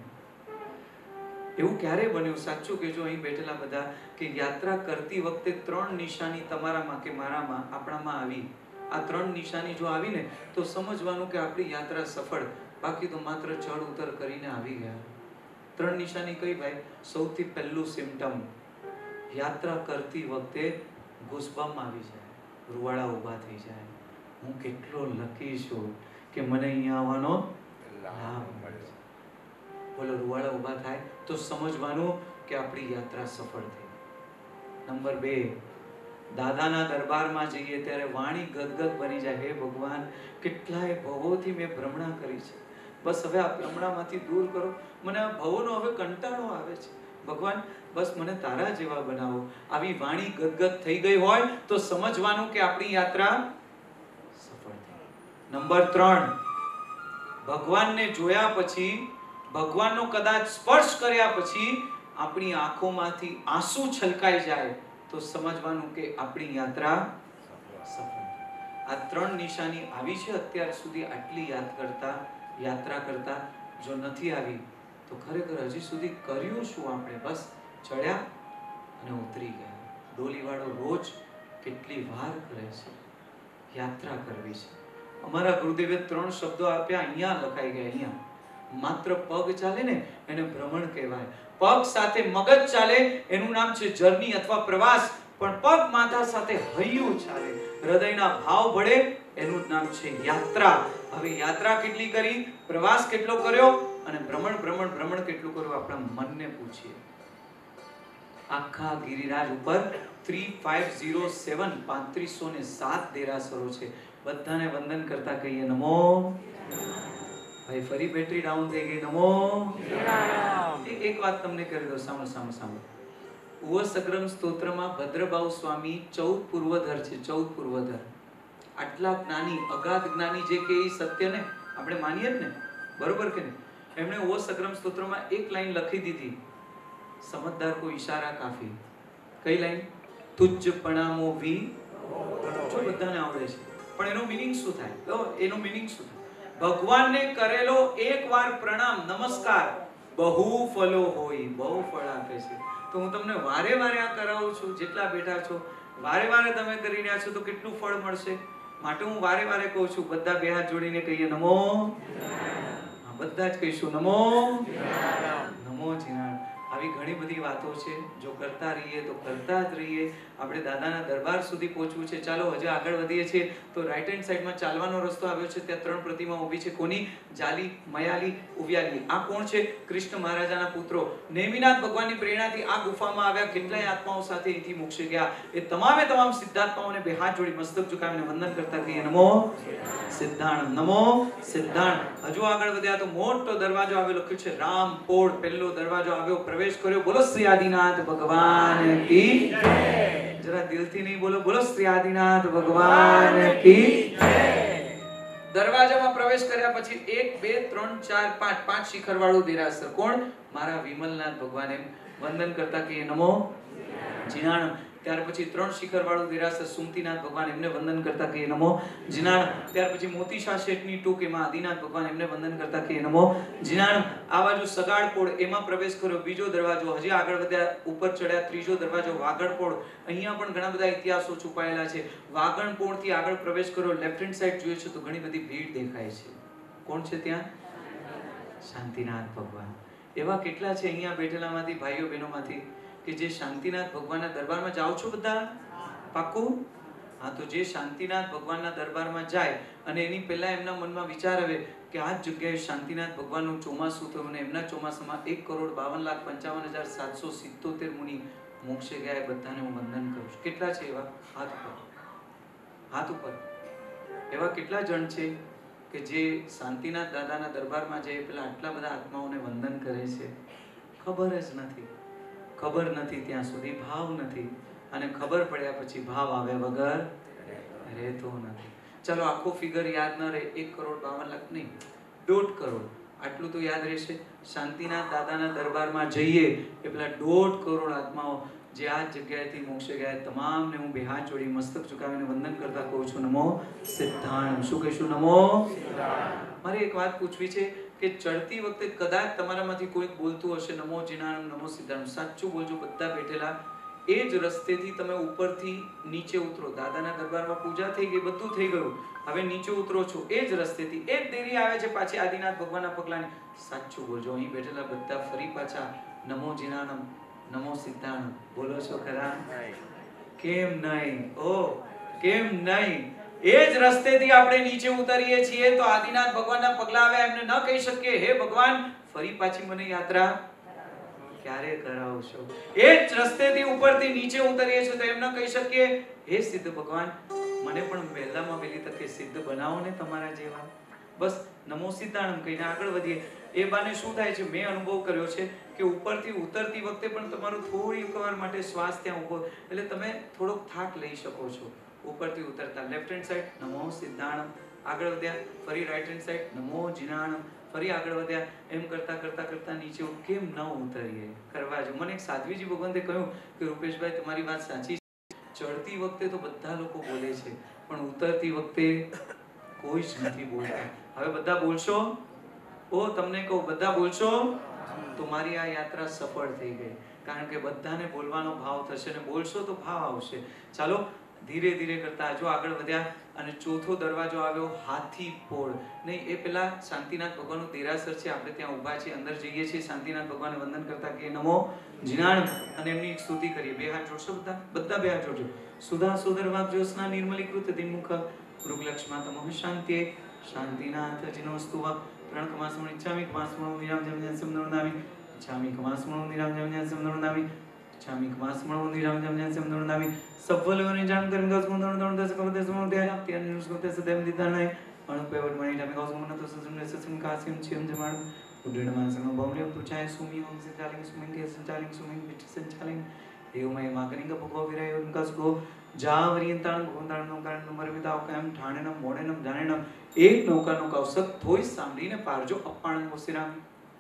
એવું ક્યારે બન્યું? સાચું કહેજો અહીં બેઠેલા બધા કે યાત્રા કરતી વખતે ત્રણ નિશાની તમારામાં કે મારામાં આપણામાં આવી. આ ત્રણ નિશાની જો આવી ને તો સમજવાનું કે આપણી યાત્રા સફળ. બાકી તો માત્ર ચડ ઉતર કરીને આવી ગયા. ત્રણ નિશાની કઈ ભાઈ? સૌથી પહેલું સિમ્પટમ, યાત્રા કરતી વખતે ગુસ્બમ આવી જાય, રૂવાડા ઊભા થઈ જાય. હું કેટલો લકી છું કે મને અહીંયા આવવાનો લાભ મળે છે. બોલો, રૂવાડા ઊભા થાય તો સમજવાનું કે આપણી યાત્રા સફળ થઈ. નંબર બે, દાદાના દરબારમાં જઈએ ત્યારે વાણી ગદગદ બની જાય. હે ભગવાન, કેટલાય ભવોથી મેં ભ્રમણા કરી છે, બસ હવે આ ભ્રમણામાંથી દૂર કરો. મને આ ભવોનો હવે કંટાળો આવે છે. ભગવાન, બસ મને તારા જેવા બનાવો. આવી વાણી ગદગદ થઈ ગઈ હોય તો સમજવાનું કે આપણી યાત્રા સફળ થઈ. નંબર ત્રણ, ભગવાનને જોયા પછી, ભગવાનનો કદાચ સ્પર્શ કર્યા પછી આપણી આંખોમાંથી આંસુ છલકાઈ જાય તો સમજવાનું કે આપણી યાત્રા સફળ. આ ત્રણ નિશાની આવી છે અત્યાર સુધી. આટલી યાદ કરતા યાત્રા કરતા જો નથી આવી તો ખરેખર હજી સુધી કર્યું શું આપણે? બસ ચડ્યા અને ઉતરી ગયા. ડોલીવાળો રોજ કેટલી વાર કરે છે, યાત્રા કરવી છે. અમારા ગુરુદેવે ત્રણ શબ્દો આપ્યા, અહીંયા લખાઈ ગયા. અહીંયા માત્ર પગ ચાલે ને એને ભ્રમણ કહેવાય. પગ સાથે મગજ ચાલે એનું નામ છે જર્ની અથવા પ્રવાસ. પણ પગ માથા સાથે હૈયું ચાલે, હૃદયના ભાવ ભળે એનું નામ છે યાત્રા. હવે યાત્રા કેટલી કરી, પ્રવાસ કેટલો કર્યો અને ભ્રમણ ભ્રમણ ભ્રમણ કેટલું કર્યું આપણા મનને પૂછીએ. આખા ગિરિરાજ ઉપર પાંત્રીસો ને સાત દેરાસરો છે. બધાને વંદન કરતા કહીએ નમો. ભાઈ ફરી બેટરી ડાઉન થઈ ગઈ. નમો. એક વાત તમને કરી દો, સાંભળો સાંભળો સાંભળો. ઉવસગ્રમ સ્તોત્રમાં ભદ્રબાહુ સ્વામી ચૌદ પૂર્વધર છે. ચૌદ પૂર્વધર. આટલા જ્ઞાની, અગાધ જ્ઞાની જે કે એ સત્ય ને આપણે માનીએ જ ને, બરોબર કે નહીં? એમણે ઉવસગ્રમ સ્તોત્રમાં એક લાઈન લખી દીધી, સમજદાર કો ઈશારા કાફી. કઈ લાઈન? તુજ પણામો વી. જો બધાને આવડે છે, પણ એનો મીનિંગ શું થાય? એનો મીનિંગ શું થાય? ભગવાનને કરેલો એકવાર પ્રણામ, નમસ્કાર બહુ ફલો હોય, બહુ ફળ આપે છે. તો હું તમને વારે વારે આ કરાવું છું. જેટલા બેઠા છો વારે વારે તમે કરી રહ્યા છો તો કેટલું ફળ મળશે? માટે હું વારે વારે કહું છું, બધા બે હાથ જોડીને કહીએ નમો. બધા જ કહીશું નમો. નમો જીનારાયણ. આવી ઘણી બધી વાતો છે, જો કરતા રહીએ તો કરતા જ રહીએ. આપણે દાદાના દરબાર સુધી પહોંચવું છે. ચાલો હજુ આગળ વધીએ છીએ તો રાઈટ હેન્ડ સાઈડમાં ચાલવાનો રસ્તો આવ્યો છે. ત્યાં ત્રણ પ્રતિમા ઊભી છે. કોની? જાલી, મયાલી, ઉવ્યાલી. આ કોણ છે? કૃષ્ણ મહારાજાના પુત્રો. નેમિનાથ ભગવાનની પ્રેરણાથી આ ગુફામાં આવ્યા. કેટલાય આત્માઓ સાથે અહીંથી મોક્ષે ગયા. એ તમામે તમામ સિદ્ધાત્માઓને બે હાથ જોડી મસ્તક ઝુકાવીને વંદન કરતા કહીએ નમો સિદ્ધાણ. નમો સિદ્ધાણ. હજુ આગળ વધ્યા તો મોટો દરવાજો આવ્યો, લખ્યું છે રામપોળ. પહેલો દરવાજો આવ્યો, પ્રવેશ કર્યો. બોલો શ્રી આદિનાથ ભગવાન કી જય. જરા દિલથી નહીં બોલો, બોલો શ્રી આદિનાથ ભગવાન કી જય. દરવાજામાં પ્રવેશ કર્યા પછી એક બે ત્રણ ચાર પાંચ પાંચ શિખર વાળું દેરાસર. કોણ? મારા વિમલનાથ ભગવાન. એમ વંદન કરતા કહીએ નમો જીનાણ. ત્યાર પછી ત્રણ શિખર વાળું દેરાસર સુમતીનાથ ભગવાન, એમને વંદન કરતા કહીએ નમો જીનાણ. ત્યાર પછી મોતીશા શેઠની ટૂંક, એમાં આદિનાથ ભગવાન, એમને વંદન કરતા કહીએ નમો જીનાણ. આ બાજુ સગાડપોળ, એમાં પ્રવેશ કર્યો. બીજો દરવાજો. હજી આગળ વધ્યા, ઉપર ચડ્યા. ત્રીજો દરવાજો વાગડપોળ. અહીંયા પણ ઘણા બધા ઇતિહાસો છુપાયેલા છે. વાગણપોળ થી આગળ પ્રવેશ કર્યો. લેફ્ટ હેન્ડ સાઈડ જોઈએ છે તો ઘણી બધી ભીડ દેખાય છે. કોણ છે ત્યાં? શાંતિનાથ ભગવાન. એવા કેટલા છે અહીંયા બેઠેલામાંથી, ભાઈઓ બહેનોમાંથી કે જે શાંતિનાથ ભગવાનના દરબારમાં જાઓ છો બધા? પાક્કું? હા, તો જે શાંતિનાથ ભગવાનના દરબારમાં જાય અને એની પહેલા એમના મનમાં વિચાર આવે કે આ જગ્યાએ શાંતિનાથ ભગવાનનું ચોમાસું થયું અને એમના ચોમાસામાં એક કરોડ બાવન લાખ પંચાવન હજાર સાતસો સિત્તોતેર મુનિ મોક્ષે ગયા, બધાને હું વંદન કરું છું. કેટલા છે એવા? હાથ ઉપર, હાથ ઉપર. એવા કેટલા જણ છે કે જે શાંતિનાથ દાદાના દરબારમાં જઈ પેલા આટલા બધા આત્માઓને વંદન કરે છે? ખબર જ નથી, ખબર નથી, ત્યાં સુધી ભાવ નથી, અને ખબર પડ્યા પછી ભાવ આવ્યા વગર રહેતો નથી. ચલો આખો ફિગર યાદ ન રહે, એક કરોડ બાવન લાખ નહીં, દોઢ કરોડ, આટલું તો યાદ રહેશે. શાંતિનાથ દાદાના દરબારમાં જઈએ એ પેલા દોઢ કરોડ આત્માઓ જે આ જગ્યાએથી મોક્ષે ગયા, તમામને હું બે હાથ જોડી મસ્તક ઝુકાવીને વંદન કરતા કહું છું, નમો સિદ્ધાણમ. શું કહીશું? નમો સિદ્ધાણમ. મારે એક વાત પૂછવી છે કે ચડતી વખતે કદાચ તમારામાંથી કોઈ બોલતું હશે નમો જીનાણમ, નમો સિદ્ધાણમ. સાચું બોલજો બધા બેઠેલા. એ જ રસ્તેથી તમે ઉપરથી નીચે ઉતરો. દાદાના દરબારમાં પૂજા થઈ ગઈ, બધું થઈ ગયું, હવે નીચે ઉતરો છો, એ જ રસ્તેથી એ જ દેરી આવે છે પાછી આદિનાથ ભગવાનના પગલાની. સાચું બોલજો, અહીં બેઠેલા બધા ફરી પાછા નમો જીનાણમ, નમો સિદ્ધાણમ બોલો છો ખરા? કેમ નહીં? ઓ કેમ નહીં? એ જ રસ્તેથી આપણે નીચે ઉતરીએ છીએ તો આદિનાથ ભગવાનના પગલા આવે, એમને ન કહી શકીએ હે ભગવાન ફરી પાછી મને યાત્રા ક્યારે કરાવશો? એ જ રસ્તેથી ઉપરથી નીચે ઉતરીએ છીએ તો એમ ન કહી શકીએ હે સિદ્ધ ભગવાન મને પણ વહેલામાં વહેલી તકે સિદ્ધ બનાવો ને તમારા જેવા. બસ નમો સિદ્ધાણમ કહીને આગળ વધીએ. એ બાને શું થાય છે, મેં અનુભવ કર્યો છે કે ઉપરથી ઉતરતી વખતે પણ તમારું થોડી વાર માટે શ્વાસ ત્યાં ઉભો, એટલે તમે થોડોક થાક લઈ શકો છો. ઉપરથી ઉતરતા લેફ્ટ હેન્ડ સાઈડ નમો સિદ્ધાણમ, આગળ વધ્યા, ફરી રાઈટ હેન્ડ સાઈડ નમો જીનાણમ, ફરી આગળ વધ્યા, એમ કરતા કરતા કરતા નીચે કેમ ન ઉતરીએ? કરવા જો. મને એક સાધ્વીજી ભગવંતે કહ્યું કે રૂપેશભાઈ તમારી વાત સાચી છે, ચડતી વખતે તો બધા લોકો બોલે છે પણ ઉતરતી વખતે કોઈ જ નથી બોલતા. હવે બધા બોલશો? ઓ તમને કહું, બધા બોલશો તો મારી આ યાત્રા સફળ થઈ ગઈ, કારણ કે બધાને બોલવાનો ભાવ થશે ને બોલશો તો ભાવ આવશે. ચાલો ધીરે ધીરે કરતા જો આગળ વધ્યા અને ચોથો દરવાજો આવ્યો હાથી પોળ. નહીં, એ પેલા શાંતિનાથ ભગવાનનું દેરાસર છે, આપણે ત્યાં ઊભા છીએ, અંદર જઈએ છીએ, શાંતિનાથ ભગવાનને વંદન કરતા કે નમો જીનાણમ અને એમની સ્તુતિ કરીએ. બે હાથ જોડશો બધા? બધા બે હાથ જોડજો. સુધા સુધર વાગ જ્યોત્સના નિર્મલીકૃત દિનમુખ મૃગલક્ષ્મા તમઃ શાંત્યે શાંતિનાથ જીનોસ્તુ વા પ્રણકમાસ્મૃ ઇચ્છામિ કમાસ્મૃ નિરામ જમ સમનોનામિ ઇચ્છામિ કમાસ્મૃ નિરામ જમ સમનોનામિ ઇચ્છામિ કમાસ્મૃ નિરામ જમ સમનોનામિ સફલોને જાણ કરી દસ ગુણ દોણ દોણ દસ કમ દસ ગુણ દે ત્યાર નિષ્કૃત સદેમ દિતાનય અણુપેવટ મણી ડામે ગૌસ ગુણ તો સસુન સસુન કાસ્યમ ચિયમ જમાણ ઉડણ માસનો બૌલ્યમ તુચાય સુમી ઓમ સંચાલિંગ સુમિંગ કે સંચાલિંગ સુમિંગ વિચ સંચાલિંગ એવમય માગનિંગ ભગો વિરાય ઉનકાસ ગો જાવરિયંતાણ ભગવંતાણનો કારણ મરવિતાઓ કેમ ઠાણેનમ મોડેનમ જાણેનમ એક નૌકાનો કૌશક થોઈ સાંભળીને પારજો અપાણ ઓસિરામ.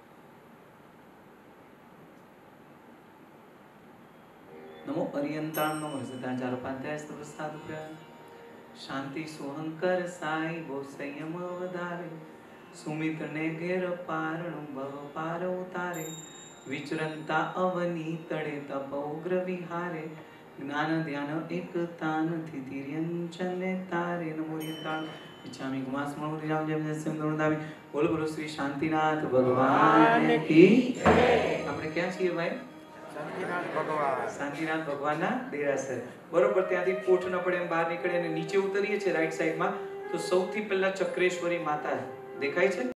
નમો અરિયંતાણ નમો સિદ્ધાંત ચાર પાંત્યાસ પ્રસાદ પ્રાણ શાંતિ સોહંકર સાઈ બો સંયમ વધારે સુમિત ને ઘેર પારણું ભવ પાર ઉતારે વિચરંતા અવની તળે તપ ઉગ્ર વિહારે જ્ઞાન ધ્યાન એકતા નથી તિર્યંચને તારે નમો અરિયંતાણ ઇચ્છામિ કમાસ્મૃ નિરામ જમ સમનોનામિ. બોલો બોલો શ્રી શાંતિનાથ ભગવાન કી જય. આપણે ક્યાં છીએ ભાઈ? શાંતિનાથ ભગવાન, શાંતિનાથ ભગવાનના દેરાસર. બરોબર, ત્યાંથી પોઠ ન પડે એમ બહાર નીકળે અને નીચે ઉતરીએ છીએ રાઈટ સાઈડમાં તો સૌથી પહેલા ચક્રેશ્વરી માતા દેખાય છે,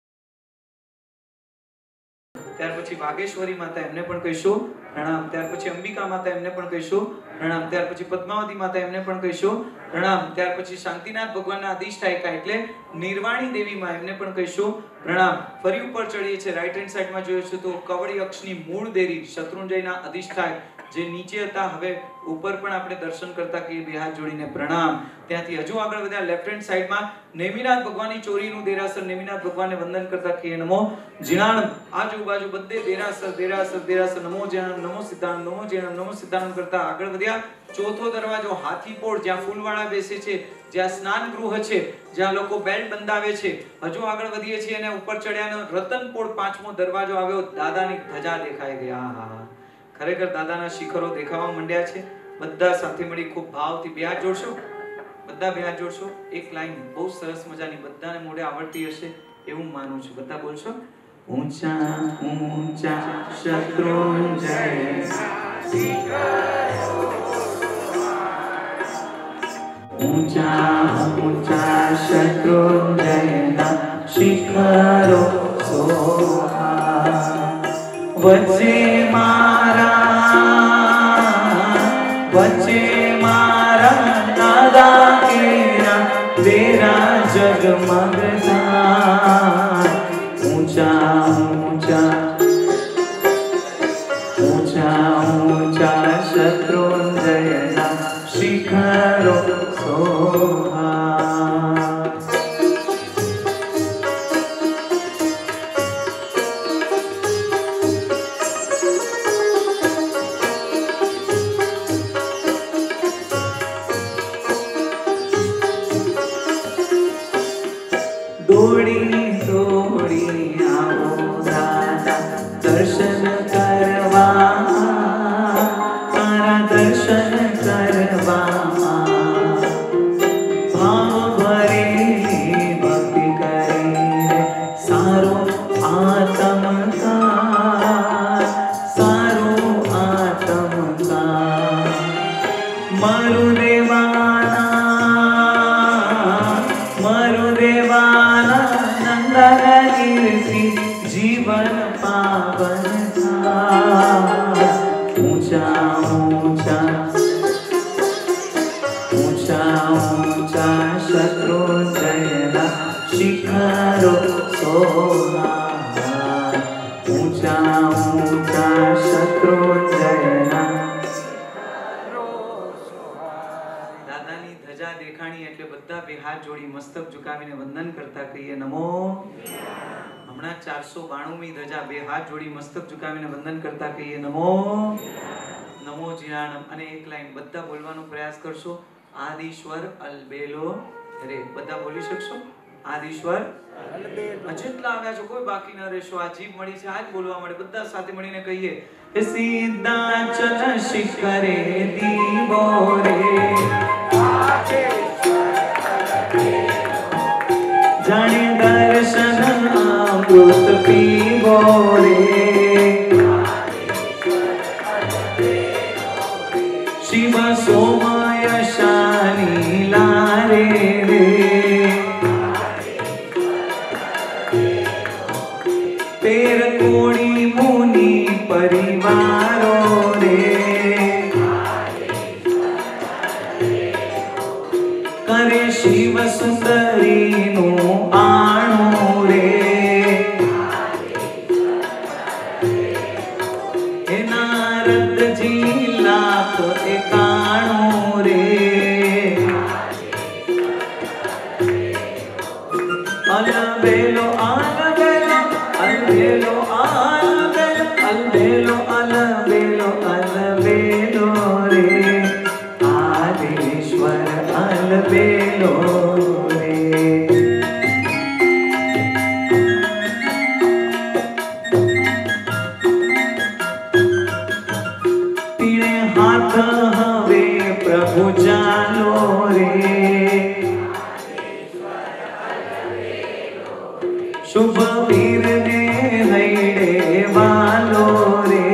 ત્યાર પછી વાગેશ્વરી માતા એમને પણ કહીશું પ્રણામ, ત્યાર પછી અંબિકા માતા એમને પણ કહીશું પ્રણામ, ત્યાર પછી પદ્માવતી માતા એમને પણ કહીશું પ્રણામ, ત્યાર પછી શાંતિનાથ ભગવાનના અધિષ્ઠાયિકા એટલે નિર્વાણી દેવી માં એમને પણ કહીશું પ્રણામ. ફરી ઉપર ચડીએ છીએ, રાઈટ હેન્ડ સાઈડમાં જોઈએ છે તો કવળી અક્ષની મૂળ દેવી શત્રુંજયના અધિષ્ઠાય જે નીચે હતા હવે ઉપર પણ આપણે દર્શન કરતા કે બે હાથ જોડીને પ્રણામ. ત્યાંથી હજુ આગળ વધ્યા લેફ્ટ હેન્ડ સાઈડમાં નેમિનાથ ભગવાનની ચોરીનું દેરાસર, નેમિનાથ ભગવાનને વંદન કરતા કે નમો જીણાણમ. આજુબાજુ બધે દેરાસર દેરાસર દેરાસર નમો જીણાણમ નમો સિદ્ધાણમ નમો જીણાણમ નમો સિદ્ધાણમ કરતા આગળ વધ્યા. ચોથો દરવાજો હાથીપોળ, જ્યાં ફૂલવાળા બેસે છે, જ્યાં સ્નાન ગૃહ છે, જ્યાં લોકો બેલ્ટ બંધાવે છે. હજુ આગળ વધીએ છીએ અને ઉપર ચડ્યા રતનપોળ પાંચમો દરવાજો આવ્યો. દાદાની ધજા દેખાઈ ગઈ. હા હા હા, ખરેખર દાદાના શિખરો દેખાવા માંડ્યા છે. બધા સાથે મળી ખૂબ ભાવથી બે હાથ જોડશો, બધા બે હાથ જોડશો. એક લાઈન બહુ સરસ મજાની બધાને મોઢે આવડતી હશે એવું માનું છું. બધા બોલશો ઊંચા ઊંચા શત્રુંજય ऊंचा ऊंचा शत्रुंजयना शिखरो शोभा वच्चे मारा वच्चे मारा दादा केरा तेरा जगमग थाय ऊंचा ऊंचा ऊंचा ऊंचा शत्रुंजयना शिखरो शोभा दौड़ी दौड़ी आओ दादा दर्शन करवा तारा दर्शन करवा भाव भरे भक्ति करे सारो आत्म का सारो आत्म का मरु देवाना मरु देवाना नंदन कीर्ति जीवन पावन था ऊंचा ऊंचा ऊंचा ऊंचा शत्रुंजयना शिखरो शोभा ऊंचा ऊंचा शत्रुंजयना દાદાની ધજા દેખાણી એટલે બધા બે હાથ જોડી મસ્તક ઝુકાવીને વંદન કરતા કહીએ નમો હમણાં ચારસો બાણુમી ધજા બે હાથ જોડી મસ્તક ઝુકાવીને વંદન કરતા કહીએ નમો નમો જીરાણમ અને એક લાઈન બધા બોલવાનો પ્રયાસ કરશો આદિશ્વર અલબેલો રે બધા બોલી શકશો આદિશ્વર અલબેલો જેટલા આવ્યા છો કોઈ બાકી ન રહેશો આ જીભ મળી છે આજ બોલવા મળે બધા સાથે મળીને કહીએ સિદ્ધાચલ શિખરે દીવો રે जाने दर्शन अमृत पीवो रे शिव सोमय शानी लारे रे तेर कोड़ी मुनि परिवारो रे करे शिव सुंदरी नो आणो रे हे नारद जी लाख एकाणो रे अलबेलो अलबेलो अलबेलो अलबेलो अलबेलो अलबेलो रे आदिश्वर अलबेलो रे तीने हाथ हवे प्रभु जालो रे शुभ वीर ने हईडे वालो रे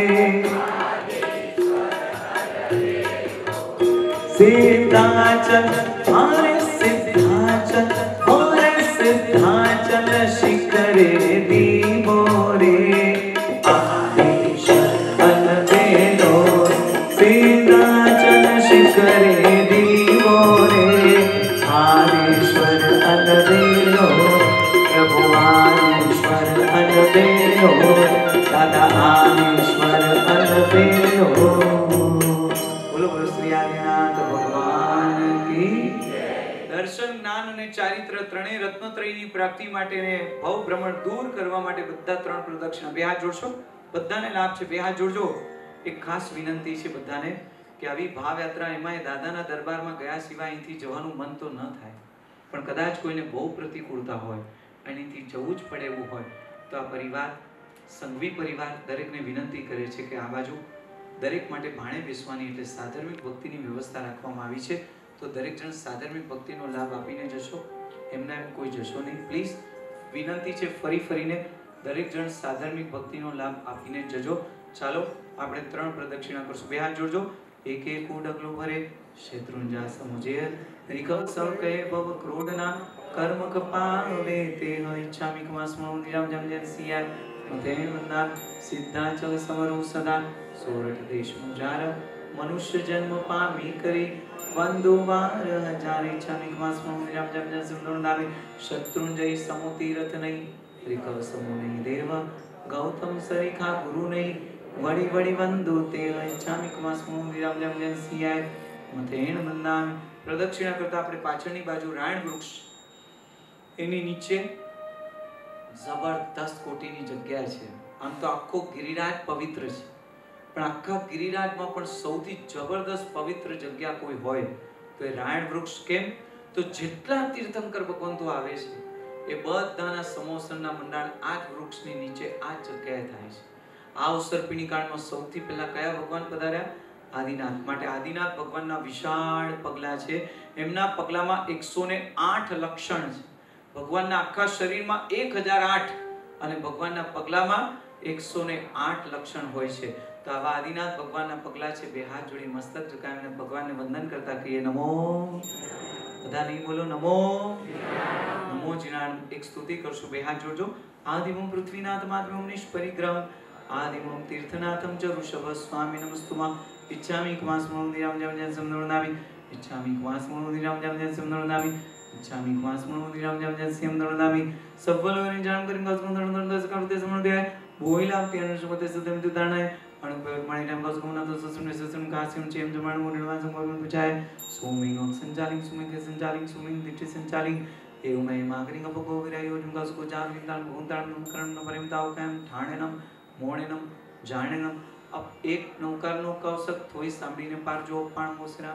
सिद्धाचल हरे सिद्धाचल हरे सिद्धाचल शिखरे दीवो रे आदिश्वर अलबेलो सिद्धाचल शिखरे दीवो रे आदिश्वर अलबेलो प्रभु आदिश्वर अलबेलो दादा आदिश्वर अलबेलो बोलो बोलो श्री आदिनाथ भगवान की दर्शन ज्ञान અને ચારિત્ર ત્રણેય રત્નત્રયની પ્રાપ્તિ માટે ને ભવ ભ્રમણ દૂર કરવા માટે બધા ત્રણ પ્રદક્ષિણા બે હાથ જોડશો બધાને લાભ છે બે હાથ જોડજો એક ખાસ વિનંતી છે બધાને કે આવી ભાવ યાત્રા એમાં દાદાના દરબારમાં ગયા સિવાય અહીંથી જવાનું મન તો ન થાય પણ કદાચ કોઈને બહુ પ્રતિકૂળતા હોય અહીંથી જવું જ પડે એવું હોય તો આ પરિવાર સંઘવી પરિવાર દરેકને વિનંતી કરે છે કે આ બાજુ દરેક માટે ભાણે બેસવાની એટલે સાધર્મિક ભક્તિની વ્યવસ્થા રાખવામાં આવી છે તો દરેક જણ સાધર્મિક ભક્તિનો લાભ આપીને જશો એમના એમ કોઈ જશો નહીં પ્લીઝ વિનંતી છે ફરી ફરીને દરેક જણ સાધર્મિક ભક્તિનો લાભ આપીને જજો ચાલો આપણે ત્રણ પ્રદક્ષિણા કરશું. બે હાથ જોડજો. એક એક ડગલું ભરે શત્રુંજા સમુજે રિકવ સૌ કહે ભવ ક્રોધના કર્મ કપાવે તે ઈચ્છામિ કમાસ્મો નિરામ જમ જન સિયા મધેન વંદા સિદ્ધાચલ સમરો સદા સોરઠ દેશ મુજાર મનુષ્ય જન્મ પામી કરી વંદો વાર હજાર ઈચ્છામિ કમાસ્મો નિરામ જમ જન સુંદર નામે શત્રુંજય સમો તીરથ નહીં રિકવ સમો નહીં દેવ ગૌતમ સરિખા ગુરુ નહીં વડી વડી વંદો તે ઈચ્છામિ કમાસ્મો નિરામ જમ જન સિયા મધેન વંદા. પ્રદક્ષિણા કરતા આપણે પાછળની બાજુ રાયણ વૃક્ષ એની નીચે જબરદસ્ત કોટીની જગ્યા છે. આમ તો આખો ગિરિરાજ પવિત્ર છે, પણ આખા ગિરિરાજમાં પણ સૌથી જબરદસ્ત પવિત્ર જગ્યા કોઈ હોય તો એ રાયણ વૃક્ષ. કેમ તો જેટલા તીર્થંકર ભગવંતો આવે છે એ બધાના સમોસનના મંડાણ આ જ વૃક્ષની નીચે આ જ જગ્યાએ થાય છે. આ અવસર્પિણી કાળમાં સૌથી પહેલા કયા ભગવાન પધાર્યા? આદિનાથ. માટે આદિનાથ ભગવાનના વિશાળ પગલા છે. એમના પગલામાં એકસો ને આઠ લક્ષણ છે. ભગવાનના આખા શરીરમાં એક હજાર આઠ અને ભગવાનના પગલામાં એકસો ને આઠ લક્ષણ હોય છે. તો આવા આદિનાથ ભગવાનના પગલા છે. બે હાથ જોડી મસ્તક ઝુકાવીને ભગવાનને વંદન કરતા કહીએ નમો. બધા નહીં બોલો નમો નમો જીનાણ. એક સ્તુતિ કરશું. બે હાથ જોડજો. આદિમમ પૃથ્વીનાથ માધ્યમમ નિષ્પરિગ્રહ આદિમમ તીર્થનાથમ ચ ઋષભ સ્વામી નમસ્તુમા इच्छामि क्वास्मो निराम जम जन समनोनामि इच्छामि क्वास्मो निराम जम जन समनोनामि इच्छामि क्वास्मो निराम जम जन समनोनामि सब्बलोनि जान करिम क्वास्मो नरनर दस करते समनोदय बोइलाप्ति अनुसुमते सदम दुदानाय अणुपयोग मणि नाम क्वास्मो न तो ससुन ससुन कास्यम चेम जमाण मोनिर्वाण संगोम पुचाय सोमिंग संचालिंग सुमिंग संचालिंग सुमिंग दिट्ठि संचालिंग एवं मैं मागरिंग अपको विरायो जुम कास्को जागरिंग ताल भूंताल नमकरण न परिमताव कायम ठाणेनम मोणेनम जाणेनम. अब एक नौकार नो कौशक थोड़ी सांभळीने पारजो पाण मोसरा.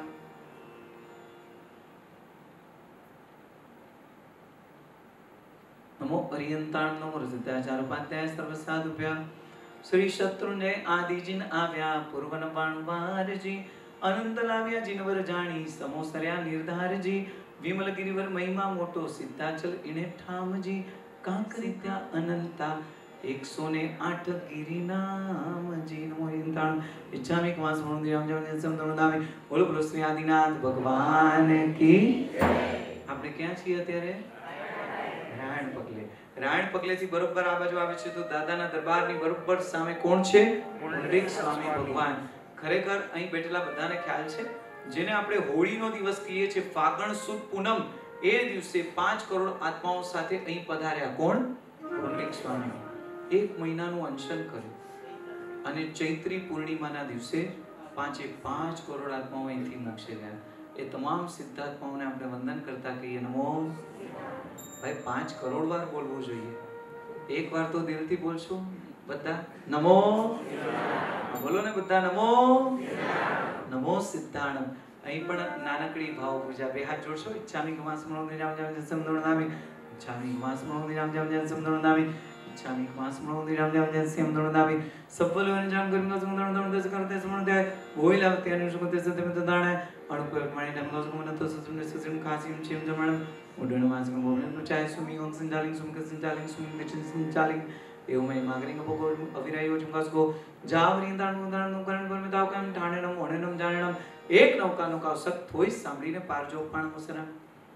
नमो अरियंताण नमो रजताचार उपाध्याय सर्व साधुभ्य श्री शत्रुंजय आदिजिन आव्या पूर्वन बाणवारजी अनंत लाव्या जिनवर जाणी समोसर्या निर्धारजी विमल गिरिवर महिमा मोटो सिद्धाचल इने ठामजी कांकरित्या अनंता એકસો ને આઠ ગિરિનામજી નમો હિંતાણ ઇચ્છામિ ક્વાસ્મો નિરામ જમ જન સમનોનામિ. બોલો બોલો શ્રી આદિનાથ ભગવાન કી જય. આપણે ક્યાં છીએ અત્યારે? રાયણ પગલે. રાયણ પગલેથી બરોબર આ બાજુ આવે છે તો દાદાના દરબારની બરોબર સામે કોણ છે? પુંડરીક સ્વામી ભગવાન. ખરેખર અહીં બેઠેલા બધાને ખ્યાલ છે જેને આપણે હોળીનો દિવસ કહીએ છીએ ફાગણ સુદ પૂનમ, એ દિવસે પાંચ કરોડ આત્માઓ સાથે અહીં પધાર્યા. કોણ? પુંડરીક સ્વામી. એક મહિનાનું અનશન કર્યું અને ચૈત્રી પૂર્ણિમાના દિવસે પાંચે પાંચ કરોડ આત્માઓ અહીંથી મોક્ષે ગયા. એ તમામ સિદ્ધાત્માઓને આપણે વંદન કરતા કહીએ નમો. ભાઈ પાંચ કરોડ વાર બોલવું જોઈએ. એક વાર તો દિલથી બોલશો બધા નમો. બોલો ને બધા નમો નમો સિદ્ધાણમ. અહીં પણ નાનકડી ભાવ પૂજા. બે હાથ જોડશો. ઈચ્છામિ કમાસ્મો નિરામ જમ જન સમનોનામિ ઈચ્છામિ કમાસ્મો નિરામ જમ જન સમનોનામિ इच्छामि क्वास्मो निराम जम जन समनोनामि सब्बलोनि जान करिम क्वास्मो नरनर दस करते समनोदय बोइलाप्ति अनुसुमते सदम दुदानाय अणुपयोग मणि नाम क्वास्मो न तो ससुन ससुन कास्यम चेम जमाण उडण वास्कम बोलन पुचाय सुमिंग संचालिंग सुमिंग संचालिंग सुमिंग दिट्ठि संचालिंग एवं मैं मागरिंग अपको अविरायो जुम कास्को जावरिंग दान मुदान नु करण परमिताव काम ठाणेनम ओणेनम जाणेनम. एक नौका नो कावसक थोई सांभळीने पारजो पाण मोसरा.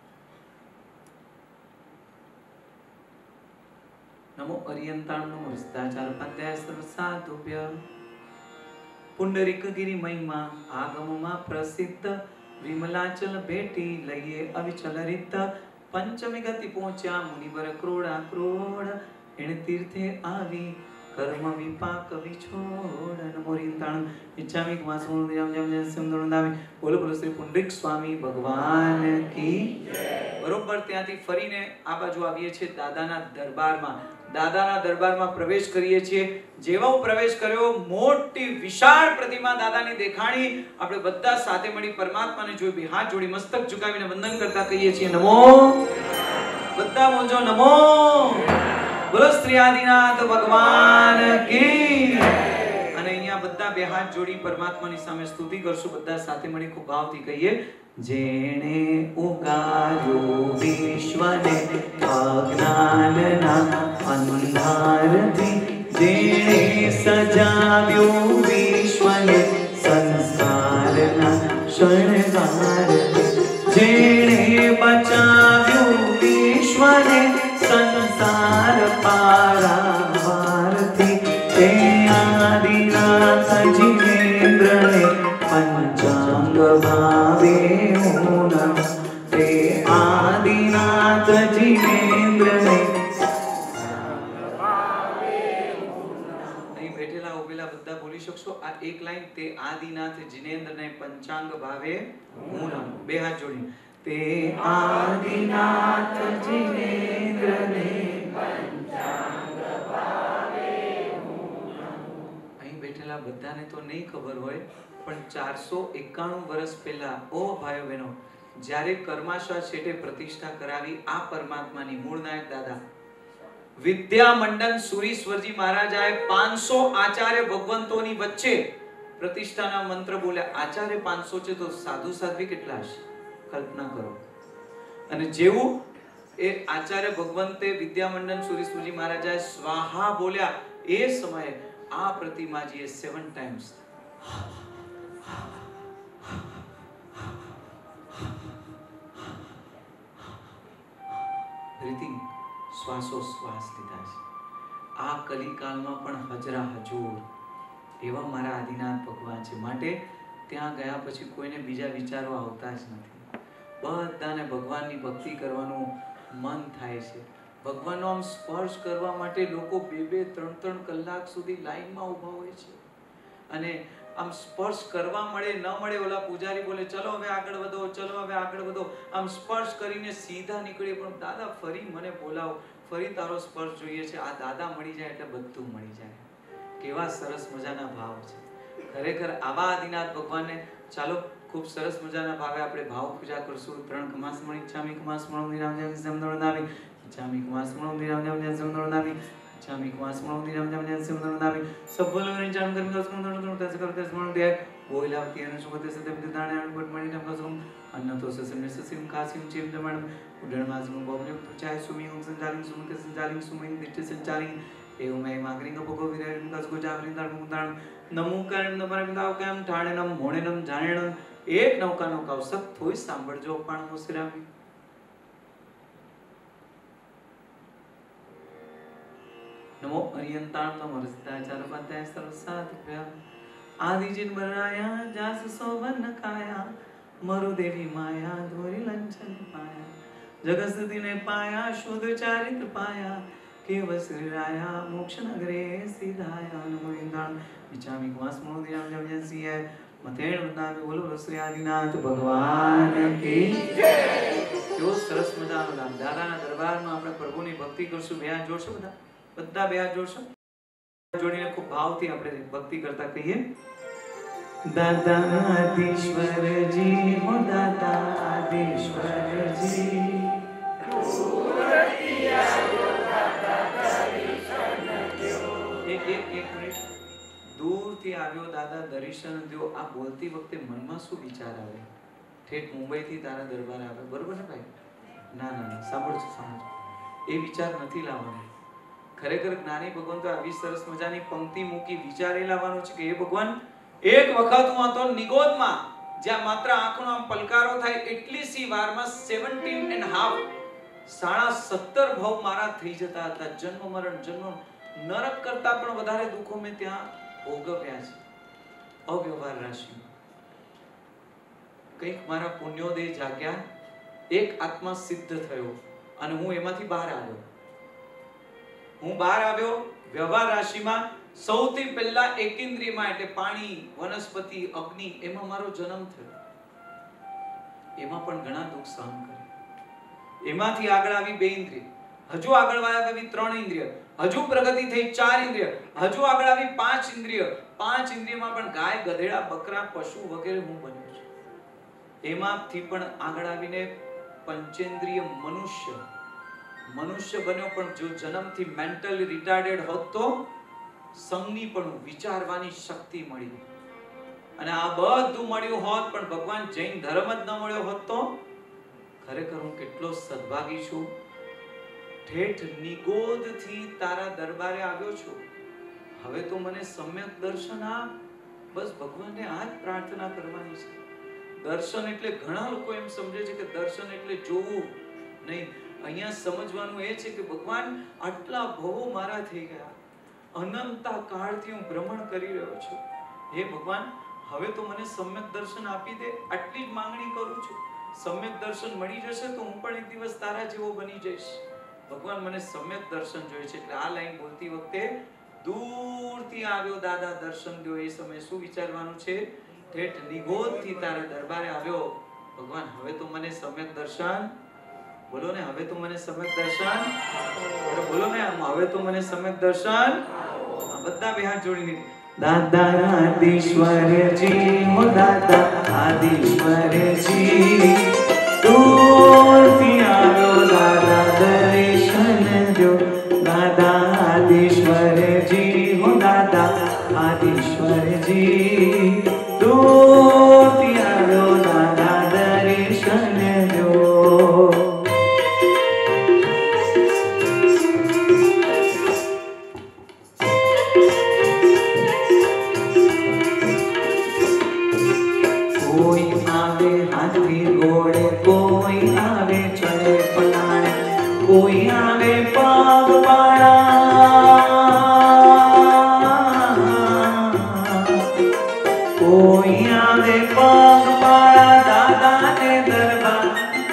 नमो अरियंताण नमो रजताचार उपाध्याय सर्व साधुभ्य पुंडरीक गिरि महिमा आगममा प्रसिद्ध विमलाचल भेटी लઈએ અવિચલ રીત પંચમી ગતિ પહોંચ્યા મુનિવર ક્રોડા ક્રોડ એણે તીર્થે આવી કર્મ વિપાક વિછોડ. નમો અરિયંતાણ ઇચ્છામિ ક્વાસ્મો નિરામ જમ જન સમનોનામિ. બોલો બોલો શ્રી પુંડરીક સ્વામી ભગવાન કી જય. બરોબર ત્યાંથી ફરીને આ બાજુ આવીએ છીએ દાદાના દરબારમાં. દાદાના દરબારમાં પ્રવેશ કરીએ છીએ. જેવો પ્રવેશ કર્યો મોટી વિશાળ પ્રતિમા દાદાની દેખાણી. આપણે બધા સાથે મળી પરમાત્માને જોઈ બે હાથ જોડી મસ્તક ઝુકાવીને વંદન કરતા કહીએ છીએ નમો. બધા બોલજો નમો. બોલો શ્રી આદિનાથ ભગવાન કી. અને અહીંયા બધા બે હાથ જોડી પરમાત્માની સામે સ્તુતિ કરશું. બધા સાથે મળી ખૂબ ભાવથી કહીએ જેણે ઉગાર્યો વિશ્વને અજ્ઞાનના અંધારથી જેણે સજાવ્યું વિશ્વને સંસારના શણગારથી, જેણે બચાવ્યું વિશ્વને સંસાર પારાવારથી, તે આદિનાથ જીનેન્દ્રને પંચાંગ ભાવે હું નમું, તે આદિનાથ જીનેન્દ્રને. અહીં બેઠેલા ઉભેલા બધા બોલી શકશો આ એક લાઈન? તે આદિનાથ જીનેન્દ્રને પંચાંગ ભાવે હું નમું. બે હાથ જોડી. તે આદિનાથ જીનેન્દ્રને પંચાંગ ભાવે હું નમું. અહીં બેઠેલા બધાને તો નહીં ખબર હોય, પણ ચારસો એકાણું વર્ષ પહેલા, ઓ ભાઈઓ બહેનો, જ્યારે કર્માશા શેઠે પ્રતિષ્ઠા કરાવી આ પરમાત્માની, મૂળ નાયક દાદા વિદ્યા મંડન સુરીશ્વરજી મહારાજાએ પાંચસો આચાર્ય ભગવંતોની વચ્ચે પ્રતિષ્ઠાના મંત્ર બોલ્યા. આચાર્ય પાંચસો છે તો સાધુ સાધ્વી કેટલા હશે? કલ્પના કરો. અને જેવું એ આચાર્ય ભગવંતે વિદ્યા મંડન સુરીશ્વરજી મહારાજાએ સ્વાહા બોલ્યા, એ સમયે આ પ્રતિમાજીએ સેવન ટાઈમ્સ બ્રીથિંગ શ્વાસો શ્વાસ લીધા છે. આ કલિકાલમાં પણ હજરા હજૂર એવા મારા આદિનાથ ભગવાન છે. માટે ત્યાં ગયા પછી કોઈને બીજા વિચારો આવતા જ નથી. બધાને ભગવાનની ભક્તિ કરવાનું મન થાય છે. ભગવાનનો આમ સ્પર્શ કરવા માટે લોકો બે બે ત્રણ ત્રણ કલાક સુધી લાઈનમાં ઊભા હોય છે. અને આમ સ્પર્શ કરવા મળે ન મળે, ઓલા પૂજારી બોલે ચલો હવે આગળ વધો, ચલો હવે આગળ વધો, આમ સ્પર્શ કરીને સીધા નીકળીએ, પણ દાદા ફરી મને બોલાવો, ફરી તારો સ્પર્શ જોઈએ છે. આ દાદા મળી જાય એટલે બધું મળી જાય. કેવા સરસ મજાના ભાવ છે. ખરેખર આવા આદિનાથ ભગવાનને ચાલો ખૂબ સરસ મજાના ભાવે આપણે ભાવ પૂજા કરશું. ત્રણ કમાસ મણી ચામી કમાસ મણો નિરામ જમ સમદળ નામી ચામી કમાસ મણો નિરામ જમ સમદળ નામી ચામી કમાસ મણો નિરામ જમ સમદળ નામી સબલો ને જાણ કરી દસ મણો દસ દસ કર દસ મણો દે બોલાવતી અને સુગતે સતે વિદ દાણે અણ કોટ મણી નમ કસમ અન્ન તો સસમ સસિમ કાસિમ ચેમ જમણ ઉડણ માસનું બોબલે તો ચાય સુમી હું સંજાલિંગ સુમકે સંજાલિંગ સુમી દિટ્ઠ સંચાલિંગ એવું મેં માગરી કો ભગો વિરાય કસ કો જાવરી દાણ મુદાણ નમુ કરણ નમર બિંદાવ કેમ ઠાણે નમ મોણે નમ જાણે એક નૌકા નૌકા સત થોઈ સાંભળજો પણ મોસરામી. નમો અરિયંતાણ નમો રસ્તાચાર પતાય સર્વસાત ભ્યા આદિજીન બરાયા જાસ સોવન કાયા મરુ દેવી માયા ધોરી લંચન પાયા જગતને પાયા શુદ્ધ ચારિત્ર પાયા કેવ શ્રી રાયા મોક્ષ નગરે સિધાયા. નમો ઇન્દ્રાણ વિચામી કવાસ મો દિરામ જમ જસિય મતેણ વંદામી બોલો બોલો શ્રી આદિનાથ ભગવાન કી જય. કેવો સરસ મજાનો નામ. દાદાના દરબારમાં આપણે પ્રભુની ભક્તિ કરશું. બે હાથ જોડશો બધા? બધા બે હાથ જોડશો? જોડીને ખૂબ ભાવથી આપણે ભક્તિ કરતા કહીએ દાદા આદિશ્વરજી હો દાદા આદિશ્વરજી એક એક એક મિનિટ. દૂરથી આવ્યો દાદા દર્શન દ્યો. આ બોલતી વખતે મનમાં શું વિચાર આવે? ઠેઠ મુંબઈથી તારા દરબાર આવે, બરોબર ને ભાઈ? ના ના ના, સાંભળજો સાંભળજો. એ વિચાર નથી લાવવાનો. ખરેખર જ્ઞાની ભગવાન તો આવી સરસ મજાની પંક્તિ મૂકી વિચારે લાવવાનો છે કે એ ભગવાન એક વખત હું હતો નિગોદમાં, જ્યાં માત્ર આંખનો આમ પલકારો થાય એટલી સી વારમાં સેવન્ટીન એન્ડ હાફ સાડા સત્તર ભવ મારા થઈ જતા હતા. જન્મ મરણ જન્મ નરક કરતા પણ વધારે દુઃખો મેં ત્યાં ભોગવ્યા છે. અવ્યવહાર રાશિ કંઈક મારા પુણ્યોદય જાગ્યા, એક આત્મા સિદ્ધ થયો અને હું એમાંથી બહાર આવ્યો. હું બહાર આવ્યો વ્યવહાર રાશિમાં. સૌથી પહેલા એકેન્દ્રિયમાં એટલે પાણી, વનસ્પતિ, અગ્નિ, એમાં મારો જન્મ થયો. એમાં પણ ઘણા દુઃખ સહન કર્યા. એમાંથી આગળ આવી બે ઇન્દ્રિય, હજુ આગળ આવી ત્રણ ઇન્દ્રિય, હજુ પ્રગતિ થઈ ચાર ઇન્દ્રિય, હજુ આગળ આવી પાંચ ઇન્દ્રિય. પાંચ ઇન્દ્રિયમાં પણ ગાય, ગધેડા, બકરા, પશુ વગેરે હું બન્યો છું. એમાંથી પણ આગળ આવીને પંચેન્દ્રિય મનુષ્ય મનુષ્ય બન્યો. પણ જો જન્મથી મેન્ટલી રિટાર્ડેડ હોત તો સંગની પણ વિચારવાની શક્તિ મળી. અને આ બધું મળ્યું હોત પણ ભગવાન જૈન ધર્મ જ ન મળ્યો હોત તો ખરેખર હું કેટલો સદભાગી છું. ઠેઠ નિગોદથી તારા દરબારે આવ્યો છું. હવે તો મને સમ્યક દર્શન આપ. બસ ભગવાનને આ જ પ્રાર્થના કરવાની છે. દર્શન એટલે ઘણા લોકો એમ સમજે છે કે દર્શન એટલે જોવું નહીં. અહીંયા સમજવાનું એ છે કે ભગવાન આટલા ભવો મારા થઈ ગયા, અનંતા કાળથી હું ભ્રમણ કરી રહ્યો છું. હે ભગવાન, હવે તો મને સમ્યક દર્શન આપી દે, આટલી જ માંગણી કરું છું. સમ્યક દર્શન મળી જશે તો હું પણ એક દિવસ તારા જેવો બની જઈશ. ભગવાન, મને સમ્યક દર્શન જોઈએ છે. એટલે આ લાઈન બોલતી વખતે દૂરથી આવ્યો દાદા દર્શન દો, એ સમયે શું વિચારવાનું છે? ઠેઠ નિગોદથી તારા દરબારે આવ્યો. ભગવાન, હવે તો મને સમ્યક દર્શન, બોલો ને, હવે તો મને સમ્યક દર્શન, બોલો ને, હવે તો મને સમ્યક દર્શન. બધા બે હાથ જોડીને દાદા આદિશ્વરજી, હો દાદા આદિશ્વરજી, દૂરથી આવ્યો દાદા દર્શન દો. દાદા આદિશ્વરજી, હો દાદા આદિશ્વરજી, દૂરથી આવ્યો દાદા દર્શન દો. કોઈ આવે હાથી ઘોડે, કોઈ આવે ચડે પલાણે, કોઈ આવે પગપાળા, કોઈ આવે પગપાળા દાદાને દરબાર.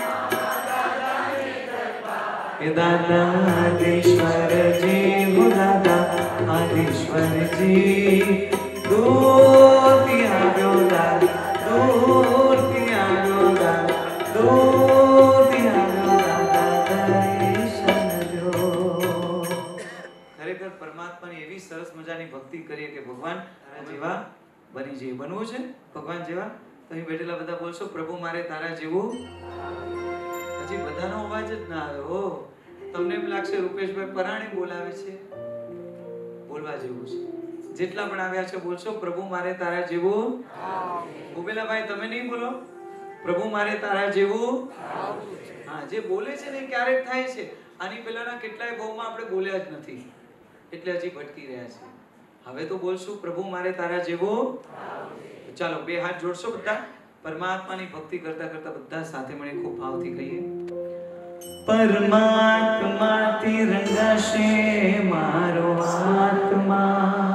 એ દાદા આદિશ્વરજી, હો દાદા આદિશ્વરજી, દૂરથી આવ્યો દાદા, દૂરથી આવ્યો દાદા, દૂરથી આવ્યો દાદા દર્શન દો. ખરેખર પરમાત્માની એવી સરસ મજાની ભક્તિ કરીએ કે ભગવાન તારા જેવા બની જઈએ. બનવું છે ભગવાન જેવા? તો અહીં બેઠેલા બધા બોલશો, પ્રભુ મારે તારા જેવું. હજી બધાનો અવાજ જ ના આવ્યો. તમને એમ લાગશે રૂપેશભાઈ પરાણી બોલાવે છે. બોલવા જેવું છે. જેટલા પણ આવ્યા છે બોલશો, પ્રભુ મારે તારા જેવું. ઉભેલા ભાઈ, તમે નહીં બોલો, પ્રભુ મારે તારા જેવું. હા, જે બોલે છે ને ક્યારેક થાય છે. આની પહેલાના કેટલાય ભાવમાં આપણે બોલ્યા જ નથી, એટલે હજી ભટકી રહ્યા છે. હવે તો બોલશું, પ્રભુ મારે તારા જેવું. ચાલો બે હાથ જોડશો બધા. પરમાત્માની ભક્તિ કરતા કરતા બધા સાથે મળી ખૂબ ભાવથી કહીએ, પરમાત્માથી રંગાશે મારો આત્મા,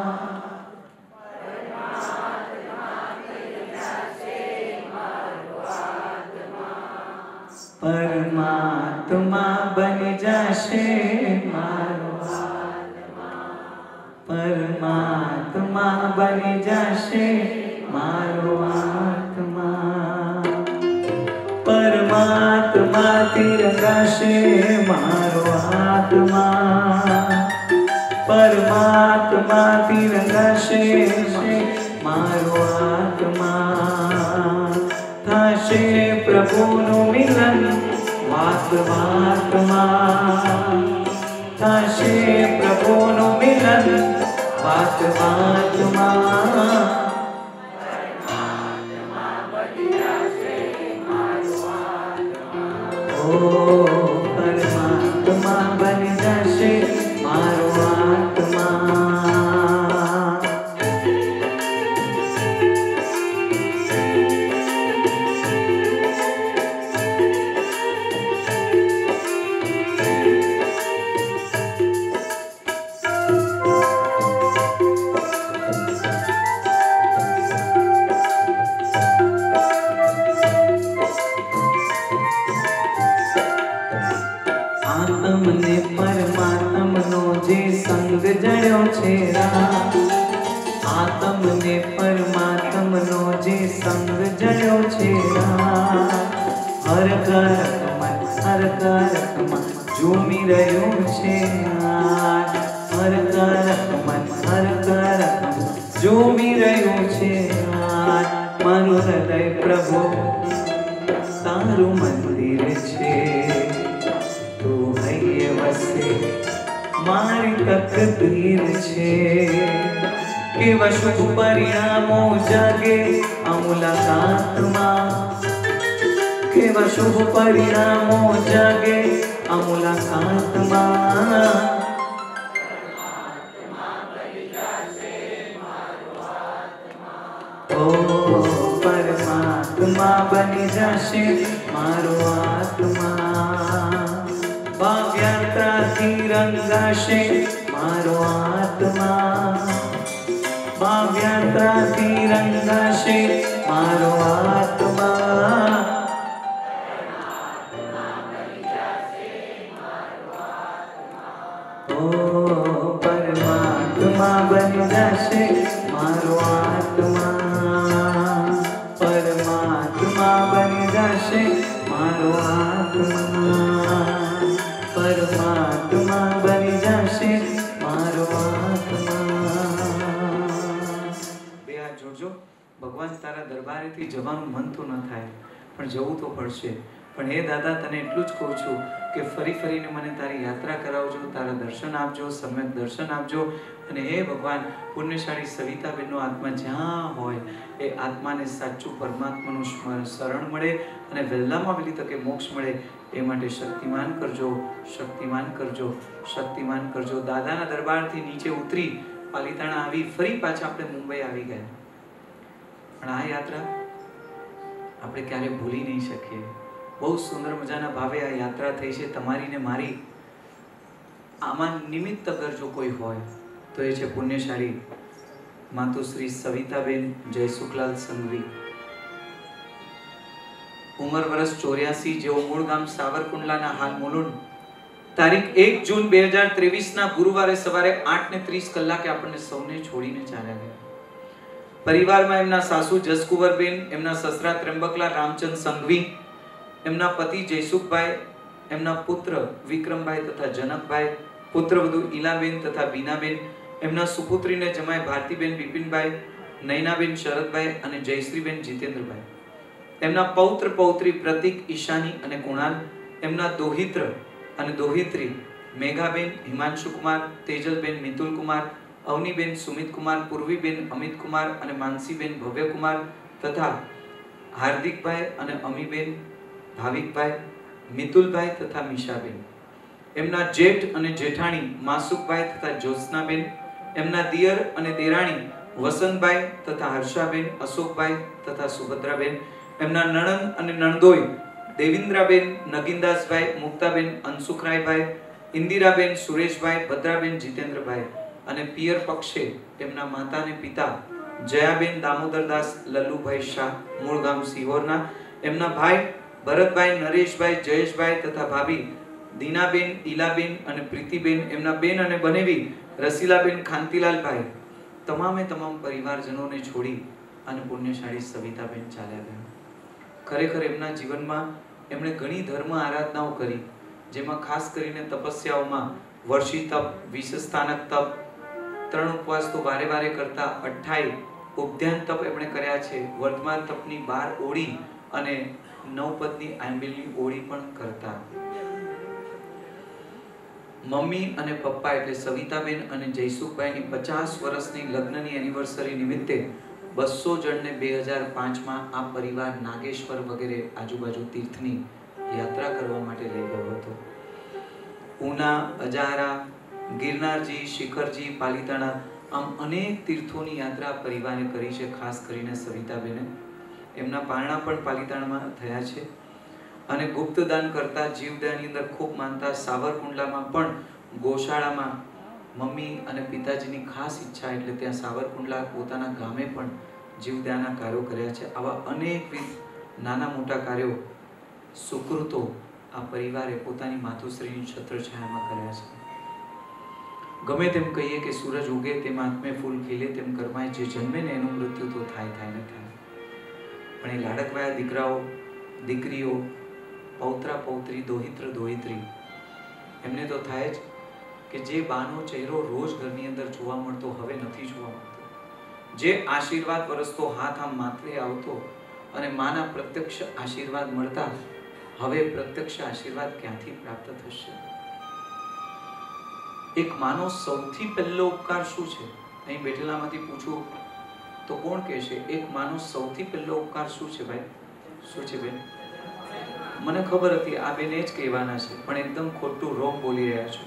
પરમાત્મા બની જશે મારો આત્મા, પરમાત્મા બની જશે મારો આત્મા, પરમાત્માથી રંગાશે મારો આત્મા, પરમાત્માથી રંગાશે મારો આત્મા, થશે પ્રભુનું મિલન વાત વાતમાં, થશે પ્રભુનું મિલન વાત વાતમાં, ઓ પરમાત્મા બની જશે મારો આત્મા. આત્મને પરમાત્મનો જે સંગ જડ્યો છે રા, આત્મને પરમાત્મનો જે સંગ જડ્યો છે રા, હર કરક મન હર કરક મન ઝૂમી રહ્યું છે રા, હર કરક મન હર કરક મન ઝૂમી રહ્યું છે રા. મારું હૃદય પ્રભુ તારું મંદિર છે, તું હૈયે વસે મારી તકદીર છે, કેવા શુભ પરિણામો જાગે આ મુલાકાતમાં, કેવા શુભ પરિણામો જાગે આ મુલાકાતમાં. બની જશે મારો આત્મા, ભાવયાત્રાથી રંગાશે મારો આત્મા, ભાવયાત્રાથી રંગાશે મારો આત્મા. ઓ પરમાત્મા બની જશે મારો આત્મા, પરમાત્મા બની જશે મારો આત્મા, પરમાત્મા બની જશે મારો આત્મા. બે હાથ જોડજો. ભગવાન તારા દરબારેથી જવાનું મન તો ન થાય પણ જવું તો પડશે. પણ હે દાદા, તને એટલું જ કહું છું કે ફરી ફરીને મને તારી યાત્રા કરાવજો, તારા દર્શન આપજો, સમ્યક દર્શન આપજો. અને હે ભગવાન, પુણ્યશાળી સવિતાબેનનો આત્મા જ્યાં હોય એ આત્માને સાચું પરમાત્માનું શરણ મળે અને વહેલામાં વહેલી તકે મોક્ષ મળે એ માટે શક્તિમાન કરજો, શક્તિમાન કરજો, શક્તિમાન કરજો. દાદાના દરબારથી નીચે ઉતરી પાલિતાણા આવી ફરી પાછા આપણે મુંબઈ આવી ગયા. પણ આ યાત્રા આપણે ક્યારે ભૂલી નહીં શકીએ. બહુ સુંદર મજાના ભાવે આ યાત્રા થઈ છે તમારી ને મારી. આમાં નિમિત્ત અગર જો કોઈ હોય તો એ છે પુણ્યશાળી માતુશ્રી સવિતાબેન જયસુખલાલ સંઘવી. ઉંમર વર્ષ ચોર્યાસી, જેઓ મૂળ ગામ સાવરકુંડલાના, હાલ મુલુંડ. તારીખ એક જૂન બે હજાર ત્રેવીસ ના ગુરુવારે સવારે આઠ ને ત્રીસ કલાકે આપણને સૌને છોડીને ચાલ્યા ગયા. પરિવારમાં એમના સાસુ જસકુંવરબેન, એમના સસરા ત્રંબકલાલ રામચંદ સંઘવી, એમના પતિ જયસુખભાઈ, એમના પુત્ર વિક્રમભાઈ તથા જનકભાઈ, પુત્રવધુ ઈલાબેન તથા બીનાબેન, એમના સુપુત્રીને જમાઈ ભારતીબેન બિપિનભાઈ, નયનાબેન શરદભાઈ અને જયશ્રીબેન જીતેન્દ્રભાઈ, એમના પૌત્ર પૌત્રી પ્રતિક, ઈશાની અને કુણાલ, એમના દોહિત્ર અને દોહિત્રી મેઘાબેન, હિમાંશુકુમાર, તેજલબેન, મિતુલકુમાર, અવનીબેન, સુમિતકુમાર, પૂર્વીબેન, અમિતકુમાર અને માનસીબેન, ભવ્યકુમાર તથા હાર્દિકભાઈ અને અમીબેન, ભાવિકભાઈ, મિતુલભાઈ તથા મીશાબેન, એમના જેઠ અને જેઠાણી માસુકભાઈ તથા જ્યોત્સનાબેન, એમના દિયર અને દેરાણી વસંતભાઈ તથા હર્ષાબેન, અશોકભાઈ તથા સુભદ્રાબેન, એમના નણંદ અને નણદોઈ દેવિન્દ્રાબેન, નગીનદાસભાઈ, મુક્તાબેન, અંશુખરાયભાઈ, ઇન્દિરાબેન, સુરેશભાઈ, ભદ્રાબેન, જીતેન્દ્રભાઈ અને પિયર પક્ષે એમના માતા અને પિતા જયાબેન દામોદરદાસ લલ્લુભાઈ શાહ, મૂળ ગામ સિહોરના, એમના ભાઈ ભરતભાઈ, નરેશભાઈ, જયેશભાઈ તથા ભાભી દીનાબેન, ઈલાબેન અને પ્રીતિબેન, એમના બેન અને બનેવી રસીલાબેન, ખાંતીલાલભાઈ, તમામે તમામ પરિવારજનોને છોડી અને પુણ્યશાળી સવિતાબેન ચાલ્યા ગયા. ખરેખર એમના જીવનમાં એમણે ઘણી ધર્મ આરાધનાઓ કરી, જેમાં ખાસ કરીને તપસ્યાઓમાં વર્ષી તપ, વિષસ્થાનક તપ, ત્રણ ઉપવાસ તો વારે વારે કરતા, અઠ્ઠાઈ ઉપધ્યાન તપ એમણે કર્યા છે, વર્તમાન તપની બાર ઓળી અને નવપદની આંબેલની ઓળી પણ કરતા. મમ્મી અને પપ્પા એટલે સવિતાબેન અને જયસુખભાઈની પચાસ વર્ષની લગ્નની એનિવર્સરી નિમિત્તે બસો જણને બે હજાર પાંચમાં આ પરિવાર નાગેશ્વર વગેરે આજુબાજુ તીર્થની યાત્રા કરવા માટે લઈ ગયો હતો. ઉના, અજારા, ગિરનારજી, શિખરજી, પાલિતાણા આમ અનેક તીર્થોની યાત્રા પરિવારે કરી છે. ખાસ કરીને સવિતાબેને એમના પારણા પણ પાલિતાણામાં થયા છે અને ગુપ્તદાન કરતા, જીવદાનની અંદર ખૂબ માનતા, સાવરકુંડલામાં પણ ગોશાળામાં મમ્મી અને પિતાજીની ખાસ ઈચ્છા એટલે ત્યાં સાવરકુંડલા પોતાના ગામે પણ જીવદાનના કાર્યો કર્યા છે. આવા અનેકવિધ નાના મોટા કાર્યો સુકૃતો આ પરિવારે પોતાની માતુશ્રીની છત્રછાયામાં કર્યા છે. ગમે તેમ કહીએ કે સૂરજ ઉગે તેમ આત્મે ફૂલ ખીલે તેમ કર્માય, જે જન્મે ને એનું મૃત્યુ તો થાય થાય ને થાય. પણ એ લાડકવાયા દીકરાઓ, દીકરીઓ, પૌત્રા પૌત્રી, દોહિત્ર દોહિત્રી, એમને તો થાય જ કે જે બાનો ચહેરો રોજ ઘરની અંદર જોવા મળતો હવે નથી જોવા મળતો, જે આશીર્વાદ વરસતો હાથ આમ માથે આવતો અને માના પ્રત્યક્ષ આશીર્વાદ મળતા, હવે પ્રત્યક્ષ આશીર્વાદ ક્યાંથી પ્રાપ્ત થશે? એક માનો સૌથી પહેલો ઉપકાર શું છે? અહીં બેઠેલામાંથી પૂછું તો કોણ કહેશે એક માનો સૌથી પહેલો ઉપકાર શું છે? ભાઈ શું છે બેન? મને ખબર હતી આ બેન એ જ કહેવાના છે, પણ એકદમ ખોટું રોંગ બોલી રહ્યા છો.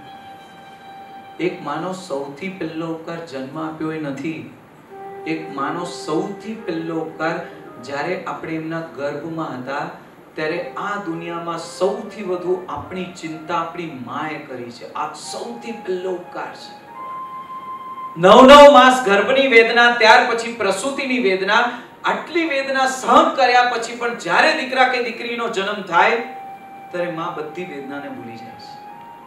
એક માનો સૌથી પહેલો ઉપકાર જન્મ આપ્યો એ નથી. એક માનો સૌથી પહેલો ઉપકાર જ્યારે આપણે એમના ગર્ભમાં હતા ત્યારે આ દુનિયામાં સૌથી વધુ આપણી ચિંતા આપણી માએ કરી છે. આ સૌથી પહેલો ઉપકાર છે. નવ નવ માસ ગર્ભની વેદના, ત્યાર પછી પ્રસૂતિની વેદના, આટલી વેદના સહન કર્યા પછી પણ જ્યારે દીકરા કે દીકરીનો જન્મ થાય ત્યારે માં બધી વેદનાને ભૂલી જાય છે.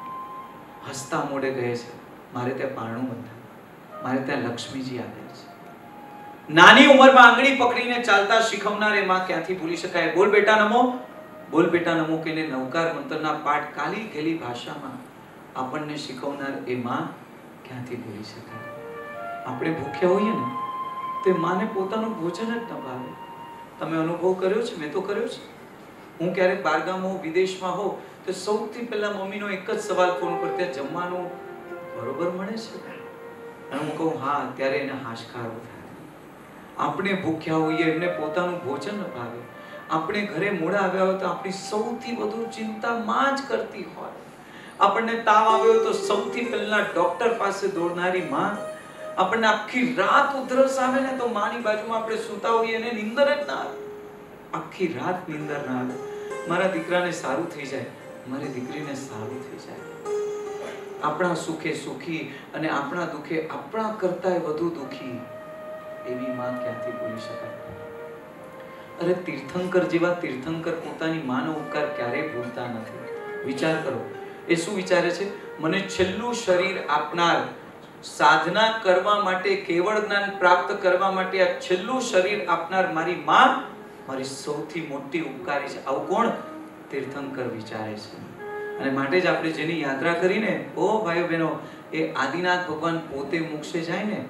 હસતા મોઢે કહે છે મારે ત્યાં પારણું બંધાય, મારે ત્યાં લક્ષ્મીજી આવે છે. નાની ઉંમરમાં આંગળી પકડીને ચાલતા શીખવનાર એ માં ક્યાંથી ભૂલી શકાય? બોલ બેટા નમો, બોલ બેટા નમો કહીને નવકાર મંત્રના પાઠ કાલી ઘેલી ભાષામાં આપણને શીખવનાર એ માં ક્યાંથી ભૂલી શકાય? આપણે ભૂખ્યા હોઈએ ને તે માને પોતાનું ભોજન જ ન ભાવે. તમે અનુભવ કર્યો છે? મેં તો કર્યો છે. હું ક્યારેક બહારગામ હોઉં, વિદેશમાં હોઉં તો સૌથી પહેલા મમ્મીનો એક જ સવાલ ફોન પર, ત્યાં જમવાનું બરોબર મળે છે? અને હું કહું હા, ત્યારે એને હાશકારો થાય. આપણે ભૂખ્યા હોઈએ, એમને પોતાનું ભોજન ન ભાવે. આપણે ઘરે મોડા આવ્યા હોય તો આપણી સૌથી વધુ ચિંતા માં જ કરતી હોય. આપણને તાવ આવ્યો હોય તો સૌથી પહેલા ડોક્ટર પાસે દોડનારી માં. આપણને આખી રાત ઉધરસ આવે ને તો માની બાજુમાં આપણે સૂતા હોઈએ અને નીંદર જ ના આવે. આખી રાત નીંદર ના આવે. મારા દીકરાને સારું થઈ જાય, મારી દીકરીને સારું થઈ જાય. આપણા સુખે સુખી અને આપણા દુખે આપણા કરતાંય વધુ દુખી એવી માં ક્યાંથી ભૂલી શકાય? અરે તીર્થંકર જેવા તીર્થંકર પોતાની માનો ઉપકાર ક્યારેય ભૂલતા નથી. વિચાર કરો, એ શું વિચારે છે? મને છેલ્લું શરીર આપનાર, સાધના કરવા માટે, કેવળ જ્ઞાન પ્રાપ્ત કરવા માટે આ છેલ્લું શરીર આપનાર મારી માં મારી સૌથી મોટી ઉપકારી છે. આવું કોણ? તીર્થંકર વિચારે છે. અને માટે જ આપણે જેની યાત્રા કરીને, ઓ ભાઈઓ બહેનો, એ આદિનાથ ભગવાન પોતે મોક્ષે જાય ને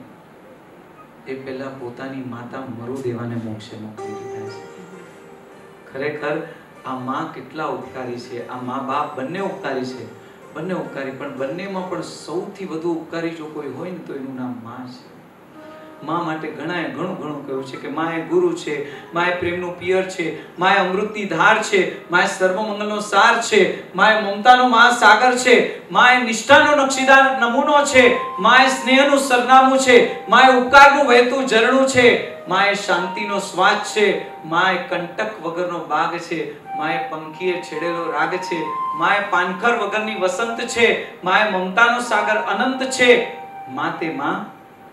એ પહેલા પોતાની માતા મરુદેવાને મોક્ષે મોકલી દીધા છે. ખરેખર આ માં કેટલા ઉપકારી છે. આ મા બાપ બંને ઉપકારી છે, બંને ઉપકારી, પણ બંનેમાં પણ સૌથી વધુ ઉપકારી જો કોઈ હોય ને તો એનું નામ માં છે. માં માટે ઘણાએ ઘણું ઘણું કહ્યું છે કે માં એ ગુરુ છે, માં એ પ્રેમનું પિયર છે, માં એ અમૃતની ધાર છે, માં એ સર્વમંગલનો સાર છે, માં એ મમતાનો મહાસાગર છે, માં એ નિષ્ઠાનો નકશીદાર નમૂનો છે, માં એ સ્નેહનું સરનામું છે, માં એ ઉપકારનું વહેતું ઝરણું છે, માં એ શાંતિનો શ્વાસ છે, માં એ કંટક વગરનો બાગ છે, માં એ પંખીએ છેડેલો રાગ છે, માં એ પાનખર વગરની વસંત છે, માં એ મમતાનો સાગર અનંત છે. માં તે માં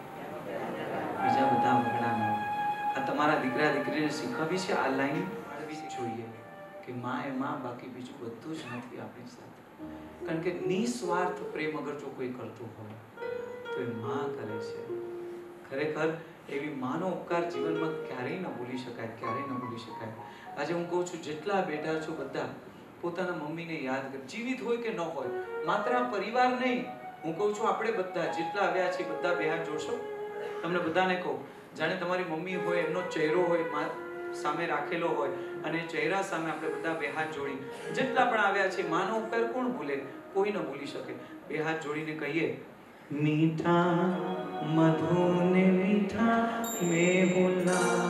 બીજા બધા વગડાના. આ તમારા દીકરા દીકરીને શીખવવી છે, આ લાઈન પાડવી જોઈએ કે માં એ માં, બાકી બીજું બધું જ નથી આપણી સાથે. કારણ કે નિસ્વાર્થ પ્રેમ અગર જો કોઈ કરતું હોય તો એ માં કરે છે. ખરેખર એવી માનો ઉપકાર જીવનમાં ક્યારેય ન ભૂલી શકાય, ક્યારેય ન ભૂલી શકાય. આજે હું કહું છું, જેટલા બેઠા છો બધા પોતાના મમ્મીને યાદ કર, જીવિત હોય કે ન હોય. માત્ર આ પરિવાર નહીં, હું કહું છું આપણે બધા જેટલા આવ્યા છે બધા બે હાથ જોડશો. તમને બધાને કહું, જાણે તમારી મમ્મી હોય, એમનો ચહેરો હોય સામે રાખેલો હોય અને ચહેરા સામે આપણે બધા બે હાથ જોડી, જેટલા પણ આવ્યા છે, માનો ઉપકાર કોણ ભૂલે? કોઈ ન ભૂલી શકે. બે હાથ જોડીને કહીએ, મીઠા મધુને મીઠા મેહુલા,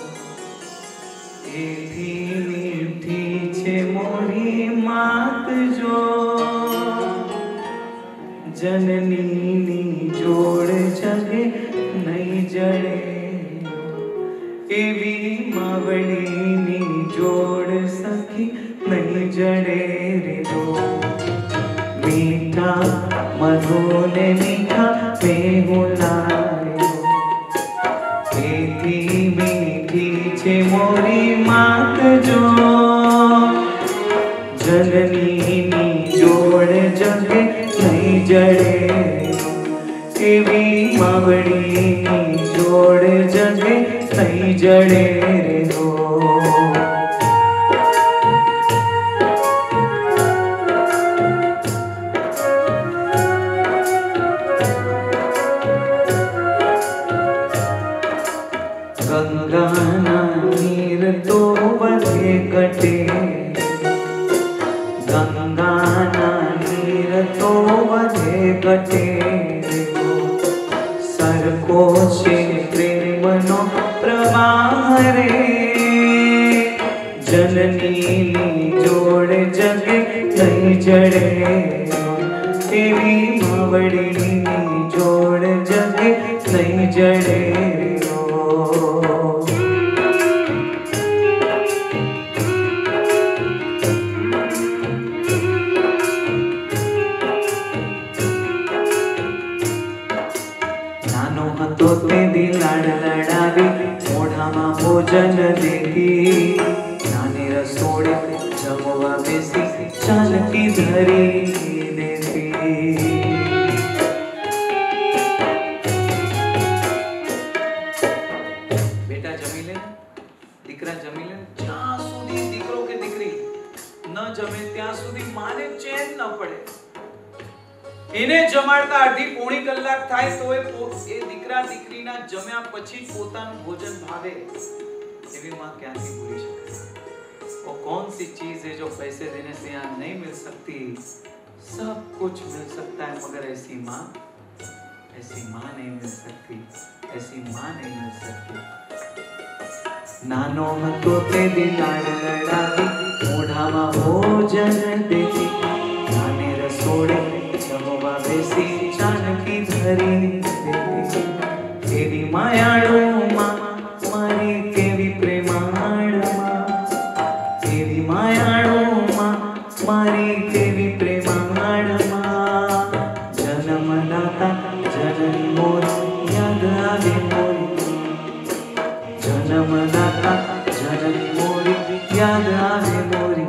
એથી મીઠી છે મોરી માત જો, જનનીની જોડ જગે નહીં જડે, એવી માવડીની જોડ સખી નહીં જડે રે દો. મીઠા મધુને મીઠા મેહુલા, એથી મીઠી છે મોરી માત જો, જનનીની જોડ જગે નહીં જડે, એવી માવડીની જોડ જગે નહીં જડે રે દો. ગંગાના નીર તો વધે ઘટે, ગંગાના નીર તો વધે ઘટે, સરખો છે પ્રેમનો પ્રવાહ રે, જનનીની જોડ જગે નહીં જડે, એવી માવડીની જોડ જગે નહીં જડે. धरी देती। बेटा जमी ले, દીકરા જમી લે, જ્યાં સુધી દીકરો કે દીકરી ન જમે ત્યાં સુધી માને ચેન ન પડે। એને જમાડતા અડધી પોણી કલાક થાય તો એ એ દીકરા દીકરીના જમ્યા પછી પોતાનું ભોજન ભાવે એવી માં ક્યાંથી ભૂલી શકે? वो कौन सी चीज है जो पैसे देने से यहाँ नहीं मिल सकती? सब कुछ मिल सकता है मगर ऐसी माँ, ऐसी माँ नहीं मिल सकती, ऐसी माँ नहीं मिल सकती। नानो હતો તે દિલાડ લડાવી મોઢામાં ભોજન દેતી, નાને રસોડે જમવા બેસી ચાનકી ધરી દેતી। તેવી માયાળુ માં મારી કેવી પ્રેમાળ માં, તેવી માયાળુ માં મારી કેવી પ્રેમાળ માં। જન્મદાતા જનની મોરી યાદ આવે મોરી, जन्मदाता जननी मोरी याद आवे मोरी,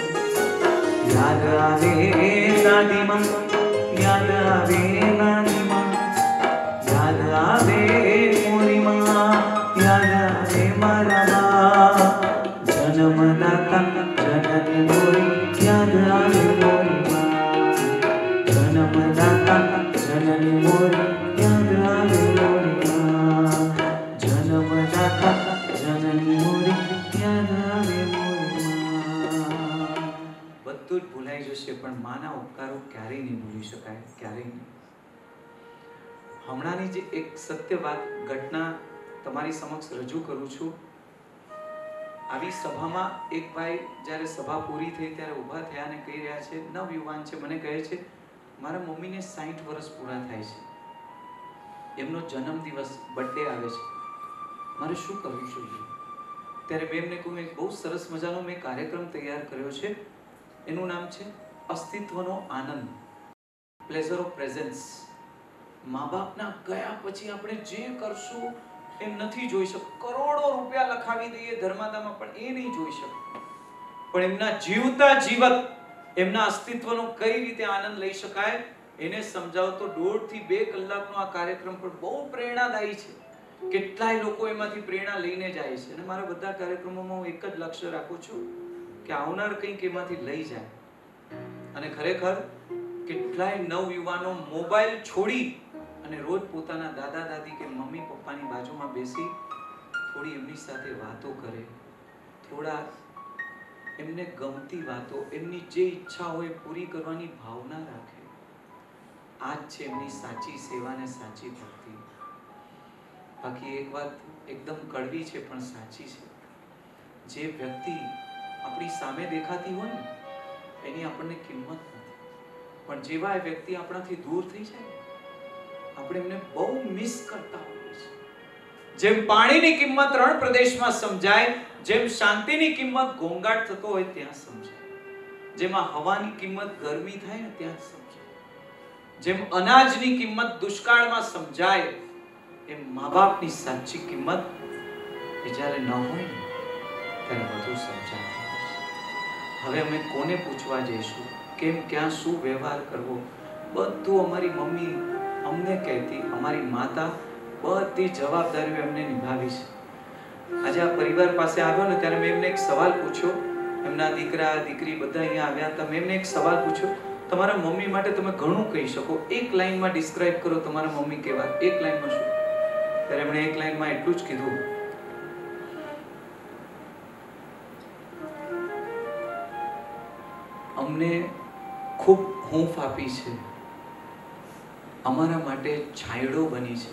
याद आवे दादी माँ, याद आवे नानी माँ, याद आवे मोरी माँ, याद आवे मारा माँ। जन्मदाता जननी मोरी याद आवे मोरी माँ, जन्मदाता जननी मोरी याद आवे मोरी माँ, जन्मदाता जननी मोरी याद आवे मोरी माँ। બધું જ ભૂલાઈ જશે પણ માના ઉપકારો ક્યારેય નહીં ભૂલી શકાય, ક્યારેય નહીં। હમણાંની જે એક સત્ય વાત ઘટના તમારી સમક્ષ રજૂ કરું છું। આવી સભામાં એક ભાઈ જ્યારે સભા પૂરી થઈ ત્યારે ઊભા થયા અને કહી રહ્યા છે, નવયુવાન છે, મને કહે છે મારા મમ્મીને સાઠ વર્ષ પૂરા થાય છે, એમનો જન્મદિવસ બર્થડે આવે છે, મારે શું કરવું જોઈએ? ત્યારે મેં એમને કહ્યું એક બહુ સરસ મજાનો મેં કાર્યક્રમ તૈયાર કર્યો છે, એનું નામ છે અસ્તિત્વનો આનંદ, પ્લેઝર ઓફ પ્રેઝન્સ। મા બાપના ગયા પછી આપણે જે કરશું એ નથી જોઈ શકતા, કરોડો રૂપિયા લખાવી દઈએ ધર્માદામાં પણ એ નહીં જોઈ શકતા, પણ એમના જીવતા જીવત એમના અસ્તિત્વનો કઈ રીતે આનંદ લઈ શકાય એને સમજાવતો દોઢ થી બે કલાકનો આ કાર્યક્રમ પણ બહુ પ્રેરણાદાયી છે। કેટલાય લોકો એમાંથી પ્રેરણા લઈને જાય છે અને મારા બધા કાર્યક્રમોમાં હું એક જ લક્ષ્ય રાખું છું કે આવનાર કંઈક એમાંથી લઈ જાય। અને ખરેખર કેટલાય નવયુવાનો મોબાઈલ છોડી અને રોજ પોતાના દાદા દાદી કે મમ્મી પપ્પાની બાજુમાં બેસી થોડી એમની સાથે વાતો કરે, થોડા એમને ગમતી વાતો, એમની જે ઈચ્છા હોય પૂરી કરવાની ભાવના રાખે। આ જ છે એમની સાચી સેવા અને સાચી ભક્તિ। બાકી એક વાત એકદમ કડવી છે પણ સાચી છે, જે વ્યક્તિ આપણી સામે દેખાતી હોય ને એની આપણને કિંમત નથી, પણ જેવા એ વ્યક્તિ આપણાથી દૂર થઈ જાય આપણે એમને બહુ મિસ કરતા હોઈએ છીએ। જેમ પાણીની કિંમત રણ પ્રદેશમાં સમજાય, જેમ શાંતિની કિંમત ઘોંઘાટ થતો હોય ત્યાં સમજાય, જેમાં હવાની કિંમત ગરમી થાય ને ત્યાં સમજાય, જેમ અનાજની કિંમત દુષ્કાળમાં સમજાય એમ મા બાપની સાચી કિંમત એ જ્યારે ન હોય ને ત્યારે વધુ સમજાય। હવે અમે કોને પૂછવા જઈશું, કેમ ક્યાં શું વ્યવહાર કરવો, બધું અમારી મમ્મી અમને કહેતી, અમારી માતા બધી જવાબદારીઓ એમને નિભાવી છે। આજે આ પરિવાર પાસે આવ્યો ને ત્યારે મેં એમને એક સવાલ પૂછ્યો, એમના દીકરા દીકરી બધા અહીંયા આવ્યા હતા, મેં એમને એક સવાલ પૂછ્યો, તમારા મમ્મી માટે તમે ઘણું કહી શકો, એક લાઈનમાં ડિસ્ક્રાઇબ કરો તમારા મમ્મી કેવા, એક લાઈનમાં શું? ત્યારે એમણે એક લાઈનમાં એટલું જ કીધું, અમને ખૂબ હૂંફ આપી છે, અમારા માટે છાંયડો બની છે,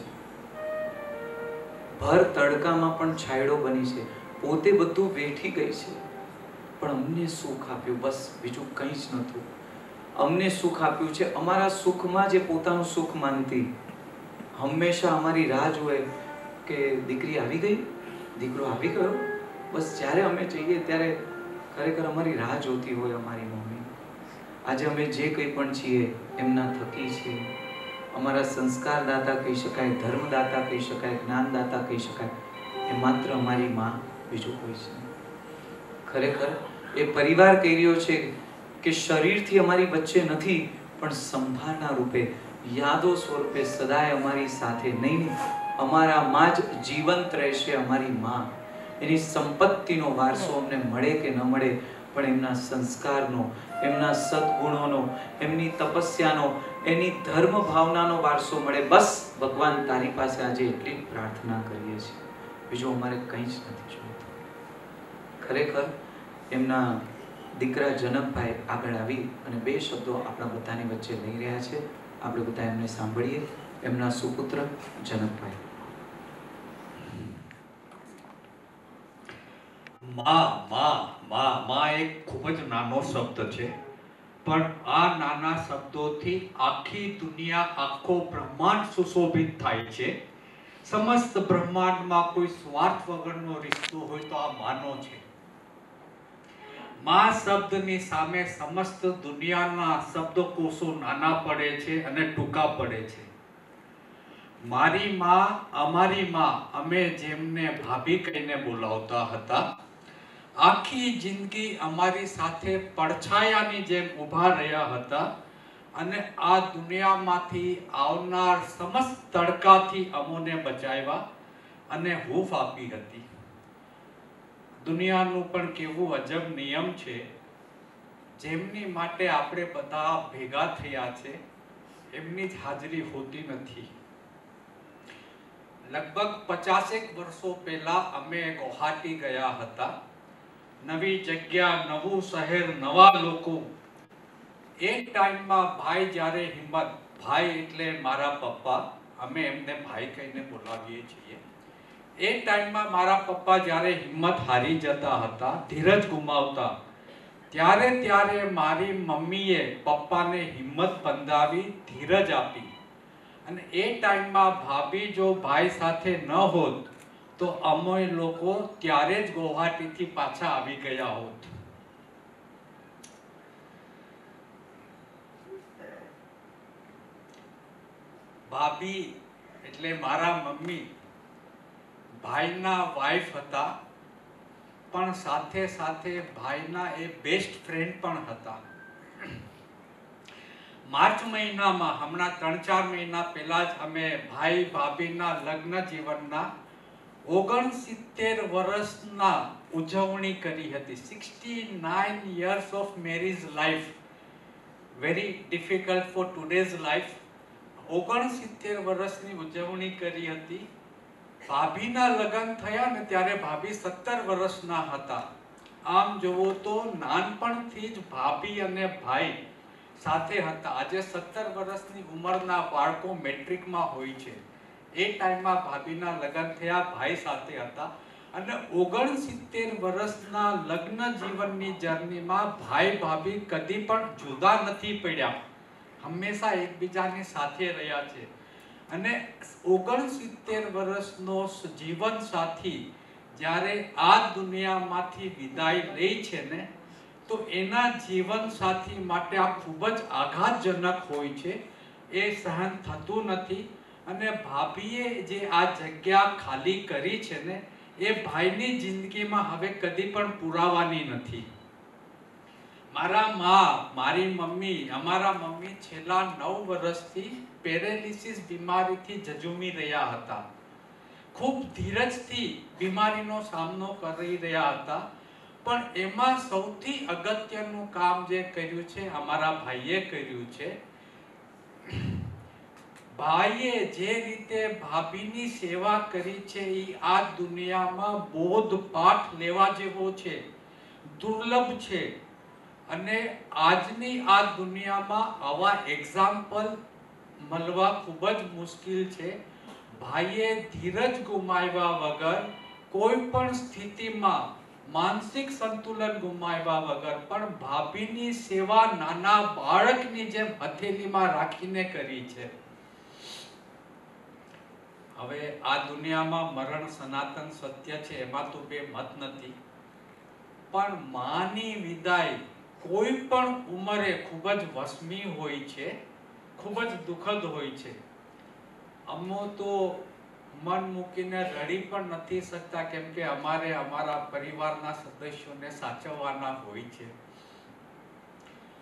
ભર તડકામાં પણ છાંયડો બની છે, પોતે બધું વેઠી ગઈ છે પણ અમને સુખ આપ્યું, બસ બીજું કંઈ જ નહોતું। અમને સુખ આપ્યું છે, અમારા સુખમાં જે પોતાનું સુખ માનતી, હંમેશા અમારી રાહ જોવે કે દીકરી આવી ગઈ, દીકરો આવી ગયો, બસ જ્યારે અમે જઈએ ત્યારે ખરેખર અમારી રાહ જોતી હોય અમારી મમ્મી। આજે અમે જે કંઈ પણ છીએ એમના થકી છીએ। અમારા સંસ્કારદાતા કહી શકાય, ધર્મદાતા કહી શકાય, જ્ઞાનદાતા કહી શકાય, એ માત્ર અમારી માં, બીજું કોઈ છે। ખરેખર એ પરિવાર કહી રહ્યો છે કે શરીરથી અમારી વચ્ચે નથી, પણ સંભાળના રૂપે, યાદો સ્વરૂપે સદાય અમારી સાથે નહીં નહીં અમારામાં જ જીવંત રહેશે અમારી માં. એની સંપત્તિનો વારસો અમને મળે કે ન મળે, પણ એમના સંસ્કારનો, એમના સદગુણોનો, એમની તપસ્યાનો, એની ધર્મ ભાવનાનો વારસો મળે. બસ ભગવાન તારી પાસે આજે એટલી પ્રાર્થના કરીએ છીએ, બીજું અમારે કંઈ જ નથી જોઈતું. ખરેખર એમના દીકરા જનકભાઈ આગળ આવી અને બે શબ્દો આપણા બધાની વચ્ચે લઈ રહ્યા છે. આપણે બધા એમને સાંભળીએ. એમના સુપુત્ર જનકભાઈ. માં માં માં માં એક ખૂબ જ નાનો શબ્દ છે, પણ આ નાના શબ્દોથી આખી દુનિયા, આખો બ્રહ્માંડ સુશોભિત થાય છે. સમસ્ત બ્રહ્માંડમાં કોઈ સ્વાર્થ વગરનો રિશ્તો હોય તો આ માનો છે. માં શબ્દની સામે સમસ્ત દુનિયાના શબ્દકોશો નાના પડે છે અને ટૂંકા પડે છે. મારી માં, અમારી માં, અમે જેમને ભાભી કહીને બોલાવતા હતા, આખી જિંદગી અમારી સાથે પડછાયાની જેમ ઊભા રહ્યા હતા અને આ દુનિયામાંથી આવનાર સમસ્ત તડકાથી અમોને બચાવ્યા અને હૂંફ આપી હતી. દુનિયાનું પણ કેવું અજબ નિયમ છે, જેમની માટે આપણે બધા ભેગા થયા છે એમની જ હાજરી હોતી નથી. લગભગ પચાસેક વર્ષો પહેલા અમે ગુવાહાટી ગયા હતા. નવી જગ્યા, નવું શહેર, નવા લોકો. એ ટાઈમમાં ભાઈ જ્યારે હિંમત, ભાઈ એટલે મારા પપ્પા, અમે એમને ભાઈ કહીને બોલાવીએ છીએ. એ ટાઈમમાં મારા પપ્પા જ્યારે હિંમત હારી જતા હતા, ધીરજ ગુમાવતા, ત્યારે ત્યારે મારી મમ્મીએ પપ્પાને હિંમત બંધાવી, ધીરજ આપી. અને એ ટાઈમમાં ભાભી જો ભાઈ સાથે ન હોત તો અમે લોકો ત્યારે જ ગુવાહાટીથી પાછા આવી ગયા હોત. ભાભી એટલે મારા મમ્મી ભાઈના વાઇફ હતા, પણ સાથે સાથે ભાઈના એ બેસ્ટ ફ્રેન્ડ પણ હતા. માર્ચ મહિનામાં, હમણાં ત્રણ ચાર મહિના પહેલા જ અમે ભાઈ ભાભીના લગ્ન જીવનના ઓગણસિત્તેર વર્ષના ઉજવણી કરી હતી. Sixty nine years of marriage life, very difficult for today's life. ઓગણસિત્તેર વર્ષની ઉજવણી કરી હતી. ભાભીના લગ્ન થયા ને ત્યારે ભાભી સત્તર વર્ષના હતા. આમ જોવો તો નાનપણથી જ ભાભી અને ભાઈ સાથે હતા. આજે સત્તર વર્ષની ઉંમરના બાળકો મેટ્રિકમાં હોય છે. એ ટાઈમમાં ભાભીના લગ્ન થયા, ભાઈ સાથે હતા. અને ઓગણસિત્તેર વર્ષના લગ્ન જીવનની જર્નીમાં ભાઈ ભાભી કદી પણ જુદા નથી પડ્યા, હંમેશા એકબીજાની સાથે રહ્યા છે. અને ઓગણસિત્તેર વર્ષનો જીવન સાથી જ્યારે આ દુનિયામાંથી વિદાય લે છે ને, તો એના જીવન સાથી માટે આ ખૂબ જ આઘાતજનક હોય છે. એ સહન થતું નથી. અને ભાભીએ જે આ જગ્યા ખાલી કરી છે ને, એ ભાઈની જિંદગીમાં હવે કદી પણ પુરાવાની નથી. મારા માં, મારી મમ્મી, અમારા મમ્મી છેલ્લા નવ વર્ષથી પેરેલિસિસ બીમારીથી જજુમી રહ્યા હતા. ખૂબ ધીરજથી બીમારીનો સામનો કરી રહ્યા હતા. પણ એમાં સૌથી અગત્યનું કામ જે કર્યું છે, અમારા ભાઈએ કર્યું છે. ભાઈએ જે રીતે ભાભીની સેવા કરી છે, એ આ દુનિયામાં બોધપાઠ લેવા જેવો છે, દુર્લભ છે. અને આજની આ દુનિયામાં આવા એક્ઝામ્પલ મળવા ખૂબ જ મુશ્કેલ છે. ભાઈએ ધીરજ ગુમાવ્યા વગર, કોઈ પણ સ્થિતિમાં માનસિક સંતુલન ગુમાવ્યા વગર પણ ભાભીની સેવા નાના બાળકની જેમ હથેલીમાં રાખીને કરી છે. હવે આ દુનિયામાં મરણ સનાતન સત્ય છે, એમાં તો બે મત નથી. પણ માની વિદાય કોઈ પણ ઉંમરે ખૂબ જ વસમી હોય છે, ખૂબ જ દુઃખદ હોય છે. અમો તો મન મૂકીને રડી પણ નથી શકતા, કેમ કે અમારે અમારા પરિવારના સદસ્યોને સાચવવાના હોય છે.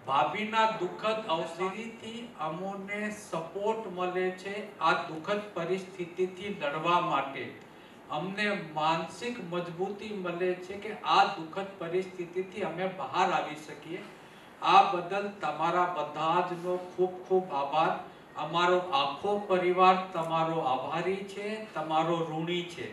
ભાભીના દુઃખદ અવસરીથી અમોને સપોર્ટ મળે છે આ દુઃખદ પરિસ્થિતિથી લડવા માટે. અમને માનસિક મજબૂતી મળે છે કે આ દુઃખદ પરિસ્થિતિથી અમે બહાર આવી શકીએ. આ બદલ તમારા બધા જનો ખૂબ ખૂબ આભાર. અમારો આખો પરિવાર તમારો આભારી છે, તમારો ઋણી છે.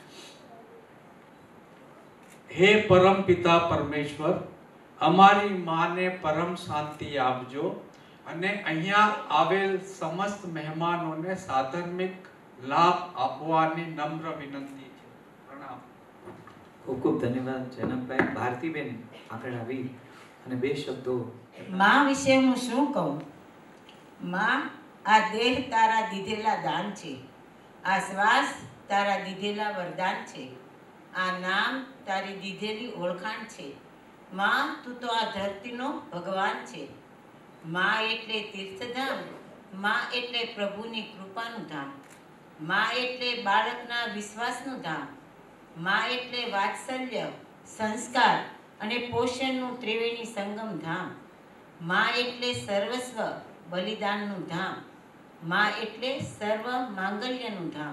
હે પરમ પિતા પરમેશ્વર, અમારી માને પરમ શાંતિ આપજો અને અહીંયા આવેલ સમસ્ત મહેમાનોને સાધર્મિક લાભ આપવાની નમ્ર વિનંતી છે. પ્રણામ. ખૂબ ખૂબ ધન્યવાદ જનકભાઈ. ભારતીબેન આગળ આવી અને બે શબ્દો. માં વિશે હું શું કહું? માં, આ દેહ તારા દીધેલા દાન છે, આ શ્વાસ તારા દીધેલા વરદાન છે, આ નામ તારી દીધેલી ઓળખાણ છે. માં, તું તો આ ધરતીનો ભગવાન છે. માં એટલે તીર્થધામ, માં એટલે પ્રભુની કૃપાનું ધામ, માં એટલે બાળકના વિશ્વાસનું ધામ, માં એટલે વાત્સલ્ય, સંસ્કાર અને પોષણનું ત્રિવેણી સંગમ ધામ, માં એટલે સર્વસ્વ બલિદાનનું ધામ, માં એટલે સર્વ માંગલ્યનું ધામ.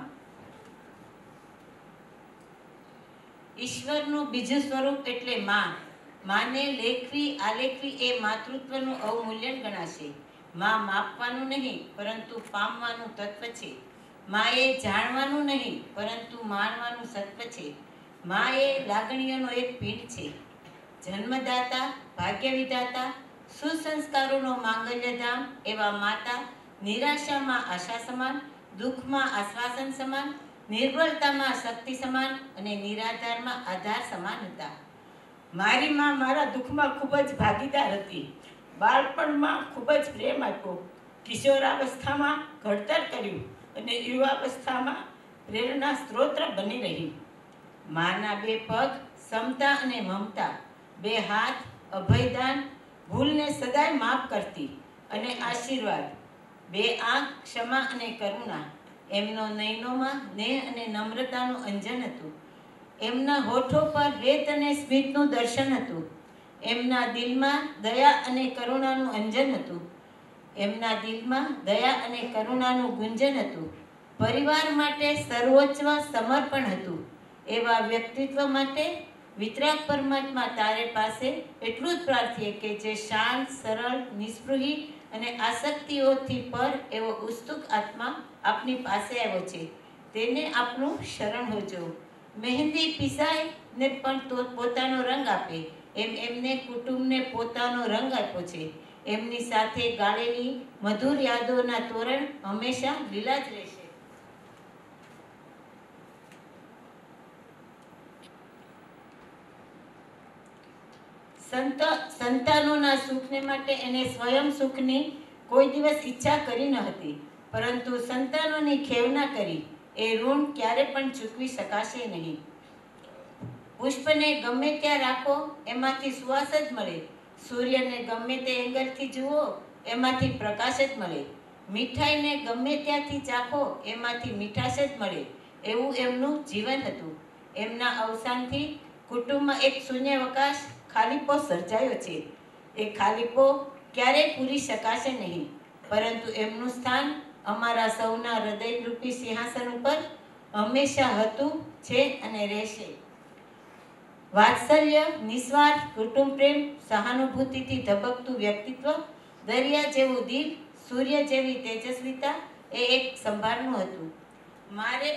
ઈશ્વરનું બીજું સ્વરૂપ એટલે માં. માને લેખવી આલેખવી એ માતૃત્વનું અવમૂલ્યન ગણાશે. માં માપવાનું નહીં પરંતુ પામવાનું તત્વ છે. માં એ જાણવાનું નહીં પરંતુ માણવાનું સત્વ છે. માં એ લાગણીઓનો એક પીઠ છે. જન્મદાતા, ભાગ્ય વિધાતા, સુસંસ્કારોનો માંગલ્યધામ એવા માતા નિરાશામાં આશા સમાન, દુઃખમાં આશ્વાસન સમાન, નિર્બળતામાં શક્તિ સમાન અને નિરાધારમાં આધાર સમાન હતા. મારી માં મારા દુઃખમાં ખૂબ જ ભાગીદાર હતી. બાળપણમાં ખૂબ જ પ્રેમ આપ્યો, કિશોરાવસ્થામાં ઘડતર કર્યું અને યુવાવસ્થામાં પ્રેરણા સ્ત્રોત બની રહી. માના બે પગ સમતા અને મમતા, બે હાથ અભયદાન, ભૂલને સદાય માફ કરતી અને આશીર્વાદ, બે આંખ ક્ષમા અને કરુણા. એમનો નયનોમાં નેહ અને નમ્રતાનું અંજન હતું. એમના હોઠો પર રેત અને સ્મિતનું દર્શન હતું. એમના દિલમાં દયા અને કરુણાનું અંજન હતું. એમના દિલમાં દયા અને કરુણાનું ગુંજન હતું. પરિવાર માટે સર્વોચ્ચ સમર્પણ હતું. એવા વ્યક્તિત્વ માટે વિતરાગ પરમાત્મા તારે પાસે એટલું જ પ્રાર્થીએ કે જે શાંત, સરળ, નિસ્પૃહી અને આસક્તિઓથી પર એવો ઉત્સુક આત્મા આપની પાસે આવ્યો છે, તેને આપનું શરણ હોજો. મહેંદી પીસાય ને પણ તો પોતાનો રંગ આપે, એમ એમને કુટુંબને પોતાનો રંગ આપ્યો છે. એમની સાથે ગાળેલી મધુર યાદોના તોરણ હંમેશા લીલા જ રહેશે. સંત સંતાનોના સુખને માટે એને સ્વયં સુખની કોઈ દિવસ ઈચ્છા કરી ન હતી, પરંતુ સંતાનોની ખેવના કરી એ ઋણ ક્યારે પણ ચૂકવી શકાશે નહીં. પુષ્પને ગમે ત્યાં રાખો એમાંથી સુવાસ જ મળે. સૂર્યને ગમે તે એંગલથી જુઓ એમાંથી પ્રકાશ જ મળે. મીઠાઈને ગમે ત્યાંથી ચાખો એમાંથી મીઠાશ જ મળે. એવું એમનું જીવન હતું. એમના અવસાનથી કુટુંબમાં એક શૂન્યાવકાશ, ખાલીપો સર્જાયો છે. એ ખાલીપો ક્યારેય પૂરી શકાશે નહીં, પરંતુ એમનું સ્થાન અમારા સૌના હૃદયરૂપી સિંહાસન ઉપર હંમેશા હતું, છે અને રહેશે. વાત્સલ્ય, નિસ્વાર્થ કુટુંબ પ્રેમ, સહાનુભૂતિથી ધબકતું વ્યક્તિત્વ, દરિયા જેવું દિલ, સૂર્ય જેવી તેજસ્વીતા એ એક સંભારનું હતું. મારે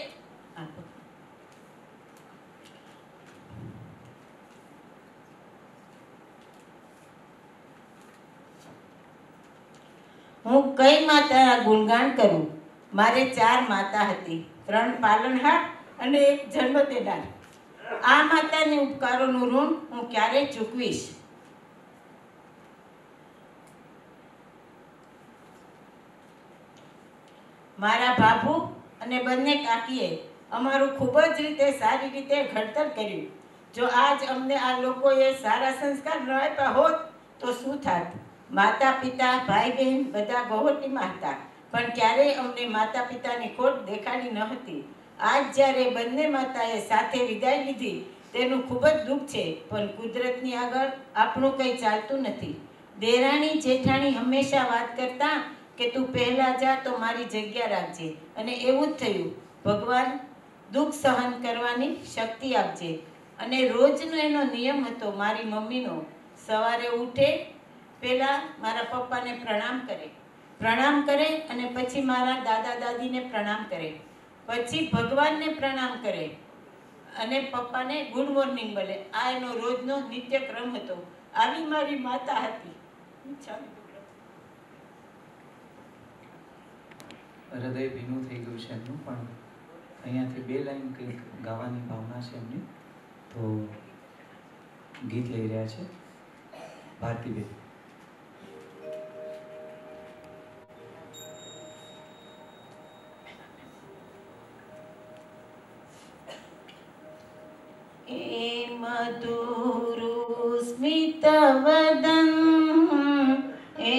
હું કઈ માતાના ગુણગાન કરું? મારે ચાર માતા હતી, ત્રણ પાલનહાર અને એક જન્મ દેનાર. આ માતાની ઉપકારોનું ઋણ હું ક્યારે ચૂકવીશ? મારા બાબુ અને બંને કાકીએ અમારું ખૂબ જ રીતે સારી રીતે ઘડતર કર્યું. જો આજ અમને આ લોકોએ સારા સંસ્કાર ન આપ્યા હોત તો શું થાત? માતા પિતા, ભાઈ બહેન બધા બહોટીમાં હતા, પણ ક્યારેય અમને માતા પિતાની ખોટ દેખાડી ન હતી. આજ જ્યારે બંને માતાએ સાથે વિદાય લીધી તેનું ખૂબ જ દુઃખ છે, પણ કુદરતની આગળ આપણું કંઈ ચાલતું નથી. દેરાણી જેઠાણી હંમેશા વાત કરતા કે તું પહેલા જા તો મારી જગ્યા રાખજે, અને એવું જ થયું. ભગવાન દુઃખ સહન કરવાની શક્તિ આપજે. અને રોજનો એનો નિયમ હતો મારી મમ્મીનો, સવારે ઉઠે પહેલાં મારા પપ્પાને પ્રણામ કરે, પ્રણામ કરે અને પછી મારા દાદા દાદીને પ્રણામ કરે, પછી ભગવાનને પ્રણામ કરે અને પપ્પાને ગુડ મોર્નિંગ બોલે. આ એનો રોજનો નિત્યક્રમ હતો. આવી મારી માતા હતી. હૃદય ભીનું થઈ ગયું છે એમનું, પણ અહીંયાથી બે લાઈન કંઈક ગાવાની ભાવના છે એમની, તો ગીત લઈ રહ્યા છે ભારતીબેન. એ મધુર સ્મિત વદન, એ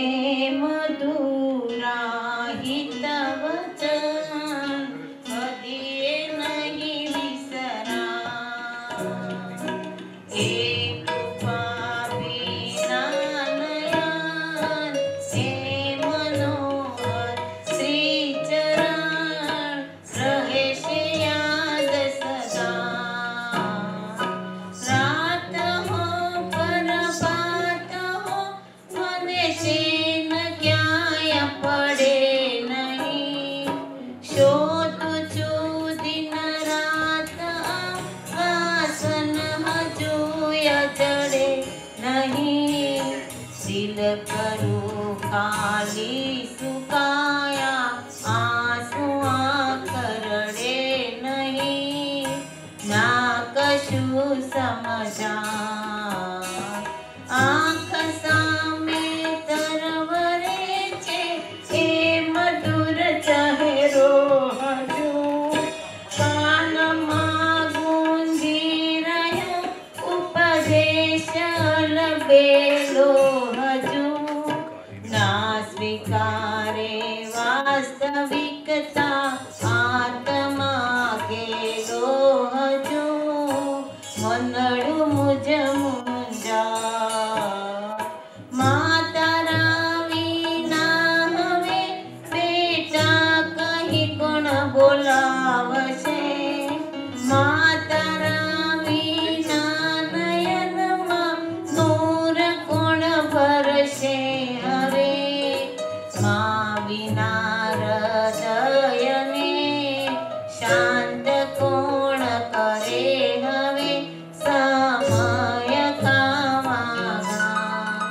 મધુરા હિત વચન, કદીએ નહીં વિસરા. એ કૃપા વિના નયન, એ મનોહર શ્રી ચરણ, રહે છે યાદ સદા. રાત હો પ્રભાત હો, મને ચેન ક્યાંય પડે નહીં. શોધું છું દિન રાત આસન, હજુય જડે નહીં. દિલ કરું ખાલી સુકાયા, આંસુ આંખ રડે નહીં. ના કશું સમજા, આંખ સામે તરવરે છે એ મધુર ચહેરો હજુ. કાનમાં ગુંજી રહ્યો ઉપદેશ લબેલો હજુ. ના સ્વીકારે વાસ્તવિકતા, આત્મા ગેલો હજુ. મનડું મુજ મુંજા, માતારા વિના હવે બેટા કહી કોણ બોલાવશે. માતારા વિના નયનમાં નૂર કોણ ભરશે હવે. મા વિના હૃદયને શાંત કોણ કરે હવે. સમય ખાવા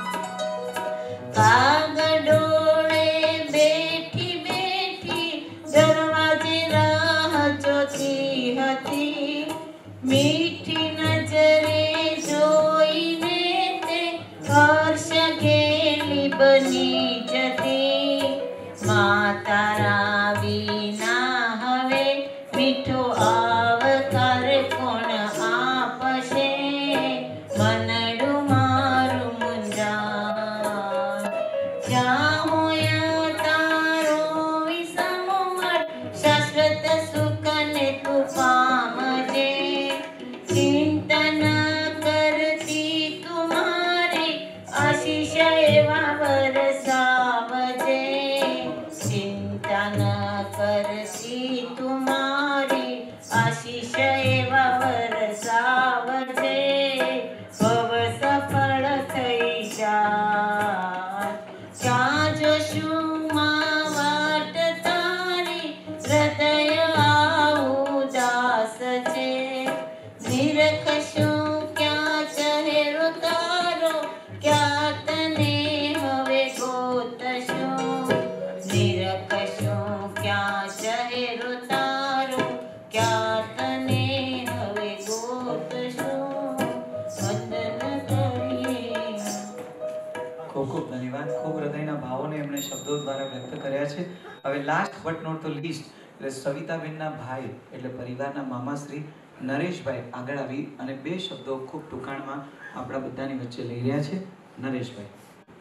કાગડોળે બેઠી બેઠી દરવાજે રાહ જોતી હતી. મીઠી નજરે જોઈને તે હર્ષ ઘેલી બની જતી. માતારા વિના હવે મીઠો આવકાર કોણ આપશે. મનડું મારું મુંજા, જ્યાં હોય તારો વિષમ મત, શાશ્વત સુખને તું પામજે. ચિંતન કરતી તુમારી આશીષ એવા વરસાવજે. ચિંતન કરતી તુમારી આશીષ એવા વરસાવજે. ભવ સફળ થઈ જા, ક્યાં જોશું માં વાટ તારી. હૃદય આવું દાસ છે, નિરખશું ક્યાં ચહેરો તારો. ક્યાં તને હવે ગોતશું, નિરખશું ક્યાં ચહેરો તારો. ક્યાં તને હવે ગોતશું, વંદન કરીએ. ખૂબ ખૂબ ધન્યવાદ. ખૂબ હૃદયના ભાવોને એમણે શબ્દો દ્વારા વ્યક્ત કર્યા છે. હવે last but not the least, એટલે સવિતાબેનના ભાઈ એટલે પરિવારના મામાશ્રી નરેશભાઈ આગળ આવી અને બે શબ્દો ખૂબ ટૂંકાણમાં આપણા બધાની વચ્ચે લઈ રહ્યા છે. નરેશભાઈ.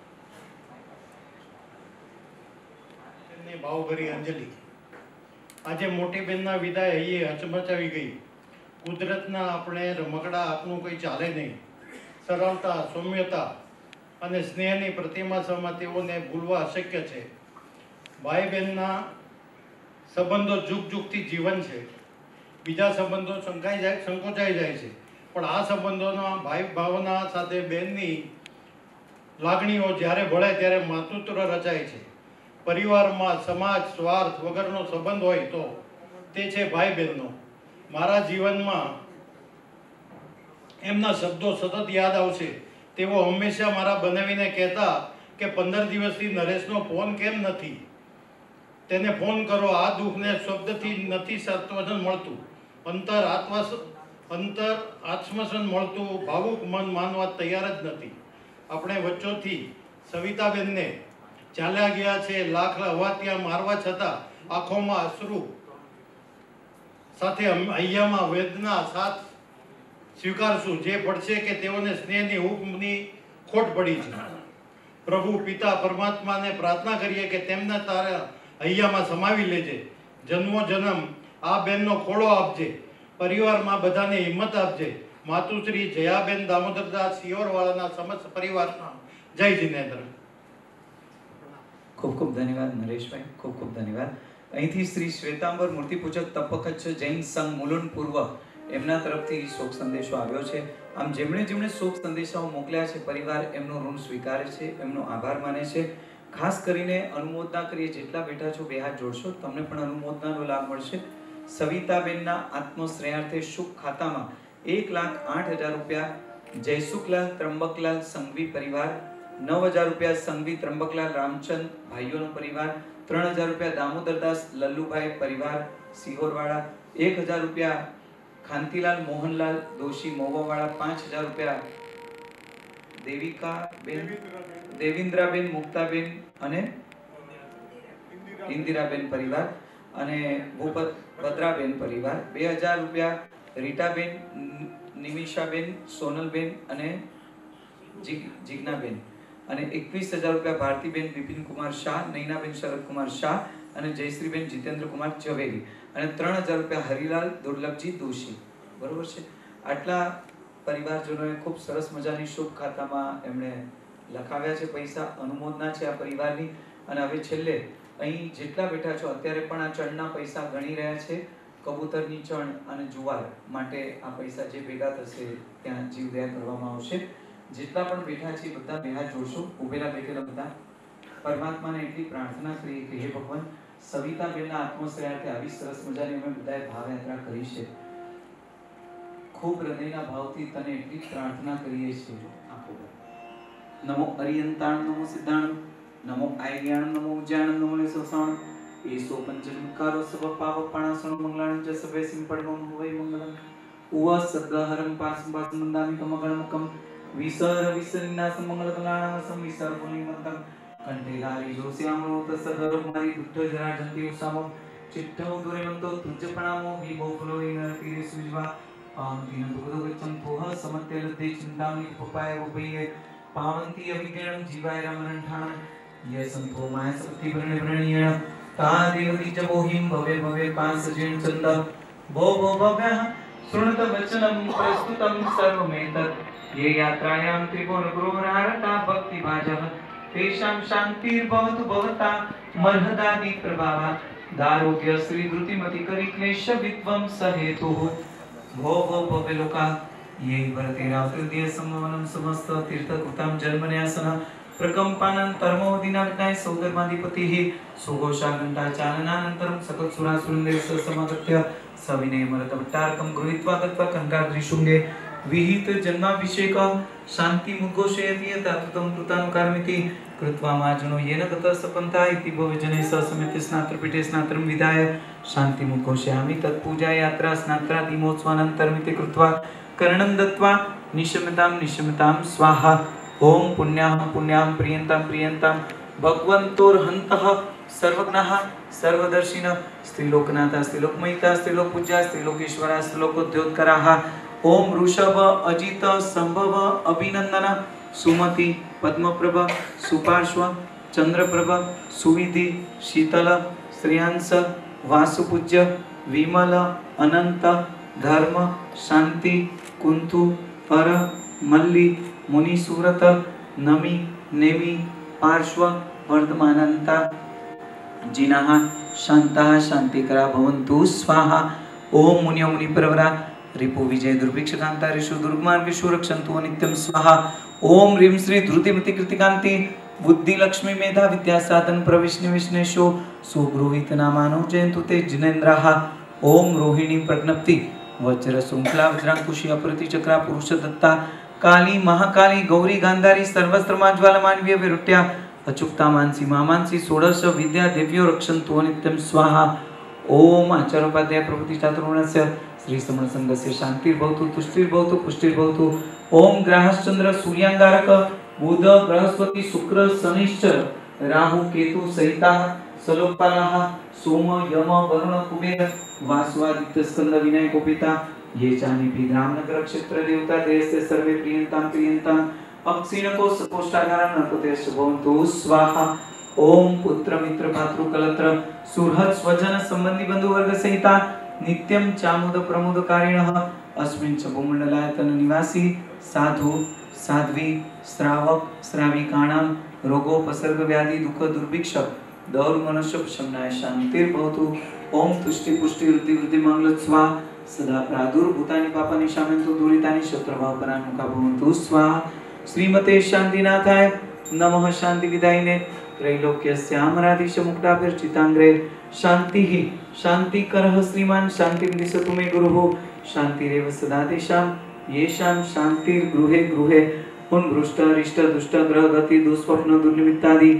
એમની ભાવભરી અંજલિ. આજે મોટી બેનના વિદાય અહીંયા હચમચાવી ગઈ. કુદરતના આપણે રમકડા આપનું કંઈ ચાલે નહીં. સરળતા, સૌમ્યતા અને સ્નેહની પ્રતિમા સમા તેઓને ભૂલવા અશક્ય છે. ભાઈ બહેનના સંબંધો જુગ જુગથી જીવન છે. બીજા સંબંધો સંકાઈ જાય સંકોચાઈ જાય છે, પણ આ સંબંધોના ભાઈ ભાવના સાથે બહેનની લાગણીઓ જ્યારે ભળે ત્યારે માતૃત્વ રચાય છે. પરિવારમાં સમાજ સ્વાર્થ વગરનો સંબંધ હોય તો તે છે ભાઈ બહેનનો. મારા જીવનમાં એમના શબ્દો સતત યાદ આવશે. તેઓ હંમેશા મારા બનાવીને કહેતા કે પંદર દિવસથી નરેશનો ફોન કેમ નથી, તેને ફોન કરો. આ દુઃખને શબ્દથી નથી સાંત્વન મળતું, અંતર આત્મસ અંતર આત્મસન મળતું. ભાવુક મન માનવા તૈયાર જ નથી. આપણે વચ્ચોથી સવિતાબેનને ચાલ્યા ગયા છે. લાખ હવા ત્યાં મારવા છતાં આંખોમાં અશ્રુ સાથે હૈયામાં વેદના સાથ સ્વીકારશું. જે પડશે કે તેઓને સ્નેહની હૂંફની ખોટ પડી છે. પ્રભુ પિતા પરમાત્માને પ્રાર્થના કરીએ કે તેમને તારા હૈયામાં સમાવી લેજે. જન્મો જન્મ આ બેનનો ખોળો આપજે. પરિવારમાં બધાને હિંમત આપજે. માતુશ્રી જયાબેન દામોદરદાસ સિયોરવાળાના સમસ્ત પરિવારના જય જિનેન્દ્ર. ખૂબ ખૂબ ધન્યવાદ નરેશભાઈ, ખૂબ ખૂબ ધન્યવાદ. અહીંથી શ્રી શ્વેતાંબર મૂર્તિપૂજક તપકચ્છ જૈન સંઘ મુલુંડ પૂર્વ એમના તરફથી શોક સંદેશો આવ્યો છે. આમ જેમણે જેમણે શોક સંદેશાઓ મોકલ્યા છે, પરિવાર એમનો ઋણ સ્વીકારે છે, એમનો આભાર માને છે. ખાસ કરીને અનુમોદના કરીએ. જેટલા બેઠા છો બે હાથ જોડશો, તમને પણ અનુમોદનાનો લાભ મળશે. સવિતાબેનના આત્મશ્રેયાર્થે શુભ ખાતામાં એક લાખ આઠ હજાર રૂપિયા જયસુખલાલ ત્રંબકલાલ સંઘવી પરિવાર, નવ હજાર રૂપિયા સંઘવી ત્રંબકલાલ રામચંદ ભાઈઓનો પરિવાર, ત્રણ હજાર રૂપિયા દામોદરદાસ લલ્લુભાઈ પરિવાર સિહોરવાળા, એક હજાર રૂપિયા ખાંતીલાલ મોહનલાલ દોશી મોવાવાળા, પાંચ હજાર રૂપિયા દેવિકાબેન દેવિન્દ્રાબેન મુક્તાબેન અને ઇન્દિરાબેન પરિવાર અને ભૂપત ભદ્રાબેન પરિવાર, બે હજાર રૂપિયા રીટાબેન નિમિષાબેન સોનલબેન અને જિજ્ઞાબેન અને એકવીસ હજાર રૂપિયા ભારતીબેન વિપિનકુમાર શાહ, નૈનાબેન શરદકુમાર શાહ અને જયશ્રીબેન જીતેન્દ્રકુમાર ઝવેરી અને ત્રણ હજાર રૂપિયા હરિલાલ દુર્લભજી દોશી. બરોબર છે. આટલા પરિવારજનોએ ખૂબ સરસ મજાની શુભ ખાતામાં એમણે લખાવ્યા છે પૈસા. અનુમોદના છે આ પરિવારની. અને હવે છેલ્લે અહીં જેટલા બેઠા છો અત્યારે પણ આ ચણના પૈસા ગણી રહ્યા છે. કબૂતરની ચણ અને જુવાર માટે આ પૈસા જે ભેગા થશે ત્યાં જીવદયા કરવામાં આવશે. જેટલા પણ બેઠા છે બધા બે હાથ જોડશો. ઉભેલા બેઠેલા બધા પરમાત્માને એટલી પ્રાર્થના કરીએ કે હે ભગવાન, સવિતાબેનના આત્મશ્રેયાર્થે આવી સરસ મજાની અમે બધાએ ભાવયાત્રા કરી છે. ખૂબ હૃદયના ભાવથી તને એટલી પ્રાર્થના કરીએ છીએ. નમો અરિયંતાણ, નમો સિદ્ધાણ, નમો આય્યાણ, નમો ઉજ્જાણ, નમો લેસોસાણ, એસો પંચમકારો સબ પાવપાણાસણ મંગલાણ જ સભે સિંપડમં હોય મંગલમ ઉવા સદ્ગહરમ પાસમ પાસમ મંદામિ કમગણમકમ વિસર વિસરિના સમંગલકલાણમ સમ વિસર પુનિમંતમ કંઠેલારી જોસ્યામનો તસગર મારી દુષ્ટ જરા જંતી ઉસામો ચિટ્ઠો દુરેમંતો તુજ્જપણામો વિભો ફલોઈન તીરે સુજવા પાંતિન દુગદો ગચ્છમ પોહ સમત્ય લદ્દે ચિંતામણી પપાય ઉભય પાવંતી અવિજ્ઞાનમ જીવાય રામરંઠાણમ ય સંતો માય શક્તિ વર્ણ વર્ણિયણ તાદેવતિ ચ બોહિમ ભવે ભવે પાંસજેન ચંદ ભો ભો ભવ્ય શૃણત વચનમ પ્રસ્તુતમ સર્વમેતત ये यात्रायां त्रिभुवन गुरुवरारता भक्ति भाजः तेषां शांतिर्भवतु भवता मर्हदादि प्रभावा दारोग्य श्री धृतिमति करि क्लेश विद्वं सहेतुः भो भो भवे लोका ये भरते रात्रिदय समवनं समस्त तीर्थकृतां जन्मन्यासना प्रकंपानं तरमोदिना विनाय सौदर्माधिपतिः सुघोषा घंटा चालनानन्तरं सकल सुरासुरंदेव समगत्य सविनय मरतवट्टारकं गृहीत्वा गत्वा कनकाद्रिशृंगे विहित जन्माभिषेक शांति मुद्घोषयति तत्तम कृतानुकारमिति कृत्वा माजनो येन गतः सपन्ता इति भवजने ससमिति स्नात्रपीठे स्नात्रं विधाय शांति मुद्घोषयामि तत्पूजा यात्रा स्नात्रादि महोत्सवानन्तरमिति कृत्वा कर्णं दत्वा निशम्यतां निशम्यतां स्वाहा ओम पुण्याहं पुण्यां प्रियन्तां प्रियन्तां भगवन्तोर्हन्तः सर्वज्ञः सर्वदर्शिनः स्त्रीलोकनाथः स्त्रीलोकमयिता स्त्रीलोकपूज्या स्त्रीलोकेश्वरः स्त्रीलोकोद्योतकराः ओम ऋषभ अजित संभव अभिनंदन सुमति पद्मप्रभ सुपार्श्व चंद्रप्रभ सुविधि शीतल श्रेयांस वासुपूज्य विमल अनंत धर्म शांति कुंतु पर मल्ली मुनि सुरत नमी नेमी पार्श्व वर्धमानन्ता जिनाः शान्ताः शान्तिकरा भवन्तु स्वाहा। ओम मुनियो मुनिप्रवरा रिपु विजय दुर्भिक्षकान्ता ऋषु दुर्गमार्गेषु रक्षन्तु नित्यं स्वाहा। ओम ह्रीं श्री धृतिमति कृतिकान्ति बुद्धि लक्ष्मी मेधा विद्या साधन प्रविष्णु विष्णेशो सुगृहीत नामानो जयन्तु ते जिनेन्द्राः। ओम रोहिणी प्रज्ञप्ति वज्र श्रृंखला वज्रांकुशी अप्रति चक्रा पुरुष दत्ता काली महाकाली गौरी गांधारी सर्वस्त्रमाज्वाला मानवीय विरुट्या अचुक्ता मानसी मामांसी षोडश विद्या देव्यो रक्षन्तु नित्यं स्वाहा। ओम आचार्योपाध्याय प्रभृति चातुर्वर्णस्य श्री समण संघस्य शांतिर्भवतु तुष्टिर्भवतु पुष्टिर्भवतु। ओम ग्रहश्चंद्र सूर्यांगारक बुध बृहस्पति शुक्र शनिश्चर राहु केतु सहिताः सलोकपालाः सोम यम वरुण कुबेर वासुआदित्य स्कंद विनायक उपिता ये चानिपि रामनगर क्षेत्र देवता देशे सर्वे प्रियंतां प्रियंतां अक्षिणको सकोष्ठागारं नरपतेश्च भवन्तु स्वाहा। ओम पुत्र मित्र भातृ कलत्र सुहृद स्वजन संबंधी बंधु वर्ग सहिता नित्यं चामुद प्रमुदकारिणः अस्मिन् च भूमण्डलायतन निवासी साधु साध्वी श्रावक श्राविकाणां रोगोपसर्ग व्याधि दुख दुर्भिक्ष दौर मनुष्य प्रशमनाय शांतिर्भवतु। ओम तुष्टि पुष्टि वृद्धि वृद्धि मंगल स्वा सदा प्रादुर्भूतानि पापानि शामन्तु दुरितानि शत्रुभाव परामुखा भवन्तु स्वाहा। श्रीमते शांतिनाथाय नमः शांति विदायिने त्रैलोक्यस्यामराधीश मुक्ताभिर्चितांग्रे शांतिः शांतिकरः श्रीमान् शांतिं दिशतु मे गुरुः शांतिरेव सदा तेषां येषां शांतिर्गृहे गृहे उन्मृष्ट अरिष्ट दुष्ट ग्रह गति दुस्वप्न दुर्निमित्तादि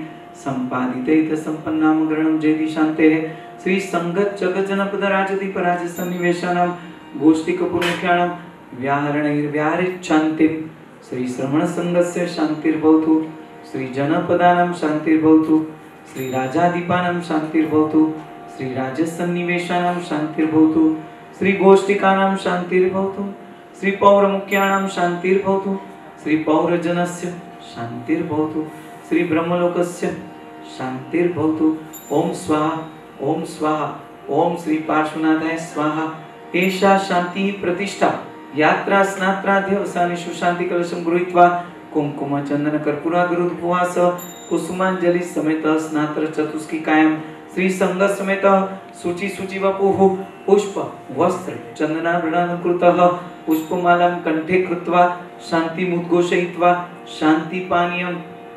संपादित संपन्नां गणं जयति शान्तेः श्री संगत जगत जनपद राजदीप राज सन्निवेशानां गोष्ठिक पुण्यख्यानां व्याहरणैर्व्याहरित शान्तिं श्री श्रमण संघस्य शान्तिर्भवतु श्री जनपदानां शान्तिर्भवतु श्री राजादीपानां शान्तिर्भवतु श्री राजसन्निवेशानां शान्तिर्भवतु श्री गोष्ठिकानां शान्तिर्भवतु श्री पौरमुख्यानां शान्तिर्भवतु श्री पौरजनस्य शान्तिर्भवतु श्री ब्रह्मलोकस्य शान्तिर्भवतु। ओम स्वाहा ओम स्वाहा ओम श्री पार्श्वनाथाय स्वाहा। एषा शांति प्रतिष्ठा यात्रा स्नात्राध्यवसानेषु शांति कलशं गृहीत्वा कुंकुम चंदन कर्पूरागरुपवास कुसुमांजलि समेत स्नात्र चतुष्किकायां श्री संघ समेत शुचि शुचि वपुः पुष्प वस्त्र चंदनाभरणकृतः पुष्पमालां कंठे कृत्वा शान्तिमुद्घोषयित्वा शान्तिपानीयं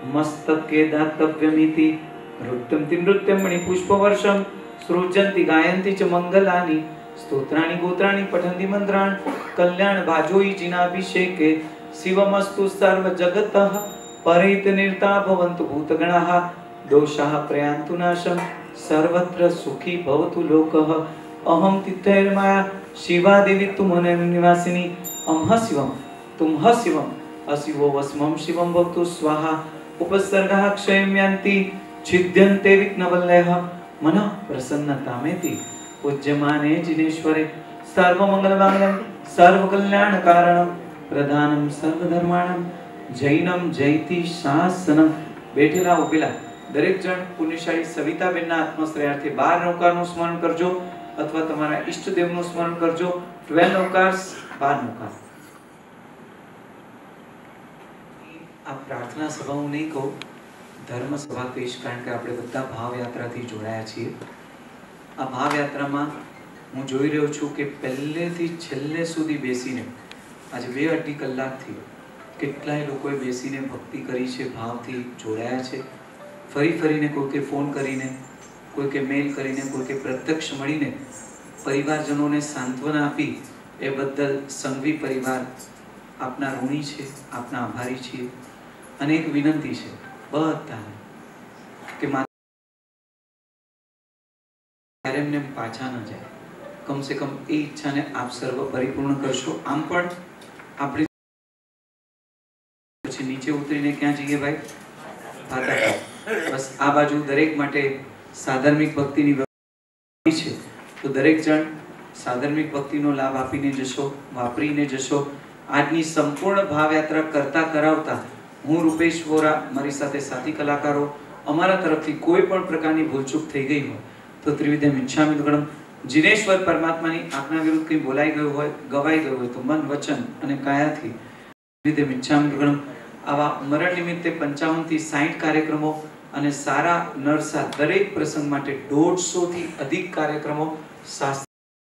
मस्तके दातव्यमिति नृत्यं तिनृत्यं मणिपुष्पवर्षं सृजन्ति गायन्ति च मंगलानि स्तोत्राणि गोत्राणि पठन्ति मन्त्राणि कल्याण भाजोयि जिनाभिषेके शिवमस्तु सर्वजगतः परित निर्ता भवन्तु भूतगणाः दोषाः प्रयान्तु नाशं सर्वत्र सुखी भवतु लोकः। अहं तिथैर्माया शिवा देवी तुमने निवासिनी अहं शिवं तुम शिवं अशिवो वस्मं शिवं भवतु स्वाहा। उपसर्गः क्षयं यान्ति छिद्यन्ते विघ्नवल्लयः मनः प्रसन्नतामेति पूज्यमाने जिनेश्वरे सर्वमंगलमांगल्यं सर्वकल्याणकारणं प्रधानं सर्वधर्माणं जैनम जयति शासनम। બેઠેલા ઉભેલા દરેક જણ પુણ્યશાળી સવિતાબેનના આત્મશ્રેયાર્થે બાર નૌકારનું સ્મરણ કરજો અથવા તમારા ઈષ્ટદેવનું સ્મરણ કરજો। બાર નૌકાર બાર નૌકાર। આ પ્રાર્થના સભા હું નહીં કહું, ધર્મ સભા કહીશ, કારણ કે આપણે બધા ભાવયાત્રાથી જોડાયા છીએ। આ ભાવયાત્રામાં હું જોઈ રહ્યો છું કે પહેલેથી છેલ્લે સુધી બેસીને આજે બે અઢી કલાકથી કેટલાય લોકોએ બેસીને ભક્તિ કરી છે, ભાવથી જોડાયા છે। ફરી ફરીને કોઈકે ફોન કરીને, કોઈકે મેલ કરીને, કોઈકે પ્રત્યક્ષ મળીને પરિવારજનોને સાંત્વના આપી એ બદલ સંઘવી પરિવાર આપના ઋણી છે, આપના આભારી છીએ। અને એક વિનંતી છે બધાને કે મારે એમને પાછા ન જાય, કમ સે કમ એ ઈચ્છાને આપ સર્વ પરિપૂર્ણ કરશો। આમ પણ આપણે નીચે ઉતરીને ક્યાં જઈએ ભાઈ? ભાતા બસ આ બાજુ દરેક માટે સાધર્મિક ભક્તિની વ્યવસ્થા છે, તો દરેક જણ સાધર્મિક ભક્તિનો લાભ આપીને જશો, વાપરીને જશો। આજની સંપૂર્ણ ભાવયાત્રા કરતા કરાવતા હું રૂપેશ વોરા, મારી સાથે સાથી કલાકારો, અમારા તરફથી કોઈ પણ પ્રકારની ભૂલચૂક થઈ ગઈ હોય તો ત્રિવિધમ ઇચ્છામિ દુક્કડમ। જીનેશ્વર પરમાત્માની આજ્ઞા વિરુદ્ધ કંઈ બોલાઈ ગયું હોય, ગવાઈ ગયું હોય તો મન, વચન અને કાયાથી ત્રિવિધમ ઇચ્છામિ દુક્કડમ। आवा मरण निमित्ते पंचावन थी साठ कार्यक्रमों અને સારા નરસા દરેક પ્રસંગ માટે દોઢસો થી અધિક કાર્યક્રમો શાસ્ત્ર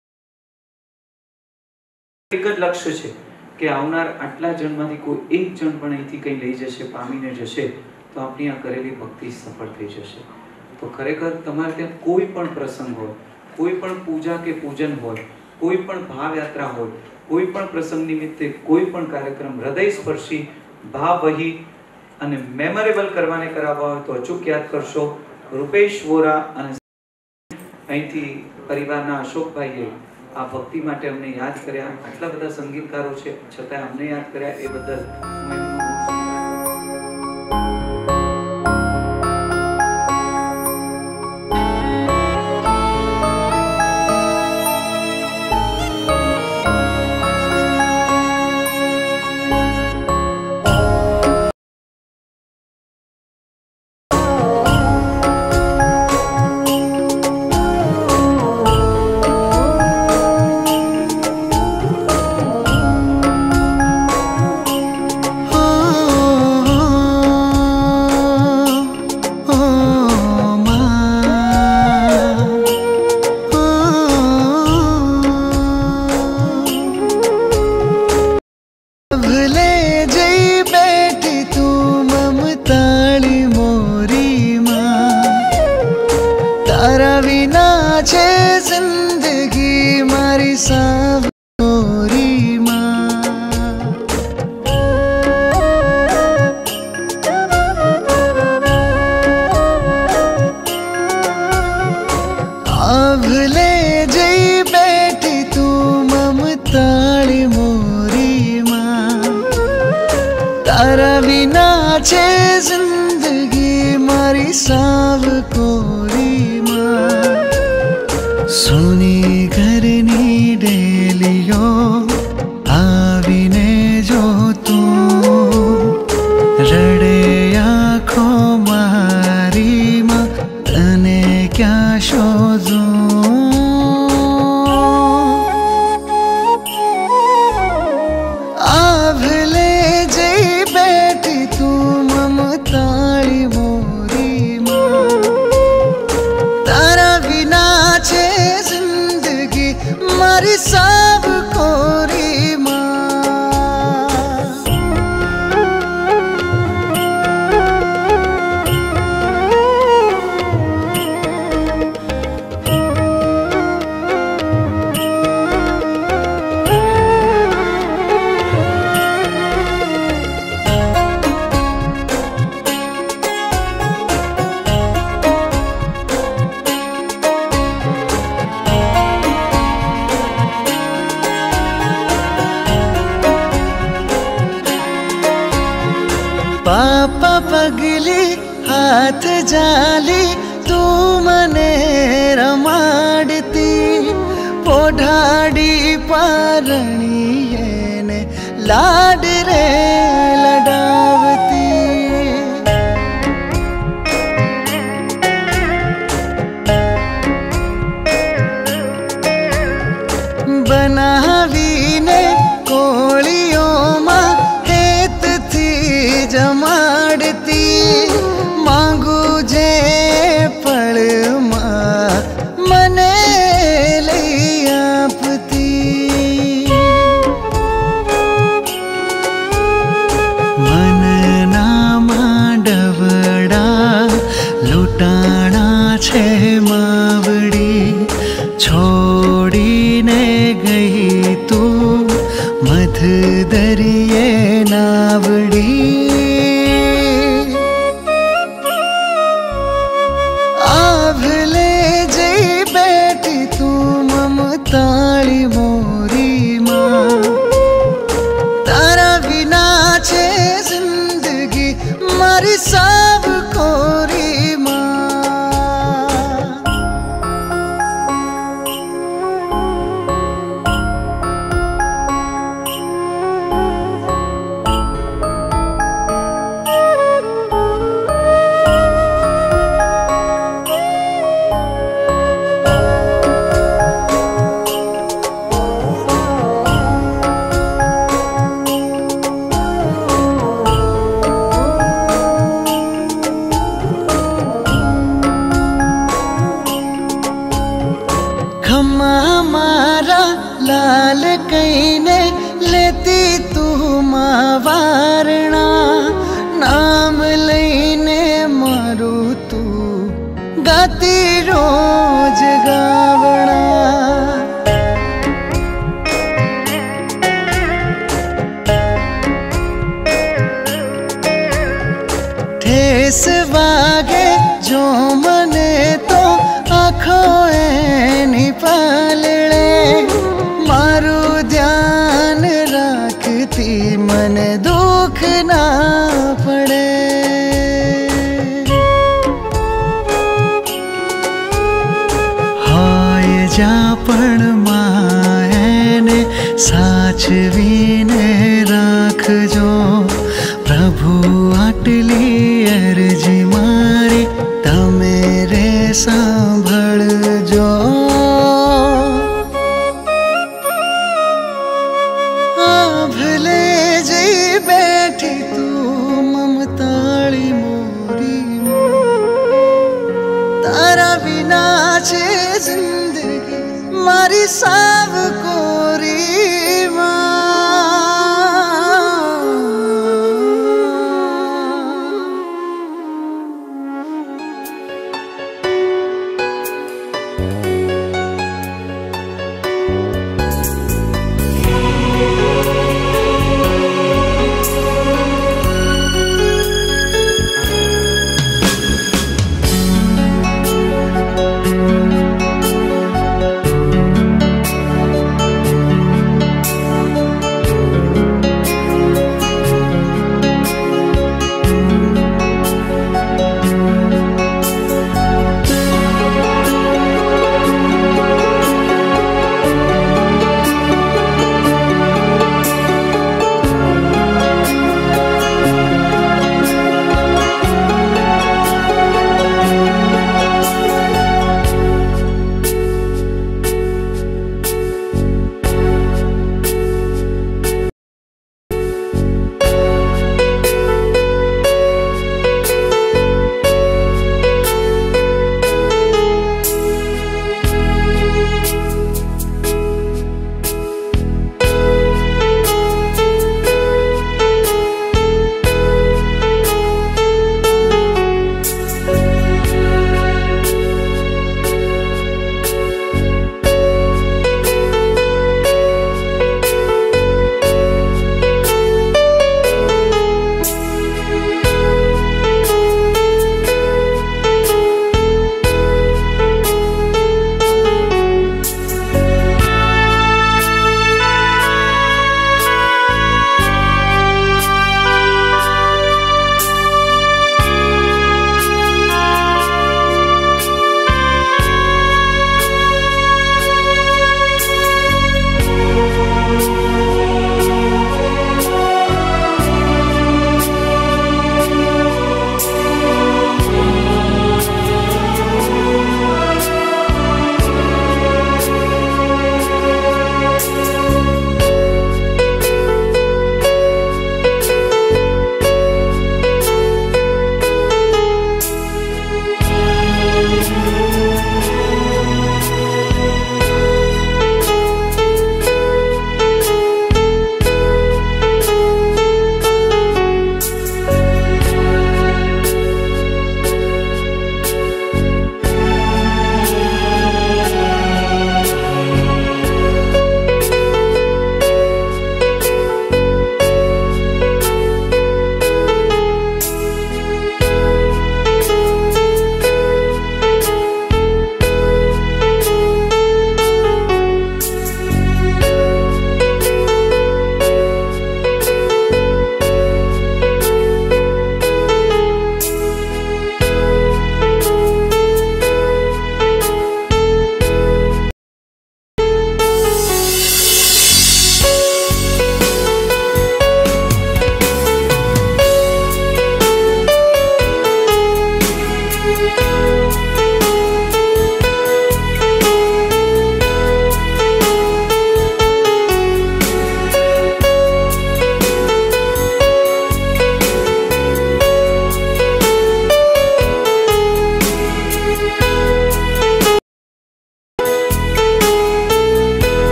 એક જ લક્ષ્ય છે કે આવનાર આટલા જન્મમાંથી કોઈ એક જણ પણ અહીંથી કંઈ લઈ જશે, પામીને જશે તો આપણી આ કરેલી ભક્તિ સફળ થઈ જશે. તો ખરેખર તમારે ત્યાં કોઈ પણ પ્રસંગ હોય, કોઈ પણ પૂજા કે પૂજન હોય, કોઈ પણ ભાવ યાત્રા હોય, કોઈ પણ પ્રસંગ નિમિત્તે કોઈ પણ કાર્યક્રમ હૃદય સ્પર્શી ભાવવહી અને મેમોરેબલ કરવાને કરાવવા હોય તો અચૂક યાદ કરશો. રૂપેશ વોરા અને અહીંથી પરિવારના અશોકભાઈએ આ ભક્તિ માટે અમને યાદ કર્યા. આટલા બધા સંગીતકારો છે છતાં અમને યાદ કર્યા એ બદલ હું એમનો गाती रोज गावड़ा। ठेस वागे जो मने तो आँखों एनी पालड़े, मारू ध्यान राखती मन दुख ना पड़े। हाय जा पण मायने साचवीने राखजो, प्रभु आटली अरजी मारी तमे रे सांभळजो। भले जी बैठी तू ममताड़ी मोरी, तारा बिना छे जिंदगी मारी सा